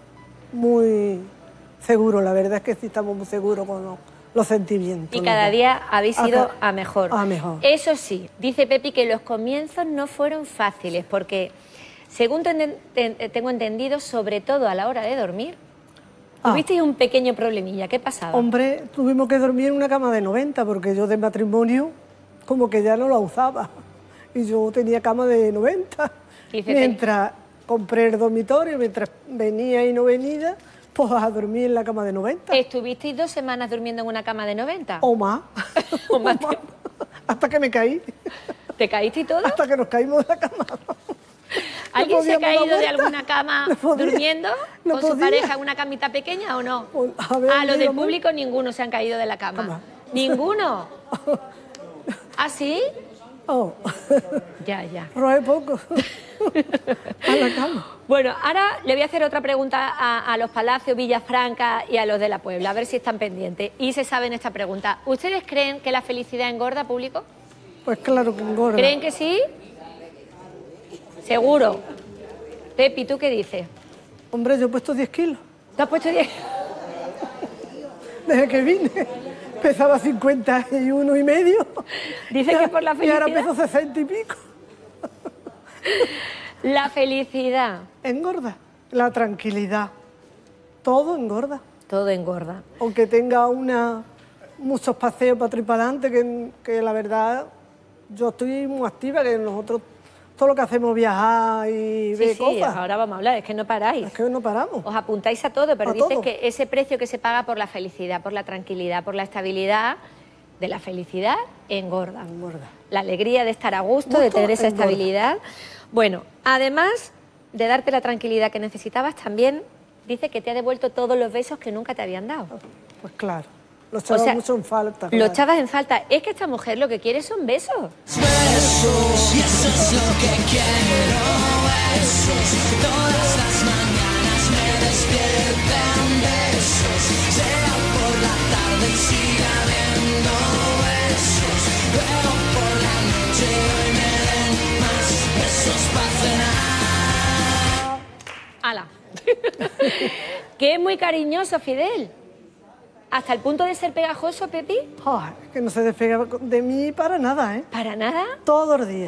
muy seguros, la verdad es que sí estamos muy seguros con los sentimientos. Y los cada dos. día habéis ido ca- a mejor. A mejor. Eso sí, dice Pepi que los comienzos no fueron fáciles porque, según tengo entendido, sobre todo a la hora de dormir, tuvisteis un pequeño problemilla. ¿Qué pasaba? Hombre, tuvimos que dormir en una cama de 90 porque yo de matrimonio como que ya no la usaba. Y yo tenía cama de 90. Dice, Mientras compré el dormitorio, mientras venía y no venía, pues a dormir en la cama de 90. ¿Estuvisteis 2 semanas durmiendo en una cama de 90? O más. ¿O más tiempo? Hasta que me caí. ¿Te caíste y todo? Hasta que nos caímos de la cama. ¿Alguien se ha podíamos dar caído de vuelta. alguna cama No podía. durmiendo No con su podía. pareja en una camita pequeña o no? A ver, los del dígame. público ninguno se han caído de la cama. ¿Ninguno? ¿Ah, sí? Oh. Ya. Roé poco. A la cama. Bueno, ahora le voy a hacer otra pregunta a los Palacios, Villafranca y a los de la Puebla, a ver si están pendientes. Y se saben esta pregunta. ¿Ustedes creen que la felicidad engorda, público? Pues claro que engorda. ¿Creen que sí? Seguro. Pepi, ¿tú qué dices? Hombre, yo he puesto 10 kilos. ¿Te has puesto 10? Desde que vine. Pesaba 51 y medio. Dice que por la Y ahora felicidad. peso 60 y pico. La felicidad. Engorda. La tranquilidad. Todo engorda. Todo engorda. Aunque tenga muchos paseos para atrás y para adelante, que la verdad yo estoy muy activa, que nosotros todo lo que hacemos es viajar y ver Sí, cosas. ahora vamos a hablar, es que no paráis. Es que no paramos. Os apuntáis a todo, pero A dices todo. que ese precio que se paga por la felicidad, por la tranquilidad, por la estabilidad, de la felicidad, engorda. La alegría de estar a gusto, de Gusto tener esa engorda. estabilidad. Bueno, además de darte la tranquilidad que necesitabas, también dice que te ha devuelto todos los besos que nunca te habían dado. Pues claro, lo echaba mucho en falta. Lo claro. echabas en falta. Es que esta mujer lo que quiere son besos. Besos, y eso es lo que quiero, besos. Todas las mañanas me despiertan besos. Sea por la tarde y siga habiendo besos. Luego por la noche hoy me den más besos para cenar. ¡Hala! Que es muy cariñoso, Fidel. Hasta el punto de ser pegajoso, Pepi. Ay, que no se despega de mí para nada, ¿eh? ¿Para nada? Todos los días.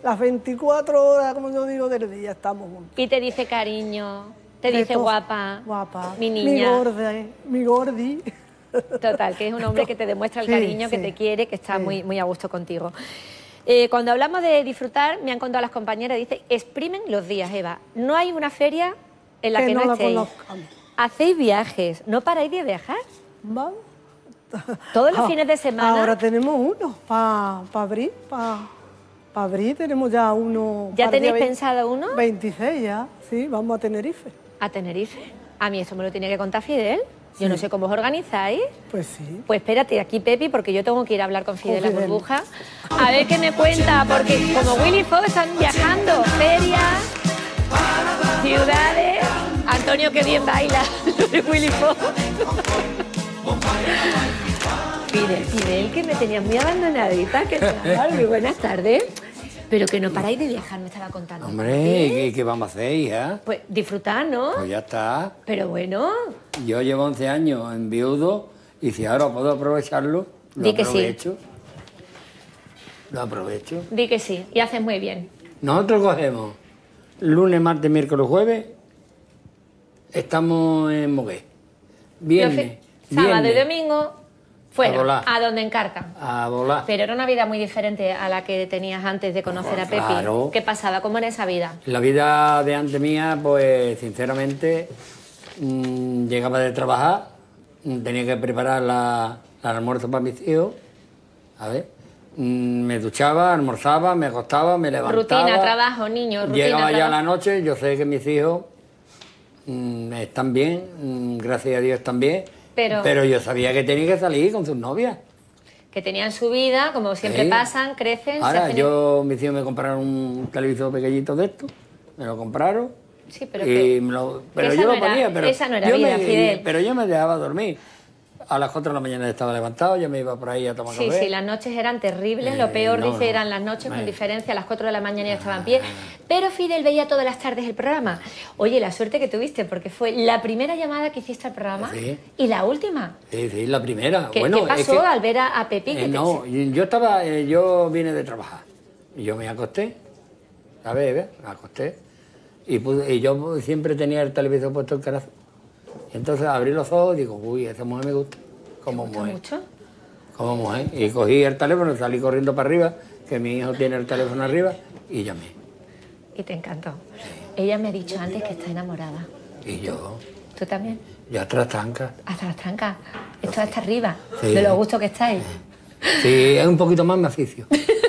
las 24 horas, como yo digo, del día estamos juntos. Y te dice cariño, te De dice todo. guapa, Guapa. mi niña. Mi gordi. Total, que es un hombre que te demuestra el Sí, cariño, que sí. te quiere, que está Sí. muy a gusto contigo. Cuando hablamos de disfrutar, me han contado las compañeras, dice, exprimen los días, Eva. No hay una feria en la que no la estéis. conozcamos. Hacéis viajes, ¿no paráis de viajar? Vamos. Todos los fines de semana. Ahora tenemos uno para abril, para abril tenemos ya uno. ¿Ya para el día tenéis pensado uno? 26 ya, sí, vamos a Tenerife. ¿A Tenerife? A mí eso me lo tiene que contar Fidel. Yo no sé cómo os organizáis. Pues sí. Pues espérate, aquí Pepi, porque yo tengo que ir a hablar con Fidel, la Fidel. burbuja. A ver qué me cuenta, porque como Willy Fox están viajando, ferias, ciudades. Antonio, que bien baila, de Willy Fox. Fidel, que me tenías muy abandonadita, ¿qué tal? Muy buenas tardes. Pero que no paráis de viajar, me estaba contando. Hombre, ¿qué vamos a hacer, hija? Pues disfrutar, ¿no? Pues ya está. Pero bueno, Yo llevo 11 años en viudo y si ahora puedo aprovecharlo, lo Di que sí. aprovecho. Lo aprovecho. di que sí, y haces muy bien. Nosotros cogemos lunes, martes, miércoles, jueves, estamos en Mogué. Viernes, Sábado y viernes, domingo, A fuera, volar. a donde encartan. a volar. Pero era una vida muy diferente a la que tenías antes de conocer a Pepi. Claro. ¿Qué pasaba? ¿Cómo era esa vida? La vida de antes mía, pues sinceramente, llegaba de trabajar, tenía que preparar el almuerzo para mis hijos, a ver, me duchaba, almorzaba, me acostaba, me levantaba. Rutina, trabajo, niños, rutina, Llegaba ya trabajo. la noche, yo sé que mis hijos están bien, gracias a Dios están bien, Pero- yo sabía que tenía que salir con sus novias. Que tenían su vida, como siempre Sí. pasan, crecen, se Ahora, hacen... mis hijos me compraron un televisor pequeñito de estos, me lo compraron. Sí, pero Y que... pero esa yo no lo era- ponía, pero esa no era yo vida, Fidel. pero yo me dejaba dormir. A las 4 de la mañana estaba levantado, yo me iba por ahí a tomar Sí, café. sí, las noches eran terribles. Lo peor, no, dice, no. eran las noches, con Me- diferencia. A las 4 de la mañana ya estaba en pie. Pero Fidel veía todas las tardes el programa. Oye, la suerte que tuviste, porque fue la primera llamada que hiciste al programa Sí. y la última. Sí, la primera. ¿Qué, Bueno, qué pasó es que, al ver a Pepi? Que te- no, yo vine de trabajar. Y yo me acosté, ¿sabes? Me acosté. Y yo siempre tenía el televisor puesto en carazo. Y entonces abrí los ojos y digo, uy, esa mujer me gusta. Como mujer. mucho? Como mujer. Y cogí el teléfono, salí corriendo para arriba, que mi hijo tiene el teléfono arriba, y llamé. Y te encantó. Ella me ha dicho antes que está enamorada. Y yo, ¿Tú también? ya tras tranca. Hasta las trancas. Esto hasta arriba. Sí. De lo gusto que estáis. Sí, es un poquito más macizo.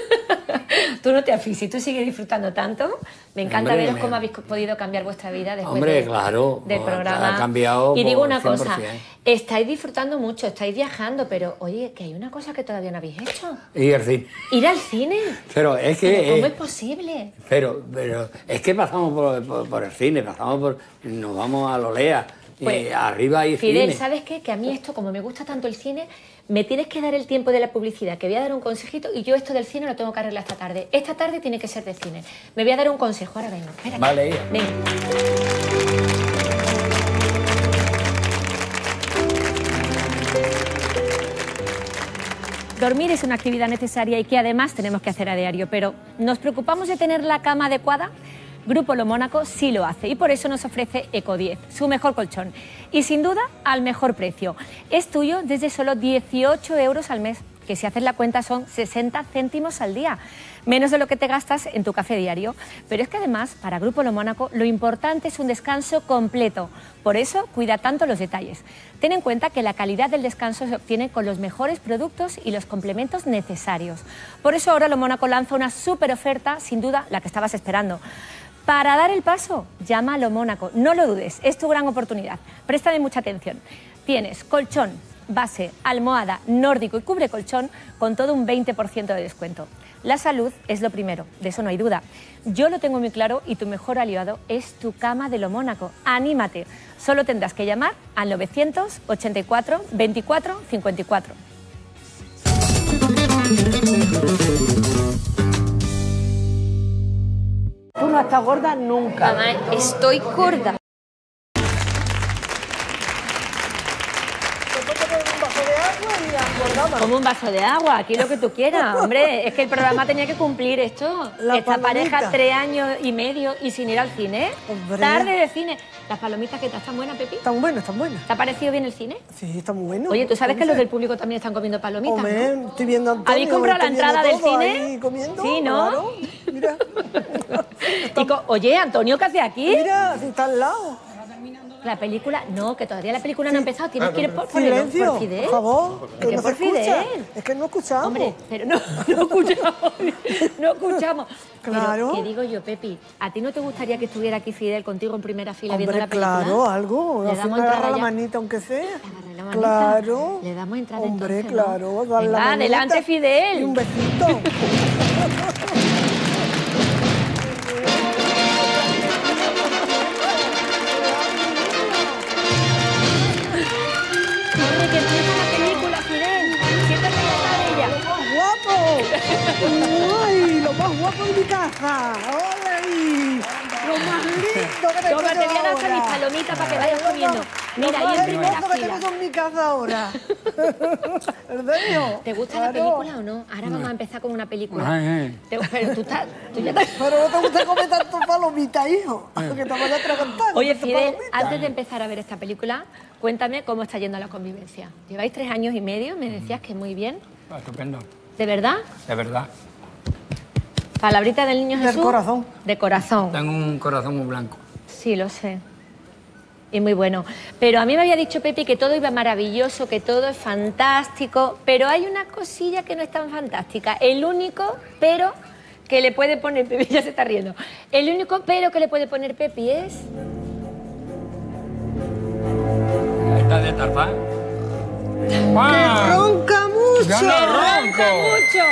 Tú no te asfixies, tú sigues disfrutando tanto. Me encanta Hombre, veros cómo habéis podido cambiar vuestra vida después Hombre, claro, del programa. ha cambiado Y digo por una 100%. cosa, estáis disfrutando mucho, estáis viajando, pero oye, que hay una cosa que todavía no habéis hecho. Y el cine. Ir al cine. Pero es ¿Pero que... ¿Cómo es posible? Pero es que pasamos por el cine, nos vamos a Lolea, Pues, arriba hay Fidel, cine. ¿sabes qué? Que a mí esto, como me gusta tanto el cine, me tienes que dar el tiempo de la publicidad, que voy a dar un consejito y yo esto del cine lo tengo que arreglar esta tarde. Esta tarde tiene que ser de cine. Me voy a dar un consejo, ahora vengo. Espérate. Vale, hija. Venga. Dormir es una actividad necesaria y que además tenemos que hacer a diario, pero ¿nos preocupamos de tener la cama adecuada? Grupo Lo Mónaco sí lo hace y por eso nos ofrece Eco 10, su mejor colchón. Y sin duda, al mejor precio. Es tuyo desde solo 18 euros al mes, que si haces la cuenta son 60 céntimos al día. Menos de lo que te gastas en tu café diario. Pero es que además, para Grupo Lo Mónaco, lo importante es un descanso completo. Por eso, cuida tanto los detalles. Ten en cuenta que la calidad del descanso se obtiene con los mejores productos y los complementos necesarios. Por eso ahora Lo Mónaco lanza una súper oferta, sin duda, la que estabas esperando. Para dar el paso, llama a Lo Mónaco. No lo dudes, es tu gran oportunidad. Préstame mucha atención. Tienes colchón, base, almohada, nórdico y cubre colchón con todo un 20% de descuento. La salud es lo primero, de eso no hay duda. Yo lo tengo muy claro y tu mejor aliado es tu cama de Lo Mónaco. ¡Anímate! Solo tendrás que llamar al 984 24 54. Tú no estás gorda nunca. Mamá, estoy gorda. Después te ponen un vaso de agua y a engordar llama? Como un vaso de agua, aquí lo que tú quieras. Hombre, es que el programa tenía que cumplir esto. La Esta palomita. pareja 3 años y medio y sin ir al cine. Hombre. Tarde de cine. ¿Las palomitas qué tal? ¿Están buenas, Pepi? Están buenas, están buenas. ¿Te ha parecido bien el cine? Sí, está muy bueno. Oye, ¿tú sabes que los del público también están comiendo palomitas, Hombre, no? estoy viendo a Antonio. ¿Habéis comprado la estoy viendo entrada del todo cine? ahí comiendo, Sí, ¿no? claro. Mira. Oye, Antonio, ¿qué hace aquí? Mira, si está al lado. La película, no, que todavía la película no ha empezado. Tienes que ir por Silencio, por Fidel. por favor. ¿Por qué no por se escucha. Fidel? Es que no escuchamos. Hombre, pero no escuchamos. No escuchamos. Claro. Pero, ¿qué digo yo, Pepi? ¿A ti no te gustaría que estuviera aquí Fidel contigo en primera fila viendo Hombre, la película? claro, algo. Le Así damos me agarra entrada la ya. manita, aunque sea. La manita. Claro. Le damos entrada Hombre, entonces, ¿no? claro. dar la Venga, manita adelante, Fidel. Y un besito. Hombre, que empieza la película, Fidel. Siéntate y está de ella. ¡Lo más guapo! ¡Ay, lo más guapo de mi casa! ¡Hola ahí! ¡Lo más lindo que tengo Toma, te voy a dar ahora! mis palomitas para que vayas comiendo. Mira, lo ahí más en primera hermoso que fila. tengo en mi casa ahora. ¿Verdad? ¿Te gusta la película o no? Ahora vamos a empezar con una película. Ay, Pero tú ya estás... Pero no te gusta comer tanto palomita, hijo. Que te vaya a atragantar. Oye, tanto Fidel, palomita. antes de empezar a ver esta película, cuéntame cómo está yendo la convivencia. Lleváis 3 años y medio, me decías que muy bien. Estupendo, ¿De verdad? de verdad. Palabrita del niño Jesús. Del corazón. De corazón. Tengo un corazón muy blanco. Sí, lo sé. Y muy bueno. Pero a mí me había dicho Pepi que todo iba maravilloso, que todo es fantástico, pero hay una cosilla que no es tan fantástica. El único pero que le puede poner Pepi, ya se está riendo. El único pero que le puede poner Pepi es... Está de tarfán. ¡Que ronca mucho! Yo no ronco. mucho!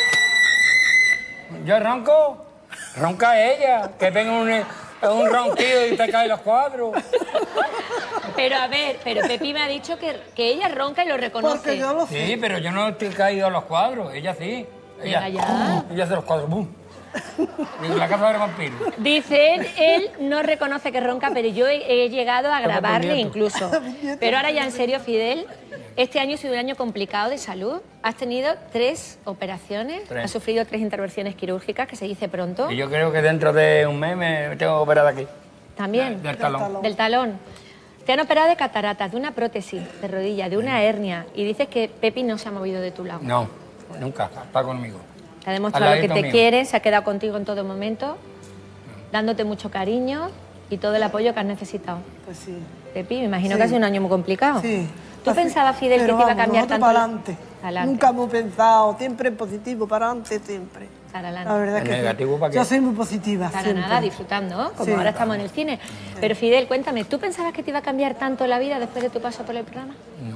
Yo ronco. Ronca ella. Que venga un ronquido y te caen los cuadros. Pero a ver, pero Pepi me ha dicho que ella ronca y lo reconoce. Porque yo lo sé. Sí, pero yo no estoy caído a los cuadros. Ella sí. Ella, Venga ya. ella hace los cuadros. ¡Bum! Digo, la casa del vampiro. Dice él no reconoce que ronca, pero yo he llegado a grabarle incluso. Pero ahora ya en serio, Fidel, este año ha sido un año complicado de salud. Has tenido 3 operaciones, 3. has sufrido 3 intervenciones quirúrgicas, que se dice pronto. Y yo creo que dentro de un mes me tengo que operar de aquí. También. Del talón. Del talón. Te han operado de cataratas, de una prótesis de rodilla, de una hernia. Y dices que Pepi no se ha movido de tu lado. No, nunca. Está conmigo. Te ha demostrado Al que ladito te mío. quiere, se ha quedado contigo en todo momento, dándote mucho cariño y todo el apoyo que has necesitado. Pues sí. Pepi, me imagino Sí. que ha sido un año muy complicado. Sí. ¿Tú pensabas, Fidel, que te Pero iba a vamos, cambiar nosotros tanto? para adelante. Adelante. Nunca hemos pensado, siempre en positivo, para adelante, siempre. Para adelante. La verdad es que negativo, sí. ¿para qué? Yo soy muy positiva, Para siempre. nada, disfrutando, ¿no? Como Sí. ahora estamos en el cine. Pero Fidel, cuéntame, ¿tú pensabas que te iba a cambiar tanto la vida después de tu paso por el programa?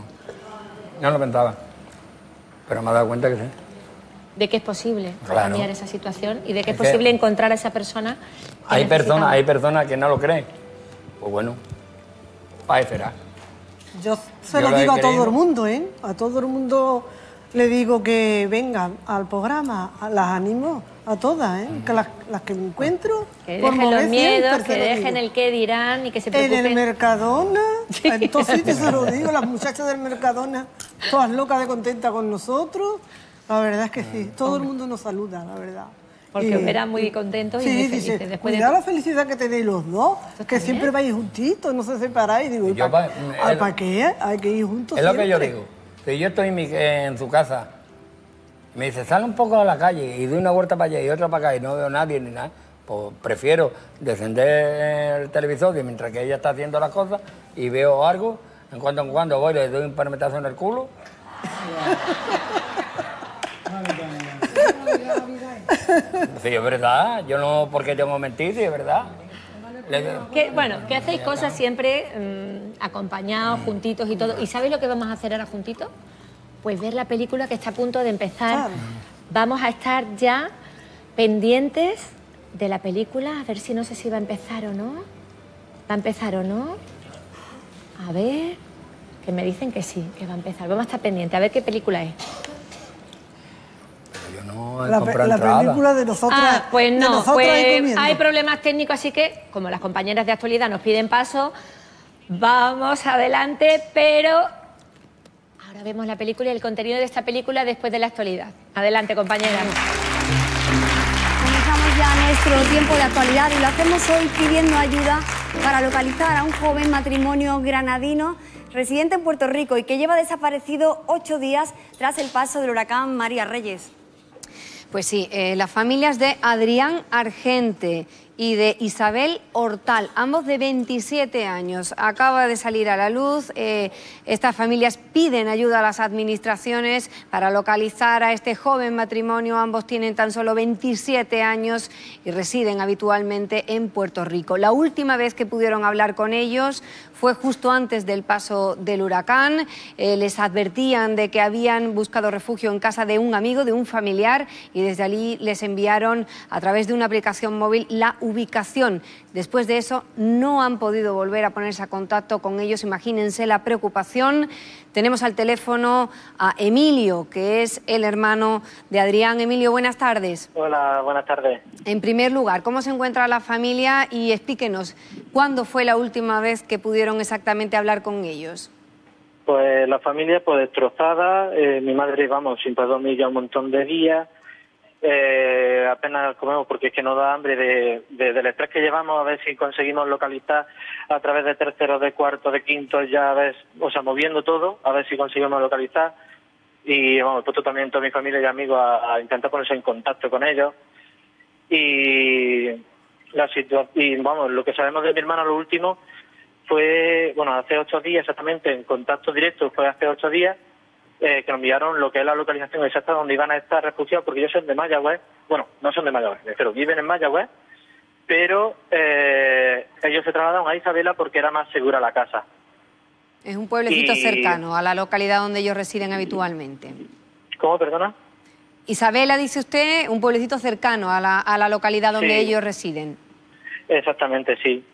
No lo pensaba. Pero me he dado cuenta que sí. De que es posible Claro. cambiar esa situación y de que es Es que posible encontrar a esa persona. que Hay necesitamos. personas que no lo creen. Pues bueno, ahí será. Yo se Yo lo lo he digo a todo creído. el mundo, ¿eh? A todo el mundo le digo que vengan al programa, las animo a todas, ¿eh? Que las que me encuentro... Que por dejen los mover miedos, siempre que se lo dejen digo. el qué dirán y que se En el preocupen. Mercadona, en todos sitios se lo digo, las muchachas del Mercadona, todas locas de contenta con nosotros. La verdad es que sí, todo el mundo nos saluda, la verdad. Porque Y- os verán muy contentos y sí, muy dice, felices. Después de cuidado la felicidad que tenéis los dos, que bien. siempre vais juntitos, no se separáis. Digo, Yo ¿para qué? Hay que ir juntos Es lo que yo siempre. digo. Si yo estoy en su casa, me dice, sale un poco a la calle y doy una vuelta para allá y otra para acá y no veo a nadie ni nada, pues prefiero descender el televisor y mientras que ella está haciendo las cosas y veo algo, en cuando voy le doy un palmetazo en el culo. Sí, es verdad. Yo no porque tengo que mentir, sí, es verdad. Bueno, que hacéis cosas siempre acompañados, juntitos y todo. ¿Y sabéis lo que vamos a hacer ahora juntitos? Pues ver la película que está a punto de empezar. Claro. Vamos a estar ya pendientes de la película, a ver si no sé si va a empezar o no. ¿Va a empezar o no? A ver, que me dicen que sí, que va a empezar. Vamos a estar pendientes, a ver qué película es. Yo no he La comprado entrada. película de nosotras. Ah, pues de no, nosotras pues y comiendo. hay problemas técnicos, así que, como las compañeras de actualidad nos piden paso, vamos adelante, pero ahora Vemos la película y el contenido de esta película después de la actualidad. Adelante, compañera. Comenzamos ya nuestro tiempo de actualidad y lo hacemos hoy pidiendo ayuda para localizar a un joven matrimonio granadino residente en Puerto Rico y que lleva desaparecido 8 días tras el paso del huracán María Reyes. Pues sí, las familias de Adrián Argente y de Isabel Hortal, ambos de 27 años. Acaba de salir a la luz. Estas familias piden ayuda a las administraciones para localizar a este joven matrimonio. Ambos tienen tan solo 27 años y residen habitualmente en Puerto Rico. La última vez que pudieron hablar con ellos fue justo antes del paso del huracán. Les advertían de que habían buscado refugio en casa de un amigo, de un familiar, y desde allí les enviaron a través de una aplicación móvil la ubicación. Después de eso no han podido volver a ponerse a contacto con ellos. Imagínense la preocupación. Tenemos al teléfono a Emilio, que es el hermano de Adrián. Emilio, buenas tardes. Hola, buenas tardes. En primer lugar, ¿cómo se encuentra la familia? Y explíquenos, ¿cuándo fue la última vez que pudieron exactamente hablar con ellos? Pues la familia pues destrozada. Mi madre, vamos, sin poder dormir ya un montón de días. Apenas comemos porque es que nos da hambre del estrés que llevamos, a ver si conseguimos localizar a través de terceros, de cuartos, de quintos, ya a ver, o sea, moviendo todo, a ver si conseguimos localizar. Y vamos, he puesto también toda mi familia y amigos a intentar ponerse en contacto con ellos. Y vamos, lo que sabemos de mi hermana, lo último fue, bueno, hace 8 días exactamente, en contacto directo fue hace 8 días, que nos enviaron lo que es la localización exacta donde iban a estar refugiados, porque ellos son de Mayagüez. Bueno, no son de Mayagüez, pero viven en Mayagüez, pero ellos se trasladaron a Isabela porque era más segura la casa. Es un pueblecito cercano a la localidad donde ellos residen habitualmente. ¿Cómo, perdona? Isabela, dice usted, un pueblecito cercano a la localidad donde ellos residen. Exactamente, sí.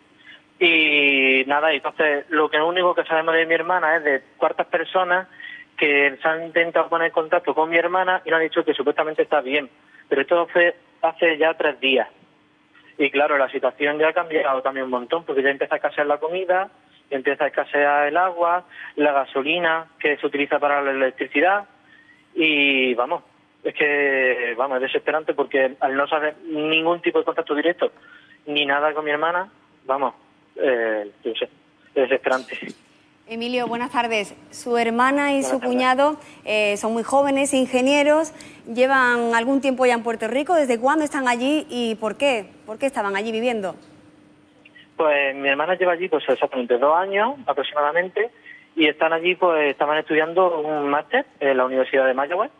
Y nada, entonces lo único que sabemos de mi hermana es de cuartas personas que se han intentado poner en contacto con mi hermana y nos han dicho que supuestamente está bien. Pero esto fue hace ya 3 días. Y claro, la situación ya ha cambiado también un montón, porque ya empieza a escasear la comida, empieza a escasear el agua, la gasolina que se utiliza para la electricidad. Y vamos, es que vamos, es desesperante porque al no saber ningún tipo de contacto directo ni nada con mi hermana, vamos, yo sé, es desesperante. Emilio, buenas tardes. Su hermana y su cuñado son muy jóvenes, ingenieros, llevan algún tiempo ya en Puerto Rico. ¿Desde cuándo están allí y por qué? ¿Por qué estaban allí viviendo? Pues mi hermana lleva allí pues exactamente 2 años aproximadamente y están allí, pues estaban estudiando un máster en la Universidad de Mayagüez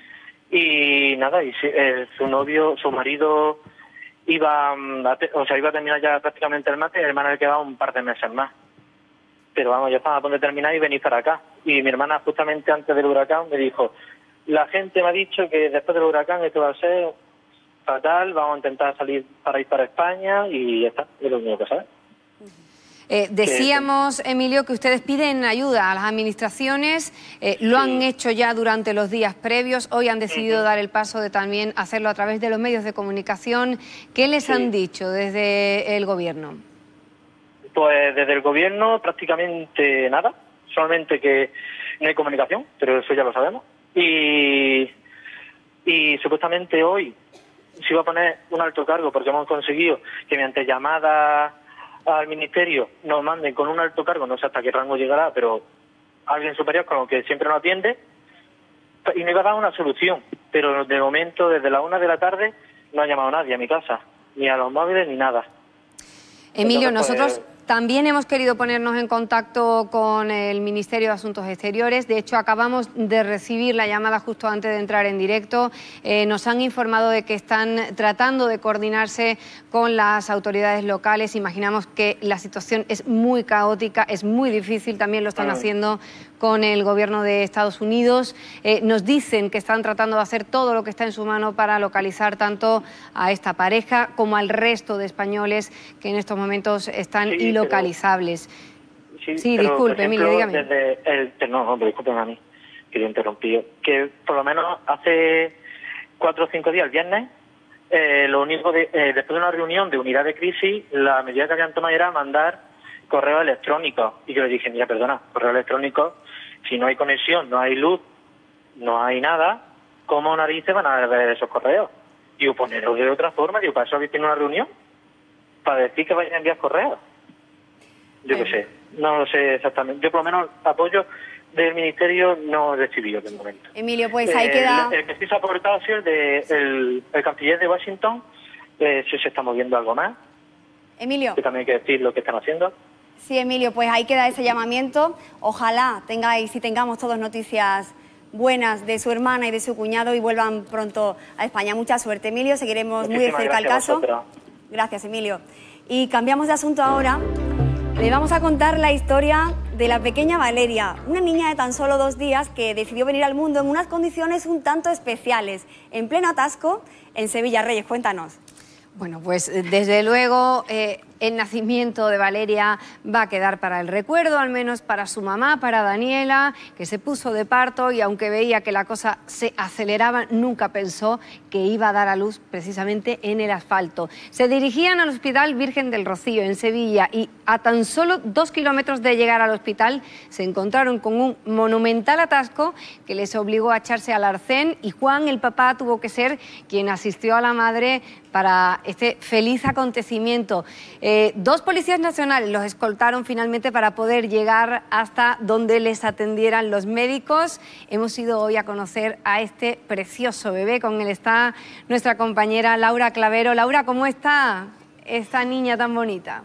y nada, y su marido iba a terminar ya prácticamente el máster y a mi hermana le quedaba un par de meses más. Pero vamos, ya estaba a punto de terminar y venir para acá. Y mi hermana justamente antes del huracán me dijo, la gente me ha dicho que después del huracán esto va a ser fatal, vamos a intentar salir para ir para España y ya está, es lo único que sabes. Decíamos, Emilio, que ustedes piden ayuda a las administraciones, lo han hecho ya durante los días previos, hoy han decidido dar el paso de también hacerlo a través de los medios de comunicación. ¿Qué les han dicho desde el gobierno? Pues desde el gobierno prácticamente nada, solamente que no hay comunicación, pero eso ya lo sabemos. Y supuestamente hoy se iba a poner un alto cargo porque hemos conseguido que mediante llamada al ministerio nos manden con un alto cargo, no sé hasta qué rango llegará, pero alguien superior con lo que siempre nos atiende, y me iba a dar una solución, pero de momento desde la 1 de la tarde no ha llamado nadie a mi casa, ni a los móviles ni nada. Emilio, entonces, nosotros también hemos querido ponernos en contacto con el Ministerio de Asuntos Exteriores. De hecho, acabamos de recibir la llamada justo antes de entrar en directo. Nos han informado de que están tratando de coordinarse con las autoridades locales. Imaginamos que la situación es muy caótica, es muy difícil. También lo están haciendo con el gobierno de Estados Unidos. Nos dicen que están tratando de hacer todo lo que está en su mano para localizar tanto a esta pareja como al resto de españoles que en estos momentos están ilocalizables. Sí, pero, disculpe, ejemplo, Emilio, dígame. Desde no, hombre, disculpen a mí, que lo interrumpí. Que por lo menos hace 4 o 5 días, el viernes, lo único después de una reunión de unidad de crisis, la medida que habían tomado era mandar correo electrónico. Y yo le dije, mira, perdona, correo electrónico, Si no hay conexión, no hay luz, no hay nada, ¿cómo narices van a ver esos correos? Digo, poneros de otra forma. Digo, ¿para eso habéis tenido una reunión? ¿Para decir que vayan a enviar correos? Yo qué sé, no lo sé exactamente. Yo por lo menos apoyo del Ministerio no he recibido de momento. Emilio, pues ahí queda... El que sí se ha aportado ha sido el canciller de Washington, si se está moviendo algo más. Emilio. Que también hay que decir lo que están haciendo. Sí, Emilio, pues ahí queda ese llamamiento. Ojalá tengamos todos noticias buenas de su hermana y de su cuñado y vuelvan pronto a España. Mucha suerte, Emilio. Seguiremos muy de cerca el caso. Gracias, Emilio. Y cambiamos de asunto ahora. Le vamos a contar la historia de la pequeña Valeria, una niña de tan solo 2 días que decidió venir al mundo en unas condiciones un tanto especiales, en pleno atasco en Sevilla. Reyes, cuéntanos. Bueno, pues desde luego el nacimiento de Valeria va a quedar para el recuerdo, al menos para su mamá, para Daniela, que se puso de parto y aunque veía que la cosa se aceleraba, nunca pensó que iba a dar a luz precisamente en el asfalto. Se dirigían al Hospital Virgen del Rocío, en Sevilla, y a tan solo 2 kilómetros de llegar al hospital se encontraron con un monumental atasco que les obligó a echarse al arcén y Juan, el papá, tuvo que ser quien asistió a la madre para este feliz acontecimiento. 2 policías nacionales los escoltaron finalmente para poder llegar hasta donde les atendieran los médicos. Hemos ido hoy a conocer a este precioso bebé. Con él está nuestra compañera Laura Clavero. Laura, ¿cómo está esta niña tan bonita?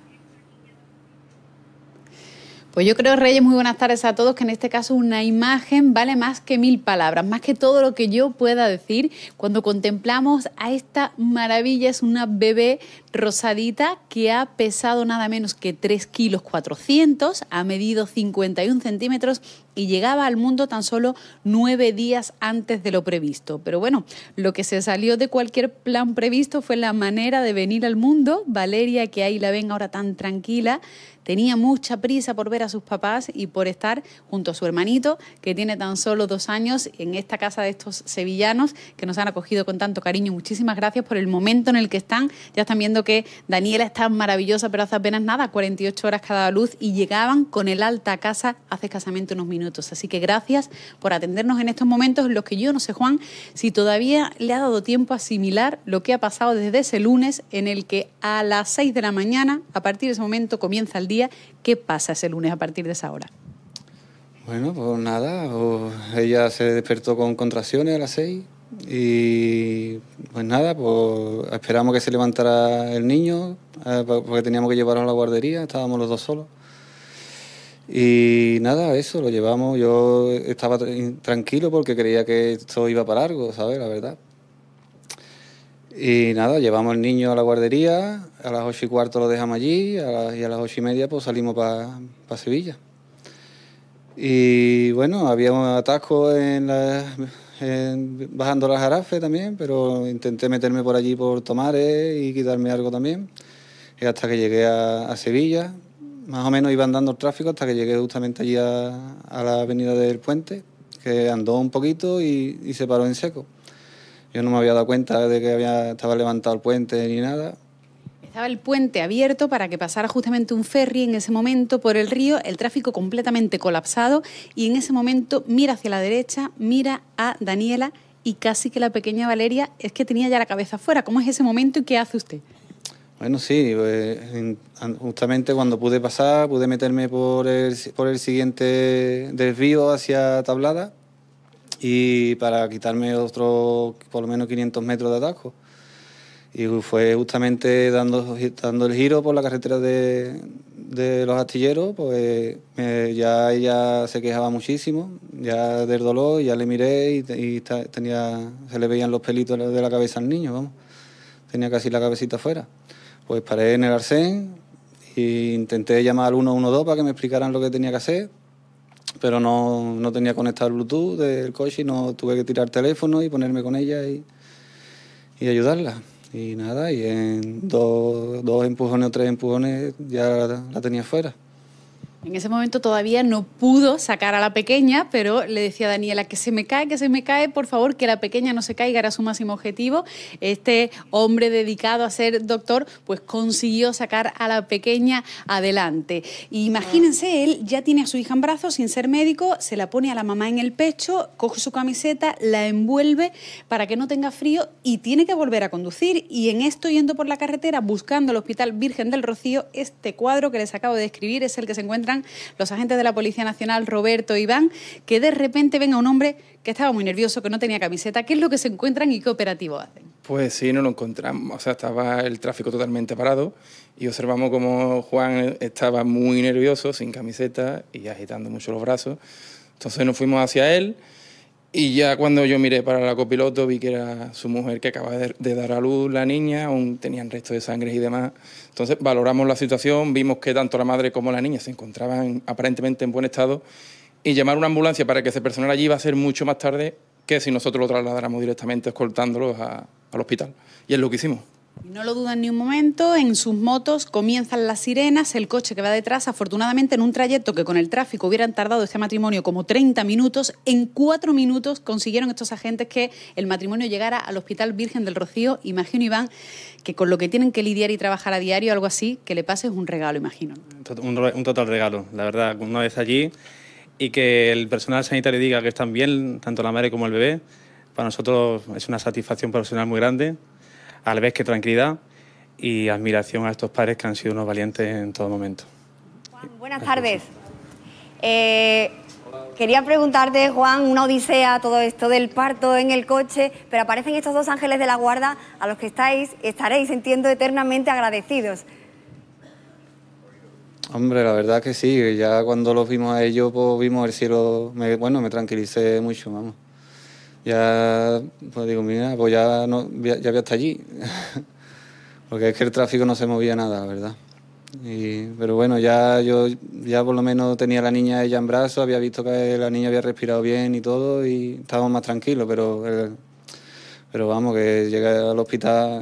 Pues yo creo, Reyes, muy buenas tardes a todos, que en este caso una imagen vale más que 1000 palabras, más que todo lo que yo pueda decir cuando contemplamos a esta maravilla. Es una bebé rosadita que ha pesado nada menos que 3,4 kilos, ha medido 51 centímetros y llegaba al mundo tan solo 9 días antes de lo previsto. Pero bueno, lo que se salió de cualquier plan previsto fue la manera de venir al mundo. Valeria, que ahí la ven ahora tan tranquila, tenía mucha prisa por ver a sus papás y por estar junto a su hermanito, que tiene tan solo 2 años, en esta casa de estos sevillanos que nos han acogido con tanto cariño. Muchísimas gracias por el momento en el que están. Ya están viendo que Daniela está maravillosa, pero hace apenas nada, 48 horas que ha dado a luz, y llegaban con el alta a casa hace escasamente unos minutos. Así que gracias por atendernos en estos momentos en los que yo no sé, Juan, si todavía le ha dado tiempo a asimilar lo que ha pasado desde ese lunes, en el que a las 6 de la mañana, a partir de ese momento, comienza el día. ¿Qué pasa ese lunes a partir de esa hora? Bueno, pues nada, ella se despertó con contracciones a las 6 y pues nada, pues esperamos que se levantara el niño porque teníamos que llevarlo a la guardería, estábamos los 2 solos. Y nada, eso, lo llevamos. Yo estaba tranquilo porque creía que esto iba para largo, ¿sabes? La verdad. Y nada, llevamos al niño a la guardería, a las 8:15 lo dejamos allí y a las 8:30 pues salimos para Sevilla. Y bueno, había un atasco bajando las Jarafes también, pero intenté meterme por allí por Tomares y quitarme algo también. Y hasta que llegué a Sevilla, más o menos iba andando el tráfico hasta que llegué justamente allí a la avenida del Puente, que andó un poquito y se paró en seco. Yo no me había dado cuenta de que estaba levantado el puente ni nada. Estaba el puente abierto para que pasara justamente un ferry en ese momento por el río, el tráfico completamente colapsado, y en ese momento mira hacia la derecha, mira a Daniela y casi que la pequeña Valeria es que tenía ya la cabeza fuera. ¿Cómo es ese momento y qué hace usted? Bueno, sí, justamente cuando pude pasar, pude meterme por el siguiente desvío hacia Tablada, y para quitarme otros por lo menos 500 metros de atasco. Y fue justamente dando el giro por la carretera de los Astilleros, pues ya ella se quejaba muchísimo, ya del dolor, ya le miré y se le veían los pelitos de la cabeza al niño, vamos. Tenía casi la cabecita afuera. Pues paré en el arcén e intenté llamar al 112 para que me explicaran lo que tenía que hacer, pero no tenía conectado el Bluetooth del coche y no tuve que tirar el teléfono y ponerme con ella y ayudarla. Y nada, y en dos empujones o 3 empujones ya la tenía fuera. En ese momento todavía no pudo sacar a la pequeña, pero le decía a Daniela que se me cae, por favor, que la pequeña no se caiga, era su máximo objetivo. Este hombre dedicado a ser doctor, pues consiguió sacar a la pequeña adelante. Y imagínense, él ya tiene a su hija en brazos, sin ser médico, se la pone a la mamá en el pecho, coge su camiseta, la envuelve para que no tenga frío y tiene que volver a conducir. Y en esto, yendo por la carretera, buscando el Hospital Virgen del Rocío, este cuadro que les acabo de describir es el que se encuentran los agentes de la Policía Nacional, Roberto e Iván, que de repente ven a un hombre que estaba muy nervioso, que no tenía camiseta. ¿Qué es lo que se encuentran y qué operativo hacen? Pues sí, no lo encontramos. O sea, estaba el tráfico totalmente parado y observamos como Juan estaba muy nervioso, sin camiseta y agitando mucho los brazos. Entonces nos fuimos hacia él y ya cuando yo miré para la copiloto vi que era su mujer, que acaba de dar a luz la niña, aún tenían restos de sangre y demás. Entonces valoramos la situación, vimos que tanto la madre como la niña se encontraban aparentemente en buen estado y llamar una ambulancia para que se personara allí iba a ser mucho más tarde que si nosotros lo trasladáramos directamente escoltándolos al hospital. Y es lo que hicimos. No lo dudan ni un momento, en sus motos comienzan las sirenas, el coche que va detrás, afortunadamente en un trayecto que con el tráfico hubieran tardado este matrimonio como 30 minutos, en 4 minutos consiguieron estos agentes que el matrimonio llegara al Hospital Virgen del Rocío. Imagino, Iván, que con lo que tienen que lidiar y trabajar a diario, algo así, que le pase es un regalo, imagino. Un total regalo, la verdad, una vez allí y que el personal sanitario diga que están bien, tanto la madre como el bebé, para nosotros es una satisfacción profesional muy grande. A la vez que tranquilidad y admiración a estos padres que han sido unos valientes en todo momento. Juan, buenas tardes. Quería preguntarte, Juan, una odisea, todo esto del parto en el coche, pero aparecen estos dos ángeles de la guarda a los que estaréis, entiendo, eternamente agradecidos. Hombre, la verdad que sí, ya cuando los vimos a ellos, pues vimos el cielo, me tranquilicé mucho, vamos. Ya, pues digo, mira, pues ya voy hasta allí, porque es que el tráfico no se movía nada, la verdad. Pero bueno, yo por lo menos tenía a la niña ella en brazos, había visto que la niña había respirado bien y todo, y estábamos más tranquilos, pero vamos, que llegué al hospital,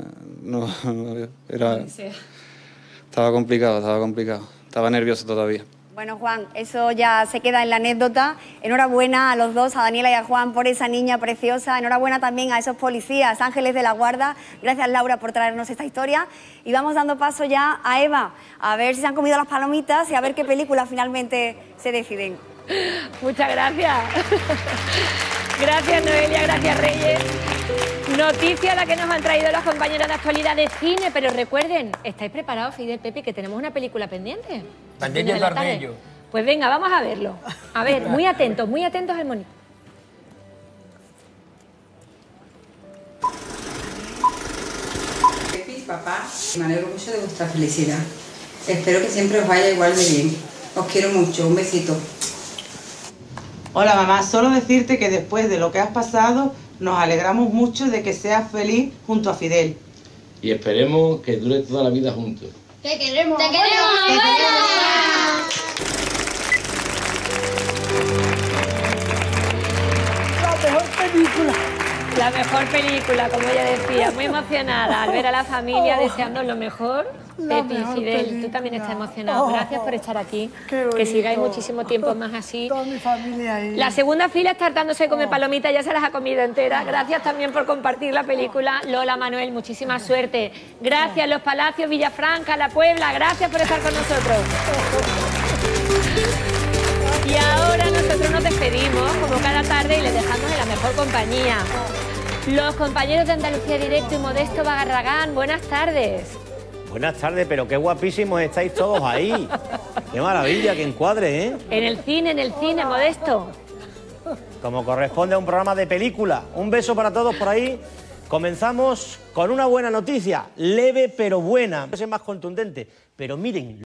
estaba complicado, estaba nervioso todavía. Bueno, Juan, eso ya se queda en la anécdota. Enhorabuena a los dos, a Daniela y a Juan, por esa niña preciosa. Enhorabuena también a esos policías, ángeles de la guarda. Gracias, Laura, por traernos esta historia. Y vamos dando paso ya a Eva, a ver si se han comido las palomitas y a ver qué película finalmente se deciden. Muchas gracias. Gracias, Noelia, gracias, Reyes. Noticia la que nos han traído los compañeros de actualidad de cine, pero recuerden, ¿estáis preparados, Fidel, Pepe, que tenemos una película pendiente? También el Barbello. Pues venga, vamos a verlo. A ver, muy atentos al monitor. Papá, me alegro mucho de vuestra felicidad. Espero que siempre os vaya igual de bien. Os quiero mucho, un besito. Hola mamá, solo decirte que después de lo que has pasado, nos alegramos mucho de que seas feliz junto a Fidel. Y esperemos que dure toda la vida juntos. ¡Te queremos! ¡Te queremos, abuela! La mejor película. La mejor película, como ella decía, muy emocionada al ver a la familia deseando lo mejor. Pepi, Fidel, tú también estás emocionado. Gracias por estar aquí. Que sigáis muchísimo tiempo más así. Toda mi familia ahí. La segunda fila está hartándose come palomitas, ya se las ha comido enteras. Gracias también por compartir la película. Lola, Manuel, muchísima suerte. Gracias, Los Palacios, Villafranca, La Puebla. Gracias por estar con nosotros. Y ahora nosotros nos despedimos, como cada tarde, y les dejamos en la mejor compañía. Los compañeros de Andalucía Directo y Modesto Bagarragán, buenas tardes. Buenas tardes, pero qué guapísimos estáis todos ahí. Qué maravilla, qué encuadre, ¿eh? En el cine, Modesto. Como corresponde a un programa de película. Un beso para todos por ahí. Comenzamos con una buena noticia, leve pero buena. Es más contundente, pero miren.